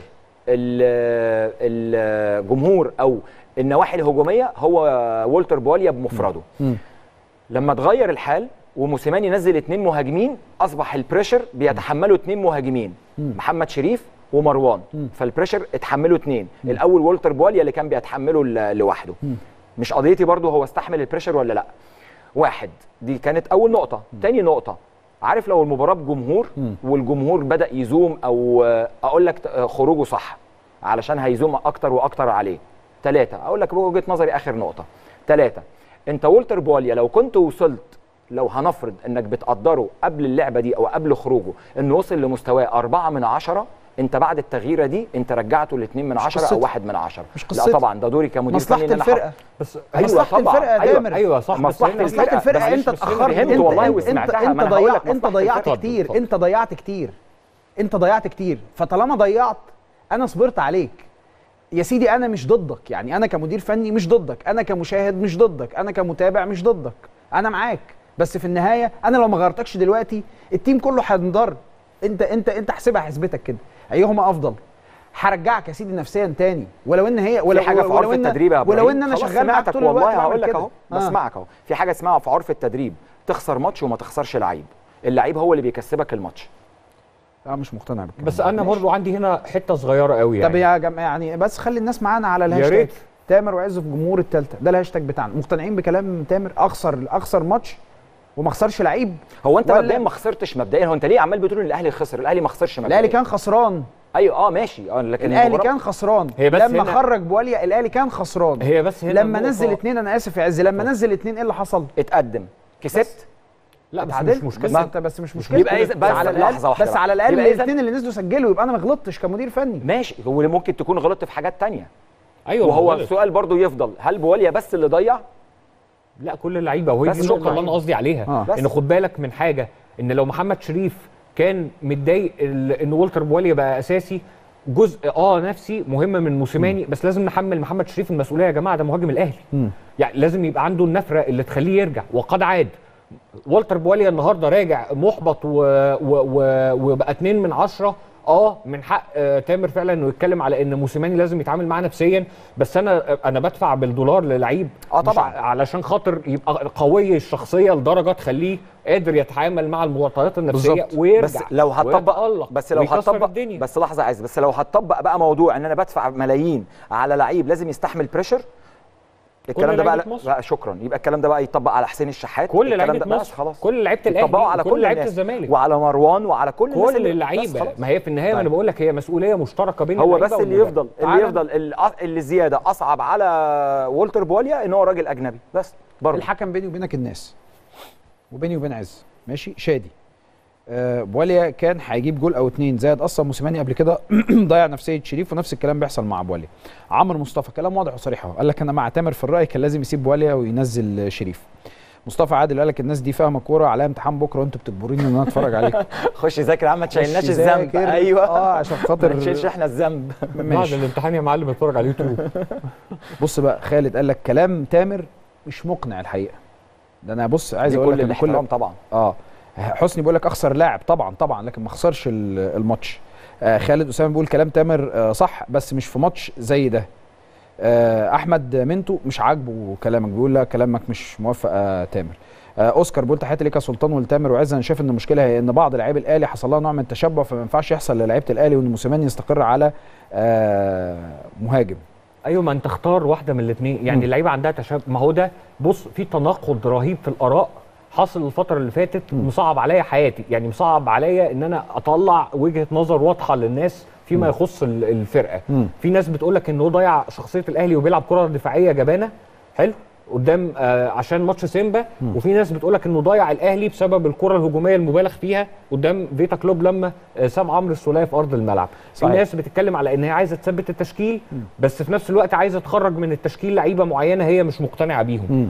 الجمهور او النواحي الهجوميه هو والتر بواليا بمفرده. لما اتغير الحال وموسيماني نزل 2 مهاجمين، اصبح البريشر بيتحملوا 2 مهاجمين، محمد شريف ومروان. فالبريشر اتحملوا 2. الاول والتر بواليا اللي كان بيتحمله لوحده. مش قضيتي برضو هو استحمل البريشر ولا لا. واحد، دي كانت اول نقطه. تاني نقطه، عارف لو المباراه بجمهور والجمهور بدا يزوم او اقول لك خروجه صح علشان هيزوم اكتر واكتر عليه. 3، اقول لك بوجهه نظري اخر نقطه. 3، انت والتر بواليا لو كنت وصلت، لو هنفرض انك بتقدره قبل اللعبه دي او قبل خروجه انه وصل لمستواه 4 من 10، انت بعد التغييره دي انت رجعته ل 2 من 10 او 1 من 10. لا طبعا ده دوري كمدير فني ان انا بس مصلحه الفرقه يا تامر. ايوه صح، مصلحه الفرقه. انت اتاخرت، انت ضيعت كتير. فطالما ضيعت انا صبرت عليك يا سيدي. انا مش ضدك، يعني انا كمدير فني مش ضدك، انا كمشاهد مش ضدك، انا كمتابع مش ضدك، انا معاك. بس في النهايه انا لو ما غيرتكش دلوقتي التيم كله هينضر. انت حسبها حسبتك كده، ايهما افضل. هرجعك يا سيدي نفسيا تاني، ولو ان هي في حاجه في عرف التدريب يا ولو ان انا شغال معاك طول الوقت. والله هقول لك اهو، بسمعك اهو. في حاجه اسمها في عرف التدريب تخسر ماتش وما تخسرش لعيب. اللعيب هو اللي بيكسبك الماتش. مش مقتنع بالكلام. بس انا برضو عندي هنا حته صغيره قوي يعني. طب يا جماعه يعني بس خلي الناس معانا على الهاشتاج تامر وعز في جمهور الثالثه، ده الهاشتاج بتاعنا. مقتنعين بكلام تامر؟ اخسر ماتش وما خسرش لعيب؟ هو انت مبدئيا ما خسرتش مبدئيا. هو انت ليه عمال بتقول ان الاهلي خسر؟ الاهلي ما خسرش مبدئيا. الاهلي كان خسران. ايوه لكن الاهلي كان خسران. لما خرج بواليا الاهلي كان خسران. هي بس هنا لما نزل 2 انا اسف يا عز، لما نزل 2 ايه اللي حصل؟ اتقدم، كسبت. لا بس مش مشكله. بس مش مشكله. يبقى بس على لحظه واحده، بس على الاقل الاثنين اللي نزلوا سجلوا، يبقى انا ما غلطتش كمدير فني. ماشي، هو ممكن تكون غلطت في حاجات ثانيه. ايوه، وهو السؤال برضو يفضل، هل بواليا بس اللي ضيع؟ لا، كل اللعيبه. وهي دي النقطه اللي انا قصدي عليها. ان خد بالك من حاجه، ان لو محمد شريف كان متضايق ان والتر بواليا بقى اساسي، جزء نفسي مهم من موسيماني، بس لازم نحمل محمد شريف المسؤوليه يا جماعه. ده مهاجم الاهلي. يعني لازم يبقى عنده النفره اللي تخليه يرجع، وقد عاد. والتر بواليا النهارده راجع محبط وبقى 2 من 10. من حق تامر فعلا انه يتكلم على ان موسيماني لازم يتعامل معاه نفسيا، بس انا بدفع بالدولار للعيب طبعا علشان خاطر يبقى قوي الشخصيه لدرجه تخليه قادر يتعامل مع المعطيات النفسيه ويرجع. بس لو هتطبق بس لحظه عايز، بس لو هتطبق بقى موضوع ان انا بدفع ملايين على لعيب لازم يستحمل بريشر، الكلام ده بقى شكرا. يبقى الكلام ده بقى يطبق على حسين الشحات، كل لعيبه مصر خلاص، كل لعيبه الاهلي، يطبقوا على كل لعيبه الزمالك، وعلى مروان وعلى كل اللعيبه. ما هي في النهايه انا بقول لك هي مسؤوليه مشتركه بين هو بس اللي يفضل اللي زياده اصعب على والتر بواليا ان هو راجل اجنبي بس. برضه الحكم بيني وبينك الناس، وبيني وبين عز ماشي شادي. بواليا كان هيجيب جول او 2 زائد. اصلا موسيماني قبل كده ضيع نفسيه شريف، ونفس الكلام بيحصل مع بواليا. عمرو مصطفى كلام واضح وصريح اهو، قال لك انا مع تامر في الراي، كان لازم يسيب بواليا وينزل شريف. مصطفى عادل قال لك الناس دي فاهمه كوره، عليها امتحان بكره وانتوا بتجبروني ان انا اتفرج عليكم. خش ذاكر يا عم، ما تشيلناش الذنب. ايوه عشان خاطر ما تشيلش احنا الذنب بعد الامتحان يا معلم. اتفرج على اليوتيوب. بص بقى خالد قال لك كلام تامر مش مقنع الحقيقه. ده انا بص عايز اقول لك كل طبعا حسني بيقول لك اخسر لاعب طبعا لكن ما خسرش الماتش. خالد اسامه بيقول كلام تامر صح بس مش في ماتش زي ده. احمد منتو مش عاجبه كلامك، بيقول لا كلامك مش موافق تامر. اوسكار بيقول تحياتي ليك يا سلطان ولتامر وعز. انا شايف ان المشكله هي ان بعض لاعبي الاهلي حصل لها نوع من التشبع، فما ينفعش يحصل للاعيبه الاهلي وان موسيماني يستقر على مهاجم. ايوه، ما انت اختار واحده من الاثنين. يعني اللعيبه عندها تشابه. ما هو ده بص، في تناقض رهيب في الاراء حاصل الفتره اللي فاتت مصعب عليا حياتي، يعني مصعب عليا ان انا اطلع وجهه نظر واضحه للناس فيما يخص الفرقه. في ناس بتقول لك ان هو ضيع شخصيه الاهلي وبيلعب كره دفاعيه جبانه حلو قدام عشان ماتش سيمبا، وفي ناس بتقول لك انه ضيع الاهلي بسبب الكره الهجوميه المبالغ فيها قدام فيتا كلوب لما سام عمرو السوليه في ارض الملعب. في ناس بتتكلم على ان هي عايزه تثبت التشكيل بس في نفس الوقت عايزه تخرج من التشكيل لعيبه معينه هي مش مقتنعه بيهم.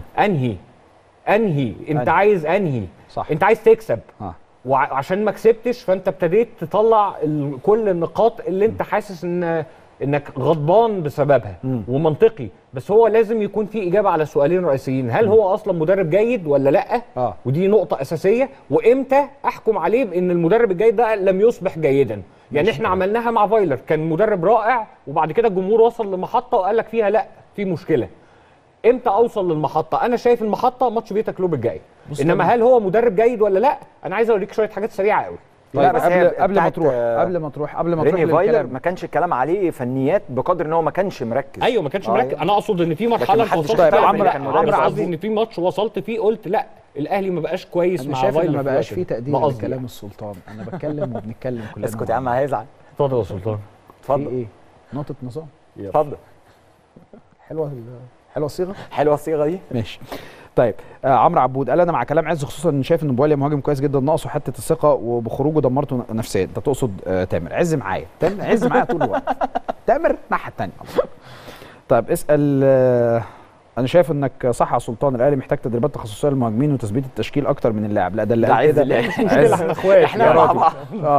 انهي انت عايز انهي صح. انت عايز تكسب وعشان ما كسبتش فانت ابتديت تطلع كل النقاط اللي انت حاسس انك غضبان بسببها ومنطقي، بس هو لازم يكون في اجابه على سؤالين رئيسيين، هل هو اصلا مدرب جيد ولا لا؟ ودي نقطه اساسيه، وامتى احكم عليه بان المدرب الجيد ده لم يصبح جيدا؟ يعني احنا عملناها مع فايلر، كان مدرب رائع وبعد كده الجمهور وصل لمحطه وقال لك فيها لا في مشكله. امتى اوصل للمحطه؟ انا شايف المحطه ماتش فيتا كلوب الجاي، انما هل هو مدرب جيد ولا لا؟ انا عايز اوريك شويه حاجات سريعه قوي. طيب بس قبل ما تروح ريني فايلر ما كانش الكلام عليه فنيات بقدر ان هو ما كانش مركز. ايوه ما كانش مركز. انا اقصد ان في مرحله وصلت عمرو قصدي ان في ماتش وصلت فيه قلت لا الاهلي ما بقاش كويس مع فايلر. ما بقاش فيه تقدير لكلام السلطان. انا بتكلم وبنتكلم كلنا. اسكت يا عم هيزعل. اتفضل يا سلطان. اتفضل. ايه نقطه نظام؟ اتفضل. حلوه الصيغه؟ حلوه الصيغه دي. ماشي. طيب عمرو عبود قال انا مع كلام عز، خصوصا ان شايف ان بواليا مهاجم كويس جدا، ناقصه حته الثقه وبخروجه دمرته نفسيا. انت تقصد تامر؟ عز معايا طول الوقت. تامر الناحيه الثانيه. طيب اسال انا شايف انك صح يا سلطان، الاهلي محتاج تدريبات تخصصيه للمهاجمين وتثبيت التشكيل اكتر من اللاعب. لا ده اللي قال كده احنا اخوات احنا مع بعض.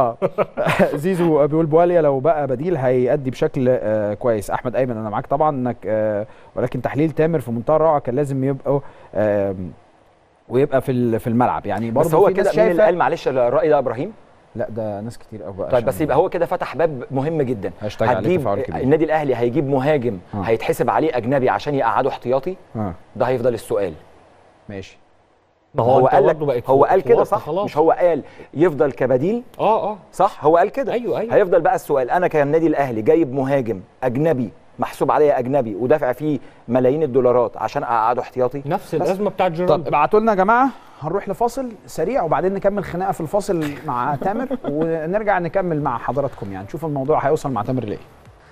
زيزو بيقول بواليا لو بقى بديل هيأدي بشكل كويس. احمد ايمن انا معاك طبعا انك ولكن تحليل تامر في منتهى الروعه، كان لازم يبقى ويبقى في الملعب يعني برضه. بس هو كده مين اللي قال معلش الراي ده ابراهيم؟ لا ده ناس كتير قوي بقى. طيب بس يبقى هو كده فتح باب مهم جدا. هتجيب النادي الاهلي هيجيب مهاجم هيتحسب عليه اجنبي عشان يقعده احتياطي؟ ده هيفضل السؤال. ماشي. هو قال كده صح؟ خلاص. مش هو قال يفضل كبديل؟ صح هو قال كده. ايوه هيفضل بقى السؤال، انا كالنادي الاهلي جايب مهاجم اجنبي محسوب عليا اجنبي ودافع فيه ملايين الدولارات عشان اقعده احتياطي؟ نفس الازمه بتاعت جيرالدو. طب ابعتوا لنا يا جماعه، هنروح لفاصل سريع وبعدين نكمل خناقه في الفاصل مع تامر ونرجع نكمل مع حضراتكم، يعني نشوف الموضوع هيوصل مع تامر ليه.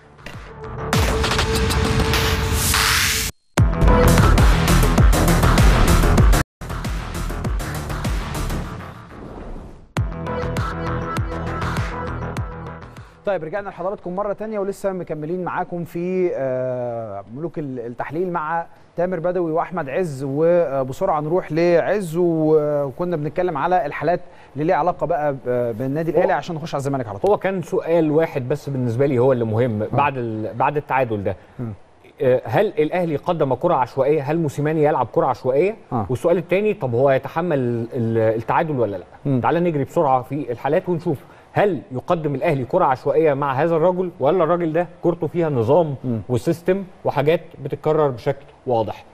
طيب رجعنا لحضراتكم مرة تانية ولسه مكملين معاكم في ملوك التحليل مع تامر بدوي وأحمد عز. وبسرعة نروح لعز، وكنا بنتكلم على الحالات اللي ليها علاقة بقى بالنادي الأهلي عشان نخش على الزمالك على طول. هو كان سؤال واحد بس بالنسبة لي هو اللي مهم بعد التعادل ده. هل الاهلي قدم كره عشوائيه؟ هل موسيماني يلعب كره عشوائيه؟ والسؤال الثاني طب هو يتحمل التعادل ولا لا؟ تعال نجري بسرعه في الحالات ونشوف هل يقدم الاهلي كره عشوائيه مع هذا الرجل ولا الراجل ده كورته فيها نظام وسيستم وحاجات بتتكرر بشكل واضح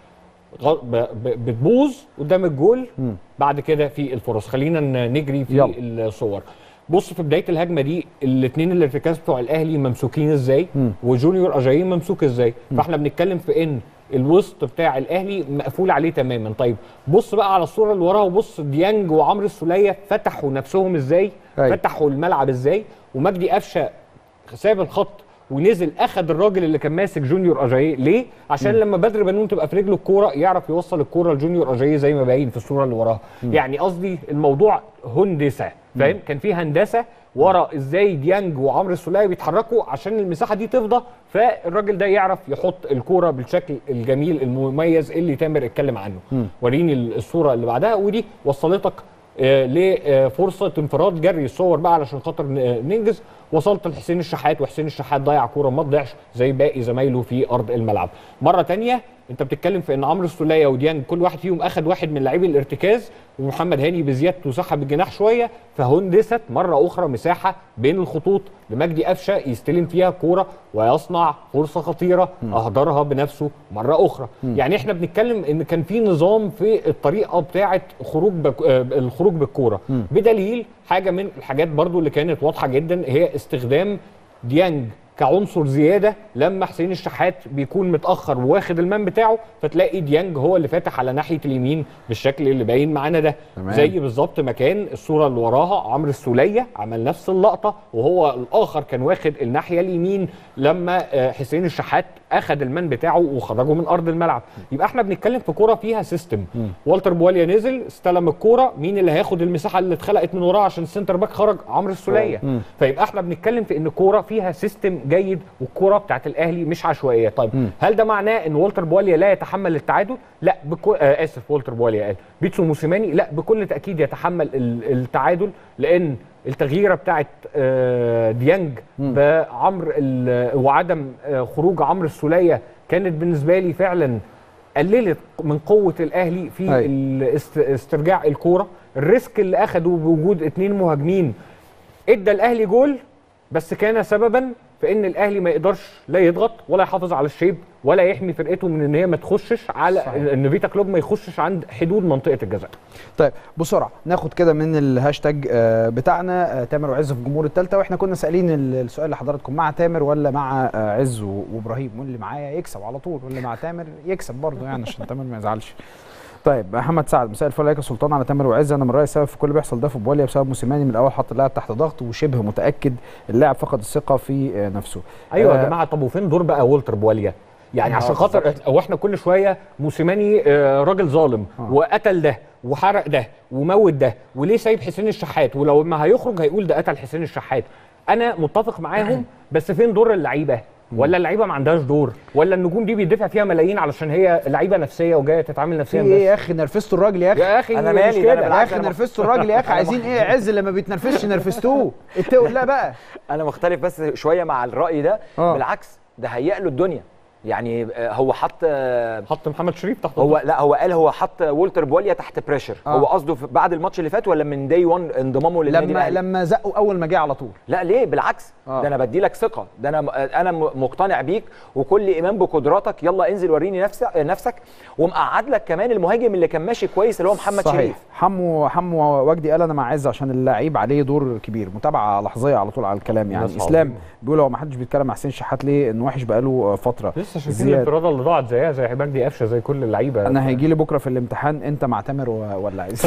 بتبوظ قدام الجول بعد كده في الفرص. خلينا نجري في الصور. بص في بدايه الهجمه دي الاثنين الارتكاز بتوع الاهلي ممسوكين ازاي وجونيور اجايين ممسوك ازاي. فاحنا بنتكلم في ان الوسط بتاع الاهلي مقفول عليه تماما. طيب بص بقى على الصوره اللي وراها وبص ديانج وعمرو السوليه فتحوا نفسهم ازاي، فتحوا الملعب ازاي، ومجدي قفشه ساب الخط ونزل اخذ الراجل اللي كان ماسك جونيور اجاييه. ليه؟ عشان لما بدر بنون تبقى في رجله الكوره يعرف يوصل الكوره لجونيور اجاييه زي ما باين في الصوره اللي وراها. يعني قصدي الموضوع هندسه، فاهم؟ كان في هندسه ورا ازاي ديانج وعمرو السوليه بيتحركوا عشان المساحه دي تفضى، فالراجل ده يعرف يحط الكوره بالشكل الجميل المميز اللي تامر اتكلم عنه. وريني الصوره اللي بعدها، ودي وصلتك لفرصه انفراد. جري الصور بقى علشان خاطر ننجز. وصلت لحسين الشحات وحسين الشحات ضيع كوره ما تضيعش زي باقي زمايله في ارض الملعب. مره ثانيه انت بتتكلم في ان عمرو السوليه وديانج كل واحد فيهم اخذ واحد من لاعبي الارتكاز، ومحمد هاني بزيادته سحب الجناح شويه، فهندست مره اخرى مساحه بين الخطوط لمجدي قفشه يستلم فيها كوره ويصنع فرصه خطيره اهدرها بنفسه مره اخرى. يعني احنا بنتكلم ان كان في نظام في الطريقه بتاعه الخروج بالكوره، بدليل حاجه من الحاجات برضو اللي كانت واضحه جدا هي استخدام ديانج كعنصر زياده لما حسين الشحات بيكون متاخر وواخد المان بتاعه، فتلاقي ديانج هو اللي فاتح على ناحيه اليمين بالشكل اللي باين معانا ده. زي بالظبط ما كان الصوره اللي وراها عمرو السوليه عمل نفس اللقطه، وهو الاخر كان واخد الناحيه اليمين لما حسين الشحات اخد المان بتاعه وخرجه من ارض الملعب. يبقى احنا بنتكلم في كوره فيها سيستم. والتر بواليا نزل استلم الكوره، مين اللي هياخد المساحه اللي اتخلقت من وراه عشان السنتر باك خرج؟ عمرو السوليه. فيبقى احنا بنتكلم في ان كوره فيها سيستم جيد، والكوره بتاعت الاهلي مش عشوائيه. طيب هل ده معناه ان والتر بواليا لا يتحمل التعادل؟ لا اسف، والتر بواليا قال بيتسو موسيماني لا بكل تاكيد يتحمل التعادل، لان التغييره بتاعت ديانج بعمر وعدم خروج عمرو السوليه كانت بالنسبه لي فعلا قللت من قوه الاهلي في استرجاع الكوره. الريسك اللي اخده بوجود 2 مهاجمين ادى الاهلي جول، بس كان سببا في ان الاهلي ما يقدرش لا يضغط ولا يحافظ على الشيب ولا يحمي فرقته من ان هي ما تخشش على ان فيتا كلوب ما يخشش عند حدود منطقه الجزاء. طيب بسرعه ناخد كده من الهاشتاج بتاعنا تامر وعز في جمهور الثالثه، واحنا كنا سالين السؤال لحضراتكم مع تامر ولا مع عز وابراهيم، واللي معايا يكسب على طول واللي مع تامر يكسب برضه يعني عشان تامر ما يزعلش. طيب محمد سعد، مساء الفل عليك يا سلطان على تامر وعز. انا من رايي السبب في كل اللي بيحصل ده في بواليا بسبب موسيماني، من الاول حط اللاعب تحت ضغط وشبه متاكد اللاعب فقد الثقه في نفسه. ايوه يا جماعه، طب وفين دور بقى والتر بواليا؟ يعني عشان خاطر او احنا كل شويه موسيماني راجل ظالم وقتل ده وحرق ده وموت ده، وليه سايب حسين الشحات؟ ولو ما هيخرج هيقول ده قتل حسين الشحات. انا متفق معاهم، بس فين دور اللعيبه؟ ولا اللعيبه ما عندهاش دور؟ ولا النجوم دي بيدفع فيها ملايين علشان هي لعيبه نفسيه وجايه تتعامل نفسيا؟ ايه يا اخي نرفزتوا الراجل يا اخي؟ يا اخي انا مالي كده يا اخي، نرفزتوا الراجل يا اخي. عايزين ايه؟ عز لما بيتنرفزش نرفزتوه. اتقوا لا بقى. انا مختلف بس شويه مع الراي ده. بالعكس ده هيئ له الدنيا. يعني هو حط محمد شريف تحت، هو لا هو قال هو حط والتر بواليا تحت بريشر. هو قصده بعد الماتش اللي فات ولا من داي 1 انضمامه للنادي الاهلي؟ لما زقوا اول ما جه على طول. لا ليه؟ بالعكس ده انا بدي لك ثقه، ده انا مقتنع بيك وكل ايمان بقدراتك، يلا انزل وريني نفسك. ومقعد لك كمان المهاجم اللي كان ماشي كويس اللي هو محمد صحيح. شريف. حمو وجدي قال انا مع عز عشان اللعيب عليه دور كبير. متابعه لحظيه على طول على الكلام يعني. اسلام بيقول هو ما حدش بيتكلم مع حسين شحات ليه؟ انه وحش بقاله فتره. لسه شايفين الانفراده اللي ضاعت زيها زي مجدي قفشه زي كل اللعيبه. انا هيجي لي بكره في الامتحان انت مع تامر ولا عز؟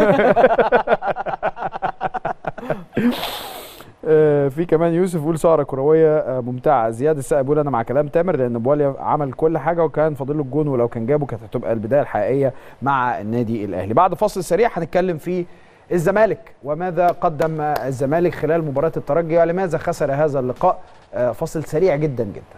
في كمان يوسف بيقول سهره كرويه ممتعه. زياد السقا بيقول انا مع كلام تامر لان بواليا عمل كل حاجه وكان فاضل له الجون، ولو كان جابه كانت هتبقى البدايه الحقيقيه مع النادي الاهلي. بعد فاصل سريع هنتكلم في الزمالك وماذا قدم الزمالك خلال مباراه الترجي ولماذا خسر هذا اللقاء. فاصل سريع جدا جدا.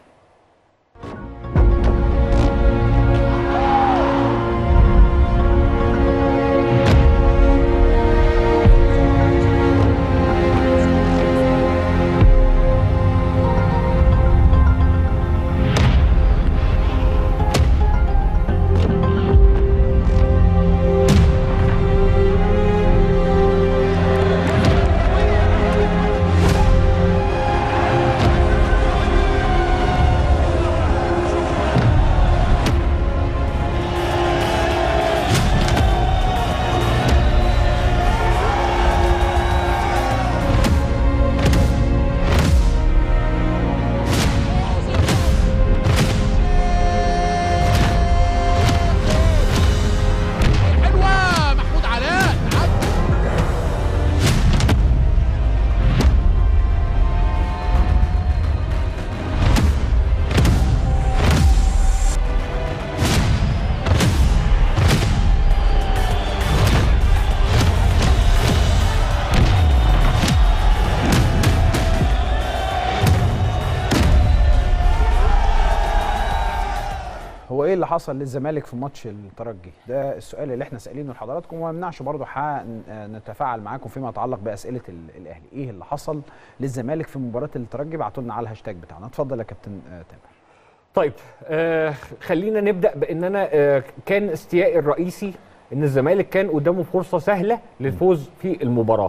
هو ايه اللي حصل للزمالك في ماتش الترجي؟ ده السؤال اللي احنا سائلينه لحضراتكم، وما يمنعش برضه نتفاعل معاكم فيما يتعلق باسئله الاهلي. ايه اللي حصل للزمالك في مباراه الترجي؟ ابعتوا لنا على الهاشتاج بتاعنا. اتفضل يا كابتن تامر. طيب خلينا نبدا بان انا كان استيائي الرئيسي ان الزمالك كان قدامه فرصه سهله للفوز في المباراه،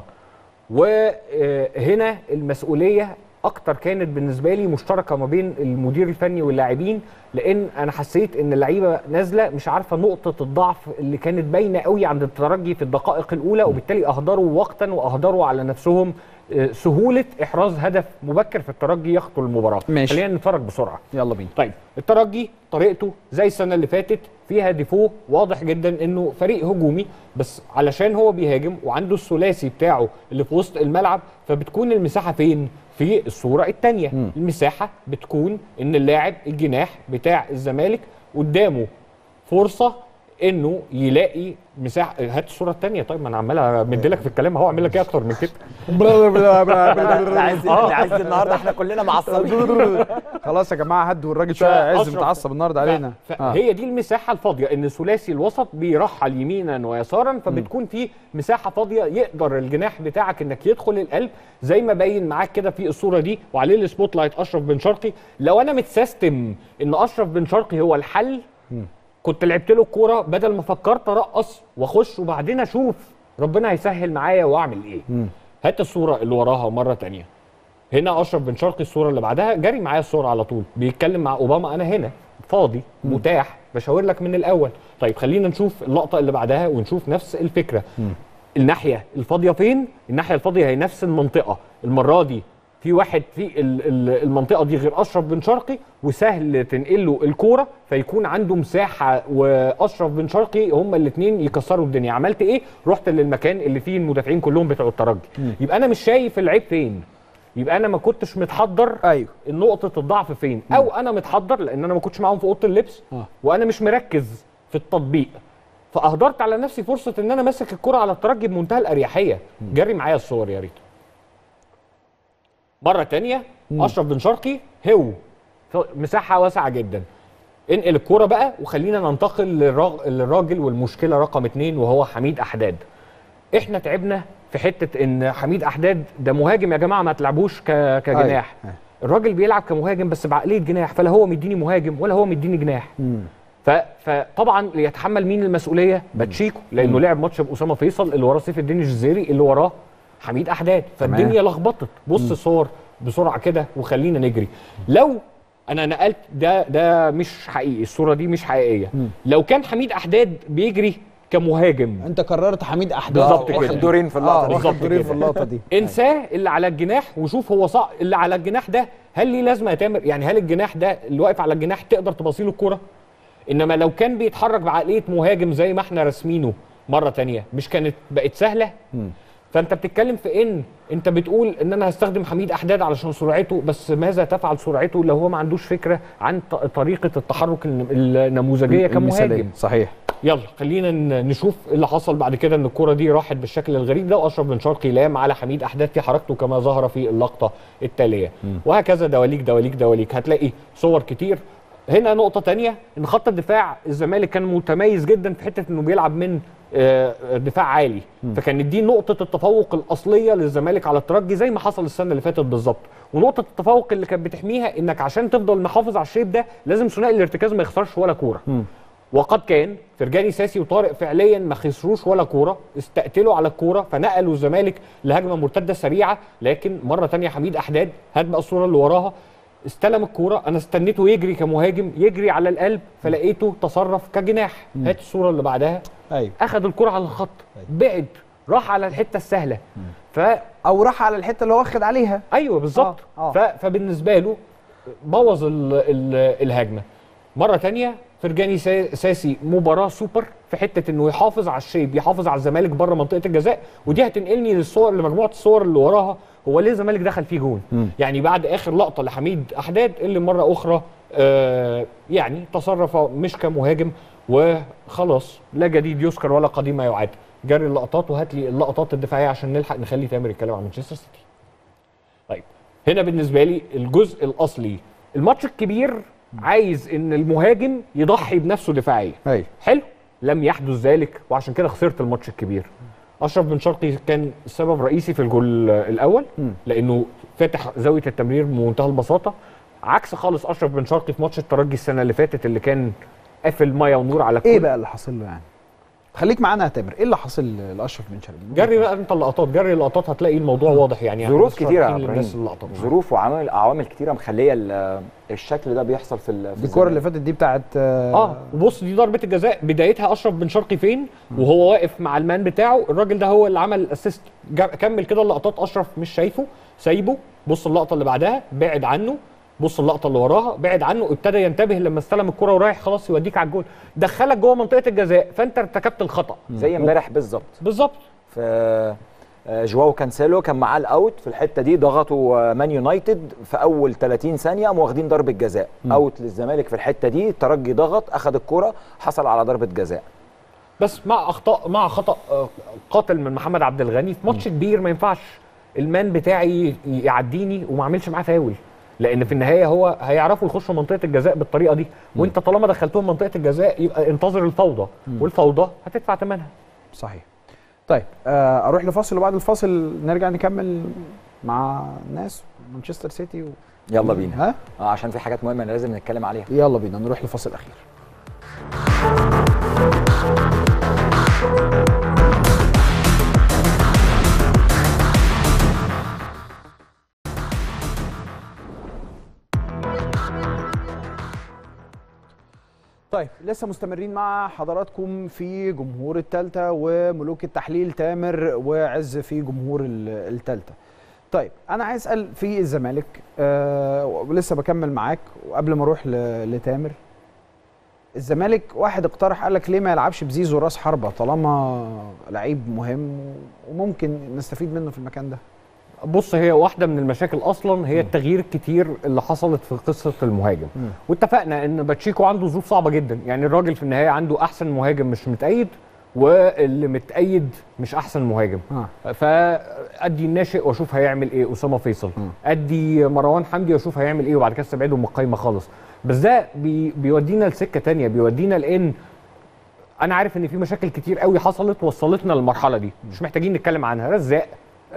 وهنا المسؤوليه اكتر كانت بالنسبه لي مشتركه ما بين المدير الفني واللاعبين، لان انا حسيت ان اللعيبه نازله مش عارفه نقطه الضعف اللي كانت باينه قوي عند الترجي في الدقائق الاولى، وبالتالي اهدروا وقتا واهدروا على نفسهم سهوله احراز هدف مبكر في الترجي يخطو المباراه. خلينا نتفرج بسرعه. يلا بينا. طيب الترجي طريقته زي السنه اللي فاتت فيها ديفو واضح جدا انه فريق هجومي، بس علشان هو بيهاجم وعنده الثلاثي بتاعه اللي في وسط الملعب، فبتكون المساحه فين؟ في الصوره الثانيه. المساحه بتكون ان اللاعب الجناح بتاع الزمالك قدامه فرصه انه يلاقي مساحه. هات الصوره الثانيه. طيب ما انا عمال امدلك في الكلام اهو، اعمل لك ايه اكتر من كده؟ عايز النهارده احنا كلنا معصبين. خلاص يا جماعه هدوا الراجل شويه، عز متعصب النهارده علينا. هي دي المساحه الفاضيه، ان ثلاثي الوسط بيرحل يمينا ويسارا، فبتكون في مساحه فاضيه يقدر الجناح بتاعك انك يدخل القلب زي ما باين معاك كده في الصوره دي، وعليه السبوت لايت اشرف بن شرقي. لو انا متسيستم ان اشرف بن شرقي هو الحل، كنت لعبت له الكوره بدل ما فكرت ارقص واخش وبعدين اشوف ربنا هيسهل معايا واعمل ايه. هات الصوره اللي وراها مره ثانيه. هنا اشرف بن شرقي، الصوره اللي بعدها جري معايا الصوره على طول بيتكلم مع اوباما، انا هنا فاضي متاح بشاور لك من الاول. طيب خلينا نشوف اللقطه اللي بعدها ونشوف نفس الفكره. الناحيه الفاضيه فين؟ الناحيه الفاضيه هي نفس المنطقه، المره دي في واحد في المنطقه دي غير اشرف بن شرقي وسهل تنقل له الكوره فيكون عنده مساحه، واشرف بن شرقي هما الاثنين يكسروا الدنيا. عملت ايه؟ رحت للمكان اللي فيه المدافعين كلهم بتوع الترجي. يبقى انا مش شايف العيب فين، يبقى انا ما كنتش متحضر. ايوه نقطه الضعف فين؟ او انا متحضر لان انا ما كنتش معاهم في اوضه اللبس وانا مش مركز في التطبيق، فاهدرت على نفسي فرصه ان انا ماسك الكوره على الترجي بمنتهى الاريحيه. جري معايا الصور يا ريت. مرة تانية أشرف بن شرقي هو مساحة واسعة جدا. انقل الكورة بقى وخلينا ننتقل للراجل والمشكلة رقم 2 وهو حميد أحداد. احنا تعبنا في حتة ان حميد أحداد ده مهاجم يا جماعة، ما تلعبوش كجناح. الراجل بيلعب كمهاجم بس بعقلية جناح، فلا هو مديني مهاجم ولا هو مديني جناح. فطبعا يتحمل مين المسؤولية؟ باتشيكو، لأنه لعب ماتش بأسامة فيصل اللي وراه سيف الدين الجزيري اللي وراه حميد أحداد، فالدنيا لخبطت. بص الصور بسرعه كده وخلينا نجري. لو انا نقلت ده مش حقيقي، الصوره دي مش حقيقيه. لو كان حميد أحداد بيجري كمهاجم، انت قررت حميد أحداد بالظبط كده، واخد دورين في اللقطه دي، واخد دورين في اللقطه دي. انساه اللي على الجناح وشوف هو صح. اللي على الجناح ده هل ليه لازمه يا تامر؟ يعني هل الجناح ده اللي واقف على الجناح تقدر تباصيله الكوره؟ انما لو كان بيتحرك بعقليه مهاجم زي ما احنا راسمينه مره ثانيه مش كانت بقت سهله؟ فانت بتتكلم في ان انت بتقول ان انا هستخدم حميد أحداد علشان سرعته، بس ماذا تفعل سرعته لو هو ما عندوش فكره عن طريقه التحرك النموذجيه كمهاجم؟ صحيح. يلا خلينا نشوف اللي حصل بعد كده، ان الكره دي راحت بالشكل الغريب ده واشرف بن شرقي لام على حميد أحداد في حركته كما ظهر في اللقطه التاليه. وهكذا دواليك دواليك دواليك، هتلاقي صور كتير. هنا نقطه ثانيه، ان خط الدفاع الزمالك كان متميز جدا في حته انه بيلعب من دفاع عالي، فكانت دي نقطه التفوق الاصليه للزمالك على الترجي زي ما حصل السنه اللي فاتت بالظبط. ونقطه التفوق اللي كانت بتحميها انك عشان تفضل محافظ على الشيب ده لازم ثنائي الارتكاز ما يخسرش ولا كوره. وقد كان فرجاني ساسي وطارق فعليا ما خسروش ولا كوره، استقتلوا على الكوره فنقلوا الزمالك لهجمه مرتده سريعه. لكن مره ثانيه حميد أحداد، هات بقى الصوره اللي وراها، استلم الكوره، انا استنيته يجري كمهاجم، يجري على القلب فلقيته تصرف كجناح. هات الصوره اللي بعدها. ايوه اخذ الكوره على الخط، بعد، راح على الحته السهله، او راح على الحته اللي هو واخد عليها. ايوه بالظبط. فبالنسبه له بوظ الهجمه. مره ثانيه فرجاني ساسي مباراه سوبر في حته انه يحافظ على الشيب، يحافظ على الزمالك بره منطقه الجزاء. ودي هتنقلني للصور، لمجموعه الصور اللي وراها، هو ليه الزمالك دخل فيه جون. يعني بعد اخر لقطه لحميد أحداد اللي مره اخرى يعني تصرف مش كمهاجم، وخلاص لا جديد يذكر ولا قديم يعاد. جري اللقطات وهات لي اللقطات الدفاعيه عشان نلحق نخلي تامر يتكلم عن مانشستر سيتي. طيب هنا بالنسبه لي الجزء الاصلي، الماتش الكبير عايز ان المهاجم يضحي بنفسه دفاعيا. حلو، لم يحدث ذلك وعشان كده خسرت الماتش الكبير. اشرف بن شرقي كان سبب رئيسي في الجول الاول لانه فاتح زاويه التمرير بمنتهى البساطه، عكس خالص اشرف بن شرقي في ماتش الترجي السنه اللي فاتت اللي كان قافل ميه ونور على الكل. ايه بقى اللي حصل له يعني؟ خليك معانا يا تامر، ايه اللي حصل لاشرف بن شرقي؟ جري بقى انت اللقطات، جري اللقطات هتلاقي الموضوع واضح يعني. ظروف كتيره يا ابراهيم، ظروف وعوامل كتيره مخليه الشكل ده بيحصل في الكوره اللي فاتت دي بتاعت وبص دي ضربه الجزاء بدايتها اشرف بن شرقي فين وهو واقف مع المان بتاعه، الراجل ده هو اللي عمل الاسيست. كمل كده اللقطات، اشرف مش شايفه سايبه، بص اللقطه اللي بعدها بعد عنه، بص اللقطه اللي وراها بعد عنه، ابتدى ينتبه لما استلم الكره ورايح خلاص يوديك على الجول، دخلك جوه منطقه الجزاء فانت ارتكبت الخطا. زي امبارح بالظبط في جواو كانسيلو كان معاه الاوت في الحته دي، ضغطوا مان يونايتد في اول 30 ثانيه قاموا واخدين ضربه جزاء، اوت للزمالك في الحته دي، الترجي ضغط اخذ الكره حصل على ضربه جزاء. بس مع خطا قاتل من محمد عبد الغني في ماتش كبير، ما ينفعش المان بتاعي يعديني وما اعملش معاه فاول، لان في النهايه هو هيعرفوا يخشوا منطقه الجزاء بالطريقه دي، وانت طالما دخلتهم منطقه الجزاء يبقى انتظر الفوضى، والفوضى هتدفع ثمنها. صحيح. طيب اروح لفاصل وبعد الفاصل نرجع نكمل مع الناس مانشستر سيتي يلا بينا. عشان في حاجات مهمه لازم نتكلم عليها. يلا بينا نروح لفاصل اخير. طيب لسه مستمرين مع حضراتكم في جمهور التالتة وملوك التحليل تامر وعز في جمهور التالتة. طيب انا عايز اسال في الزمالك ولسه بكمل معاك، وقبل ما اروح لتامر، الزمالك واحد اقترح قال لك ليه ما يلعبش بزيزو راس حربة طالما لعيب مهم وممكن نستفيد منه في المكان ده. بص هي واحده من المشاكل اصلا هي التغيير الكتير اللي حصلت في قصه المهاجم، واتفقنا ان باتشيكو عنده ظروف صعبه جدا، يعني الراجل في النهايه عنده احسن مهاجم مش متأيد، واللي متأيد مش احسن مهاجم. فادي الناشئ واشوف هيعمل ايه اسامه فيصل، ادي مروان حمدي واشوف هيعمل ايه، وبعد كده استبعده من القايمه خالص. بس ده بيودينا لسكه ثانيه، بيودينا لان انا عارف ان في مشاكل كتير قوي حصلت وصلتنا للمرحله دي، مش محتاجين نتكلم عنها. رزاق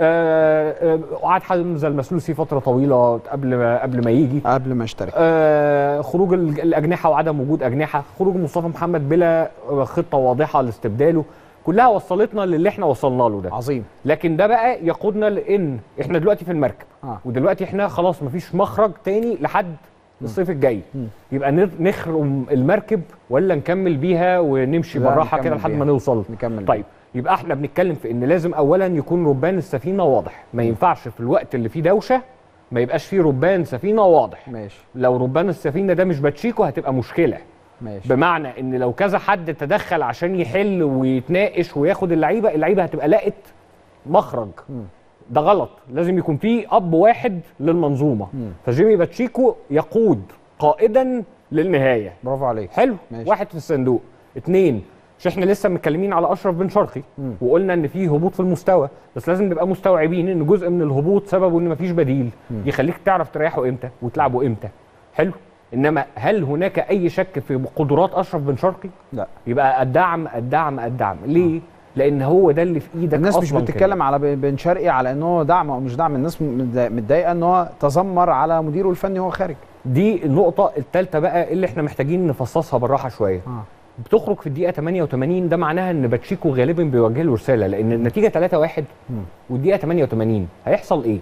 قعد حمزه المسلوسي فتره طويله قبل ما يجي، قبل ما يشترك، خروج الاجنحه وعدم وجود اجنحه، خروج مصطفى محمد بلا خطه واضحه لاستبداله، كلها وصلتنا للي احنا وصلنا له ده. عظيم. لكن ده بقى يقودنا لان احنا دلوقتي في المركب، ودلوقتي احنا خلاص مفيش مخرج تاني لحد الصيف الجاي. يبقى نخرم المركب ولا نكمل بيها ونمشي بالراحه كده لحد ما نوصل؟ نكمل. طيب يبقى احنا بنتكلم في ان لازم اولا يكون ربان السفينه واضح، ما ينفعش في الوقت اللي فيه دوشه ما يبقاش فيه ربان سفينه واضح. ماشي. لو ربان السفينه ده مش باتشيكو هتبقى مشكله. ماشي. بمعنى ان لو كذا حد تدخل عشان يحل ويتناقش وياخد اللعيبه هتبقى لقت مخرج. ده غلط، لازم يكون فيه اب واحد للمنظومه. فجيمي باتشيكو يقود قائدا للنهايه. برافو عليك. حلو. ماشي. واحد في الصندوق. 2 مش احنا لسه متكلمين على اشرف بن شرقي وقلنا ان في هبوط في المستوى، بس لازم نبقى مستوعبين ان جزء من الهبوط سببه ان مفيش بديل يخليك تعرف تريحه امتى وتلعبه امتى. حلو. انما هل هناك اي شك في قدرات اشرف بن شرقي؟ لا. يبقى الدعم ليه؟ لان هو ده اللي في ايدك. الناس مش بتتكلم على بن شرقي على ان هو دعم او مش دعم، الناس متضايقه ان هو تذمر على مديره الفني وهو خارج. دي النقطه الثالثه بقى اللي احنا محتاجين نفصصها بالراحه شويه. بتخرج في الدقيقه 88، ده معناها ان باتشيكو غالبا بيوجه له رساله، لان النتيجه 3-1 والدقيقه 88 هيحصل ايه؟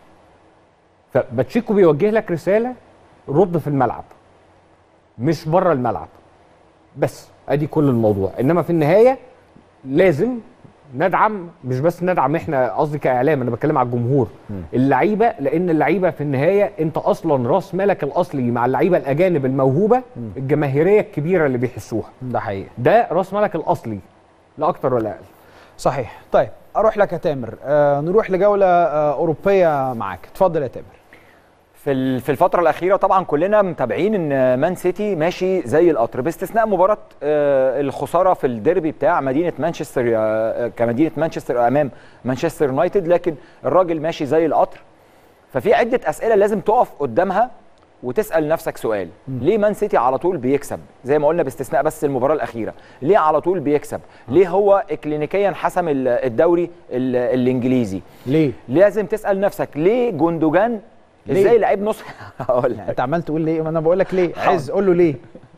فباتشيكو بيوجه لك رساله رد في الملعب مش بره الملعب، بس ادي كل الموضوع. انما في النهايه لازم ندعم، مش بس ندعم احنا، قصدي كاعلام، انا بتكلم على الجمهور، اللعيبه، لان اللعيبه في النهايه انت اصلا راس مالك الاصلي مع اللعيبه الاجانب الموهوبه الجماهيريه الكبيره اللي بيحسوها. ده حقيقي، ده راس مالك الاصلي لا اكتر ولا اقل. صحيح. طيب اروح لك يا تامر، نروح لجوله اوروبيه معاك، اتفضل يا تامر. في الفترة الأخيرة طبعا كلنا متابعين إن مان سيتي ماشي زي القطر، باستثناء مباراة الخسارة في الديربي بتاع مدينة مانشستر كمدينة مانشستر أمام مانشستر يونايتد، لكن الراجل ماشي زي القطر. ففي عدة أسئلة لازم تقف قدامها وتسأل نفسك سؤال، ليه مان سيتي على طول بيكسب؟ زي ما قلنا باستثناء بس المباراة الأخيرة، ليه على طول بيكسب؟ ليه هو إكلينيكيا حسم الدوري الإنجليزي؟ ليه؟ لازم تسأل نفسك ليه جوندوجان ازاي لعيب نص. انت عمال تقول ليه؟ ما انا بقول لك ليه، عايز قول له ليه.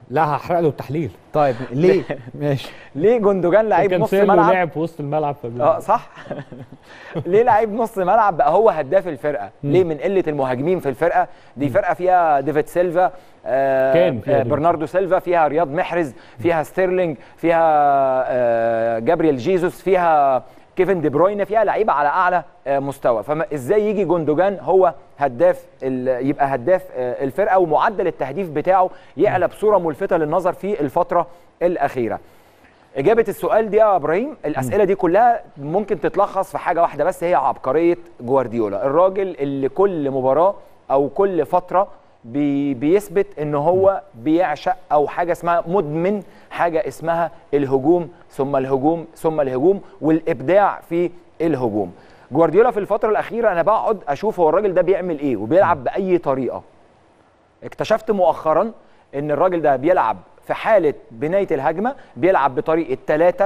لا هحرق له التحليل. طيب ليه؟ ماشي. ليه جوندوجان لعيب نص ملعب لعب في وسط الملعب صح. ليه لعيب نص ملعب بقى هو هداف الفرقه؟ ليه؟ من قله المهاجمين في الفرقه دي. فرقه فيها ديفيد سيلفا، برناردو سيلفا، فيها رياض محرز، فيها ستيرلينج، فيها جابرييل جيسوس، فيها كيفن دي بروين، فيها لعيبه على اعلى مستوى. فازاي يجي جوندوجان هو هداف يبقى هداف الفرقه ومعدل التهديف بتاعه يعلى بصوره ملفته للنظر في الفتره الاخيره؟ اجابه السؤال دي يا ابراهيم، الاسئله دي كلها ممكن تتلخص في حاجه واحده بس، هي عبقريه جوارديولا. الراجل اللي كل مباراه او كل فتره بيثبت ان هو بيعشق او حاجه اسمها مدمن حاجه اسمها الهجوم ثم الهجوم ثم الهجوم والابداع في الهجوم. جوارديولا في الفتره الاخيره انا بقعد اشوف هو الراجل ده بيعمل ايه وبيلعب باي طريقه. اكتشفت مؤخرا ان الراجل ده بيلعب في حاله بنايه الهجمه بيلعب بطريقه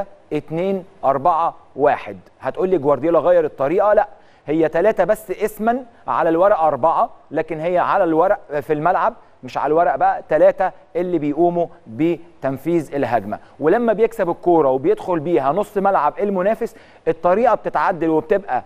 3-2-4-1. هتقول لي جوارديولا غير الطريقه؟ لا، هي 3 بس اسما، على الورق 4، لكن هي على الورق في الملعب مش على الورق بقى 3 اللي بيقوموا بتنفيذ الهجمه. ولما بيكسب الكوره وبيدخل بيها نص ملعب المنافس الطريقه بتتعدل وبتبقى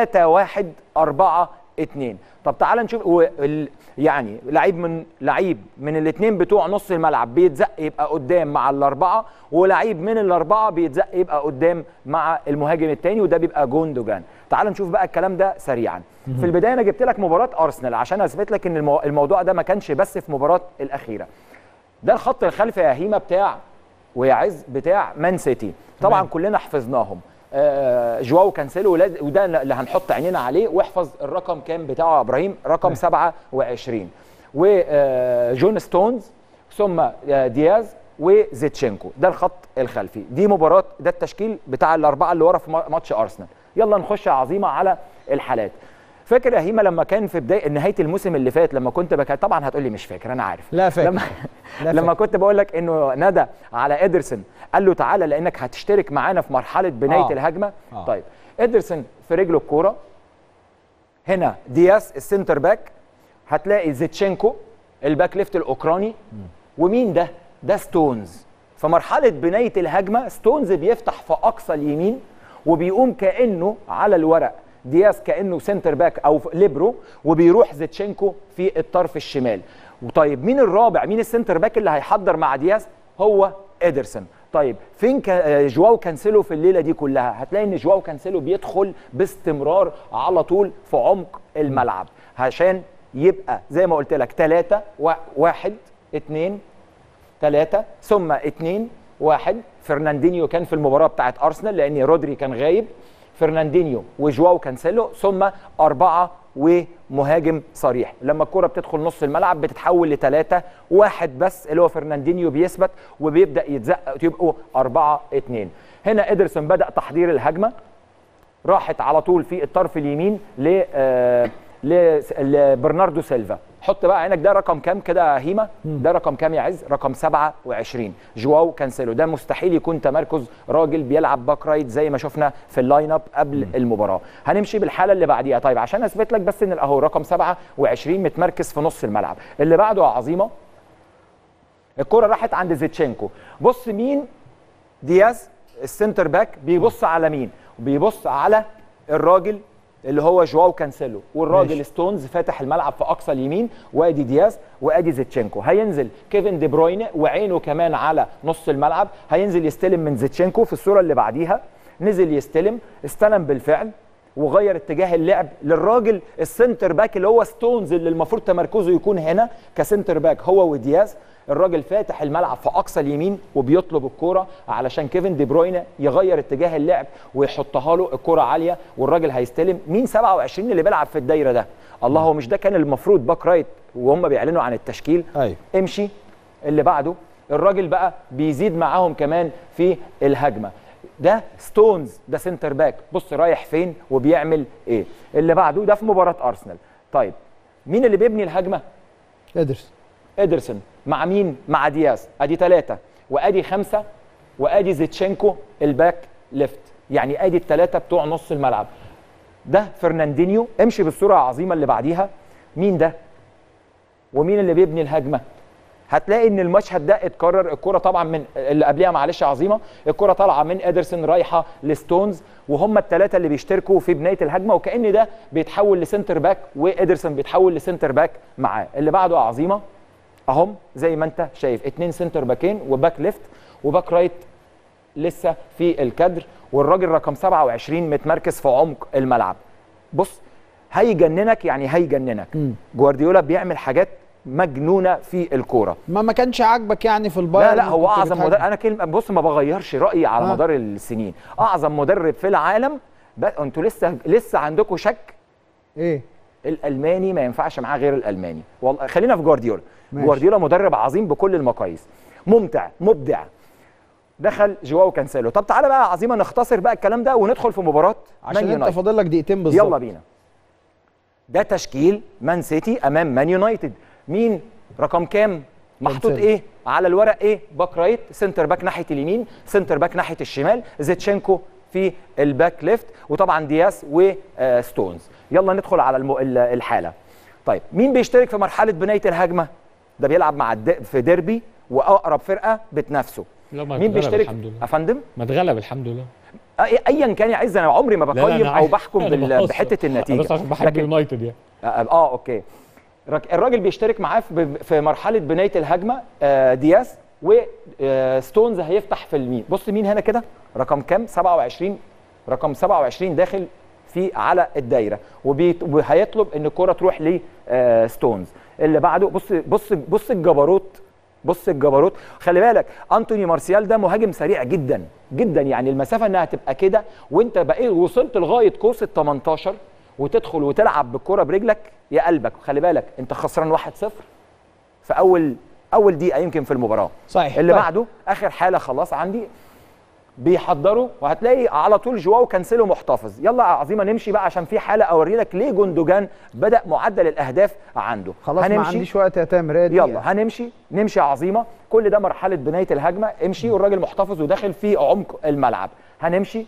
3-1-4-2. طب تعال نشوف يعني لعيب من الاثنين بتوع نص الملعب بيتزق يبقى قدام مع الاربعه، ولعيب من الاربعه بيتزق يبقى قدام مع المهاجم الثاني، وده بيبقى جوندوجان. تعال نشوف بقى الكلام ده سريعا. في البدايه انا جبت لك مباراه ارسنال عشان اثبت لك ان الموضوع ده ما كانش بس في مباراه الاخيره. ده الخط الخلفي يا هيما بتاع ويعز بتاع مان سيتي، طبعا كلنا حفظناهم. جواو كانسيلو، وده اللي هنحط عينينا عليه. واحفظ الرقم كام بتاعه يا ابراهيم؟ رقم 27. وجون ستونز ثم دياز وزيتشينكو، ده الخط الخلفي. دي مباراه، ده التشكيل بتاع الاربعه اللي ورا في ماتش ارسنال. يلا نخش يا عظيمه على الحالات. فاكر يا هيما لما كان في بدايه نهايه الموسم اللي فات لما كنت طبعا هتقول لي مش فاكر، انا عارف. لا فاكر. لما كنت بقول لك انه ندى على ادرسون قال له تعالى لانك هتشترك معانا في مرحله بنايه الهجمه. طيب ادرسون في رجله الكوره، هنا دياس السنتر باك، هتلاقي زيتشينكو الباك ليفت الاوكراني، ومين ده؟ ده ستونز. في مرحله بنايه الهجمه ستونز بيفتح في اقصى اليمين وبيقوم كانه على الورق دياز كانه سنتر باك او ليبرو، وبيروح زيتشينكو في الطرف الشمال. وطيب مين الرابع؟ مين السنتر باك اللي هيحضر مع دياز؟ هو ادرسون. طيب فين جواو كانسيلو في الليله دي كلها؟ هتلاقي ان جواو كانسيلو بيدخل باستمرار على طول في عمق الملعب عشان يبقى زي ما قلت لك 3-1-2-3 ثم 2-1. فرناندينيو كان في المباراه بتاعت ارسنال لان رودري كان غايب، فرناندينيو وجواو كانسيلو ثم 4 ومهاجم صريح. لما الكرة بتدخل نص الملعب بتتحول ل3 واحد بس اللي هو فرناندينيو بيثبت وبيبدأ يتزق يبقوا 4-2. هنا ادرسون بدأ تحضير الهجمة، راحت على طول في الطرف اليمين لبرناردو سيلفا. حط بقى عينك، ده رقم كام كده يا هيما؟ ده رقم كام يا عز؟ رقم 27. جواو كانسيلو ده مستحيل يكون تمركز راجل بيلعب باك رايت زي ما شفنا في اللاين اب قبل المباراه. هنمشي بالحاله اللي بعديها. طيب عشان اثبت لك بس ان اهو رقم 27 متمركز في نص الملعب. اللي بعده يا عظيمه، الكره راحت عند زيتشينكو. بص مين؟ دياز السنتر باك بيبص على مين؟ بيبص على الراجل اللي هو جواو كانسيلو، والراجل ماشي. ستونز فاتح الملعب في اقصى اليمين، وادي دياز وادي زيتشينكو. هينزل كيفن دي بروين وعينه كمان على نص الملعب، هينزل يستلم من زيتشينكو. في الصوره اللي بعديها نزل يستلم، استلم بالفعل وغير اتجاه اللعب للراجل السنتر باك اللي هو ستونز اللي المفروض تمركزه يكون هنا كسنتر باك هو ودياز. الراجل فاتح الملعب في اقصى اليمين وبيطلب الكوره علشان كيفن دي بروين يغير اتجاه اللعب ويحطها له الكوره عاليه والراجل هيستلم. مين 27 اللي بيلعب في الدايره ده؟ الله، هو مش ده كان المفروض باك رايت وهم بيعلنوا عن التشكيل؟ ايوه. امشي اللي بعده. الراجل بقى بيزيد معاهم كمان في الهجمه. ده ستونز ده سنتر باك، بص رايح فين وبيعمل ايه. اللي بعده ده في مباراه ارسنال. طيب مين اللي بيبني الهجمه؟ ادرسون مع مين؟ مع دياز. ادي 3 وادي 5 وادي زيتشينكو الباك ليفت، يعني ادي ال3 بتوع نص الملعب. ده فرناندينيو. امشي بالصوره العظيمه اللي بعديها. مين ده؟ ومين اللي بيبني الهجمه؟ هتلاقي ان المشهد ده اتكرر. الكره طبعا من اللي قبلها معلش عظيمه، الكره طالعه من ادرسون رايحه لستونز، وهم الثلاثه اللي بيشتركوا في بنايه الهجمه، وكأن ده بيتحول لسنتر باك وادرسون بيتحول لسنتر باك معاه. اللي بعده عظيمه اهم زي ما انت شايف 2 سنتر باكين وباك ليفت وباك رايت لسه في الكادر، والراجل رقم 27 متمركز في عمق الملعب. بص هيجننك، يعني هيجننك. جوارديولا بيعمل حاجات مجنونه في الكوره. ما كانش عاجبك يعني في البايرن؟ لا هو اعظم مدرب. انا كلمه بص ما بغيرش رايي على مدار السنين. اعظم مدرب في العالم. انتوا لسه عندكم شك؟ ايه الالماني ما ينفعش معاه غير الالماني. والله خلينا في جوارديولا. جوارديولا مدرب عظيم بكل المقاييس، ممتع مبدع. دخل جواو كانسيلو. طب تعالى بقى عظيمه نختصر بقى الكلام ده وندخل في مباراه عشان انت فاضل لك دقيقتين بالظبط. يلا بينا. ده تشكيل مان سيتي امام مان يونايتد. مين رقم كام محطوط ايه على الورق؟ ايه؟ باك رايت، سنتر باك ناحيه اليمين، سنتر باك ناحيه الشمال، زيتشينكو في الباك ليفت، وطبعا دياس وستونز. يلا ندخل على الحاله. طيب مين بيشترك في مرحله بنايه الهجمه؟ ده بيلعب مع في ديربي واقرب فرقه بتنافسه. مين بيشترك؟ افندم ما اتغلب الحمد لله. ايا كان يا عز، انا عمري ما بقيم او بحكم بحته النتيجه، بس عشان بحب يونايتد يعني. اوكي. الراجل بيشترك معاه في مرحله بنايه الهجمه دياس، وستونز هيفتح في اليمين. بص مين هنا كده رقم كام؟ 27. رقم 27 داخل في على الدايره، وهيطلب ان الكره تروح لستونز. اللي بعده بص الجبروت. بص الجبروت. خلي بالك انتوني مارسيال ده مهاجم سريع جدا جدا، يعني المسافه انها تبقى كده وانت بقيت وصلت لغايه قوس ال 18 وتدخل وتلعب بالكره برجلك يا قلبك. خلي بالك انت خسران 1-0 في اول دقيقه يمكن في المباراه. صحيح. اللي بعده اخر حاله خلاص عندي بيحضروا، وهتلاقي على طول جواو كانسيلو محتفظ. يلا يا عظيمه نمشي بقى عشان في حاله اوري لك ليه جوندوجان بدا معدل الاهداف عنده. خلاص ما عنديش وقت يا تامر. يلا نمشي يا عظيمه. كل ده مرحله بنايه الهجمه. امشي والراجل محتفظ وداخل في عمق الملعب. هنمشي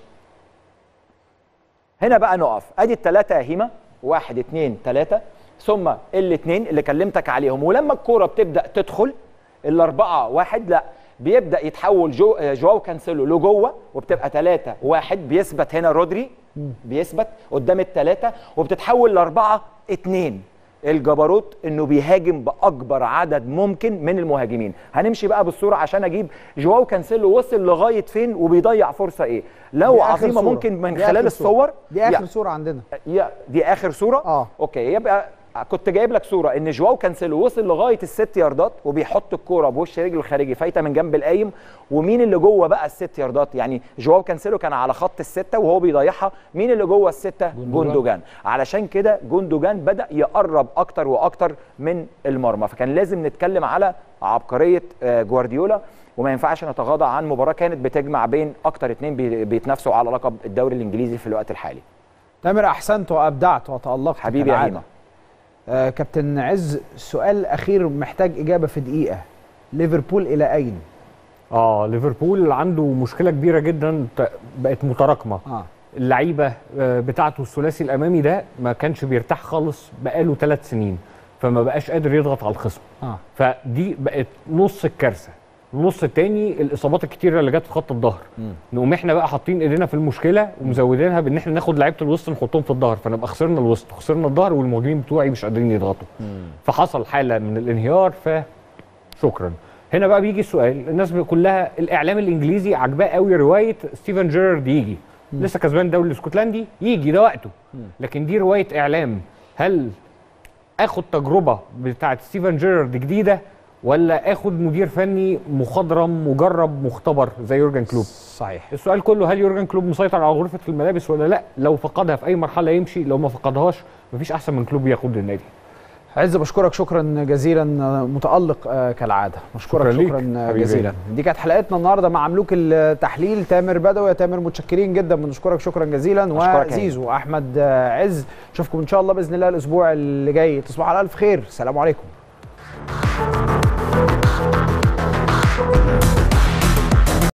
هنا بقى نقف. ادي الثلاثه يا هيما، 1 2 3، ثم الاثنين اللي كلمتك عليهم. ولما الكوره بتبدا تدخل الاربعه 1 لا بيبدا يتحول جواو كانسيلو لجوه، وبتبقى 3-1. بيثبت هنا رودري، بيثبت قدام الثلاثه، وبتتحول ل4-2. الجبروت انه بيهاجم باكبر عدد ممكن من المهاجمين. هنمشي بقى بالصوره عشان اجيب جواو كانسيلو وصل لغايه فين وبيضيع فرصه ايه. لو عظيمه ممكن من خلال الصور دي اخر صوره عندنا. دي اخر صوره. اوكي. يبقى كنت جايب لك صوره ان جواو كانسيلو وصل لغايه ال6 ياردات وبيحط الكوره بوش رجله الخارجي فايته من جنب القايم. ومين اللي جوه بقى ال6 ياردات؟ يعني جواو كانسيلو كان على خط ال6 وهو بيضيعها. مين اللي جوه ال6؟ جوندوجان. علشان كده جوندوجان بدا يقرب اكتر واكتر من المرمى. فكان لازم نتكلم على عبقريه جوارديولا، وما ينفعش نتغاضى عن مباراه كانت بتجمع بين اكتر 2 بيتنافسوا على لقب الدوري الانجليزي في الوقت الحالي. تامر احسنت وابدعت وتالقت حبيبي يا هيما. كابتن عز، سؤال اخير محتاج اجابه في دقيقه. ليفربول الى اين؟ ليفربول عنده مشكله كبيره جدا بقت متراكمه. اللعيبه بتاعته الثلاثي الامامي ده ما كانش بيرتاح خالص بقاله 3 سنين، فما بقاش قادر يضغط على الخصم. فدي بقت نص الكارثه. النص الثاني الاصابات الكتيره اللي جت في خط الظهر. نقوم احنا بقى حاطين ايدينا في المشكله ومزودينها بان احنا ناخد لعيبه الوسط نحطهم في الظهر، فنبقى خسرنا الوسط خسرنا الظهر والمهاجمين بتوعي مش قادرين يضغطوا. فحصل حاله من الانهيار. فشكرا. هنا بقى بيجي السؤال، الناس كلها الاعلام الانجليزي عجباه قوي روايه ستيفن جيرارد يجي لسه كسبان الدوري الاسكتلندي يجي ده وقته. لكن دي روايه اعلام. هل اخد تجربه بتاعه ستيفن جيرارد جديده ولا اخد مدير فني مخضرم مجرب مختبر زي يورجن كلوب؟ صحيح. السؤال كله هل يورجن كلوب مسيطر على غرفه الملابس ولا لا؟ لو فقدها في اي مرحله يمشي، لو ما فقدهاش مفيش احسن من كلوب ياخد النادي. عز بشكرك شكرا جزيلا، متالق كالعاده. بشكرك شكرا جزيلا. دي كانت حلقتنا النهارده مع مملوك التحليل تامر بدوي. يا تامر متشكرين جدا، بنشكرك شكرا جزيلا. وزيزو احمد عز، اشوفكم ان شاء الله باذن الله الاسبوع اللي جاي. تصبحوا على الف خير. السلام عليكم.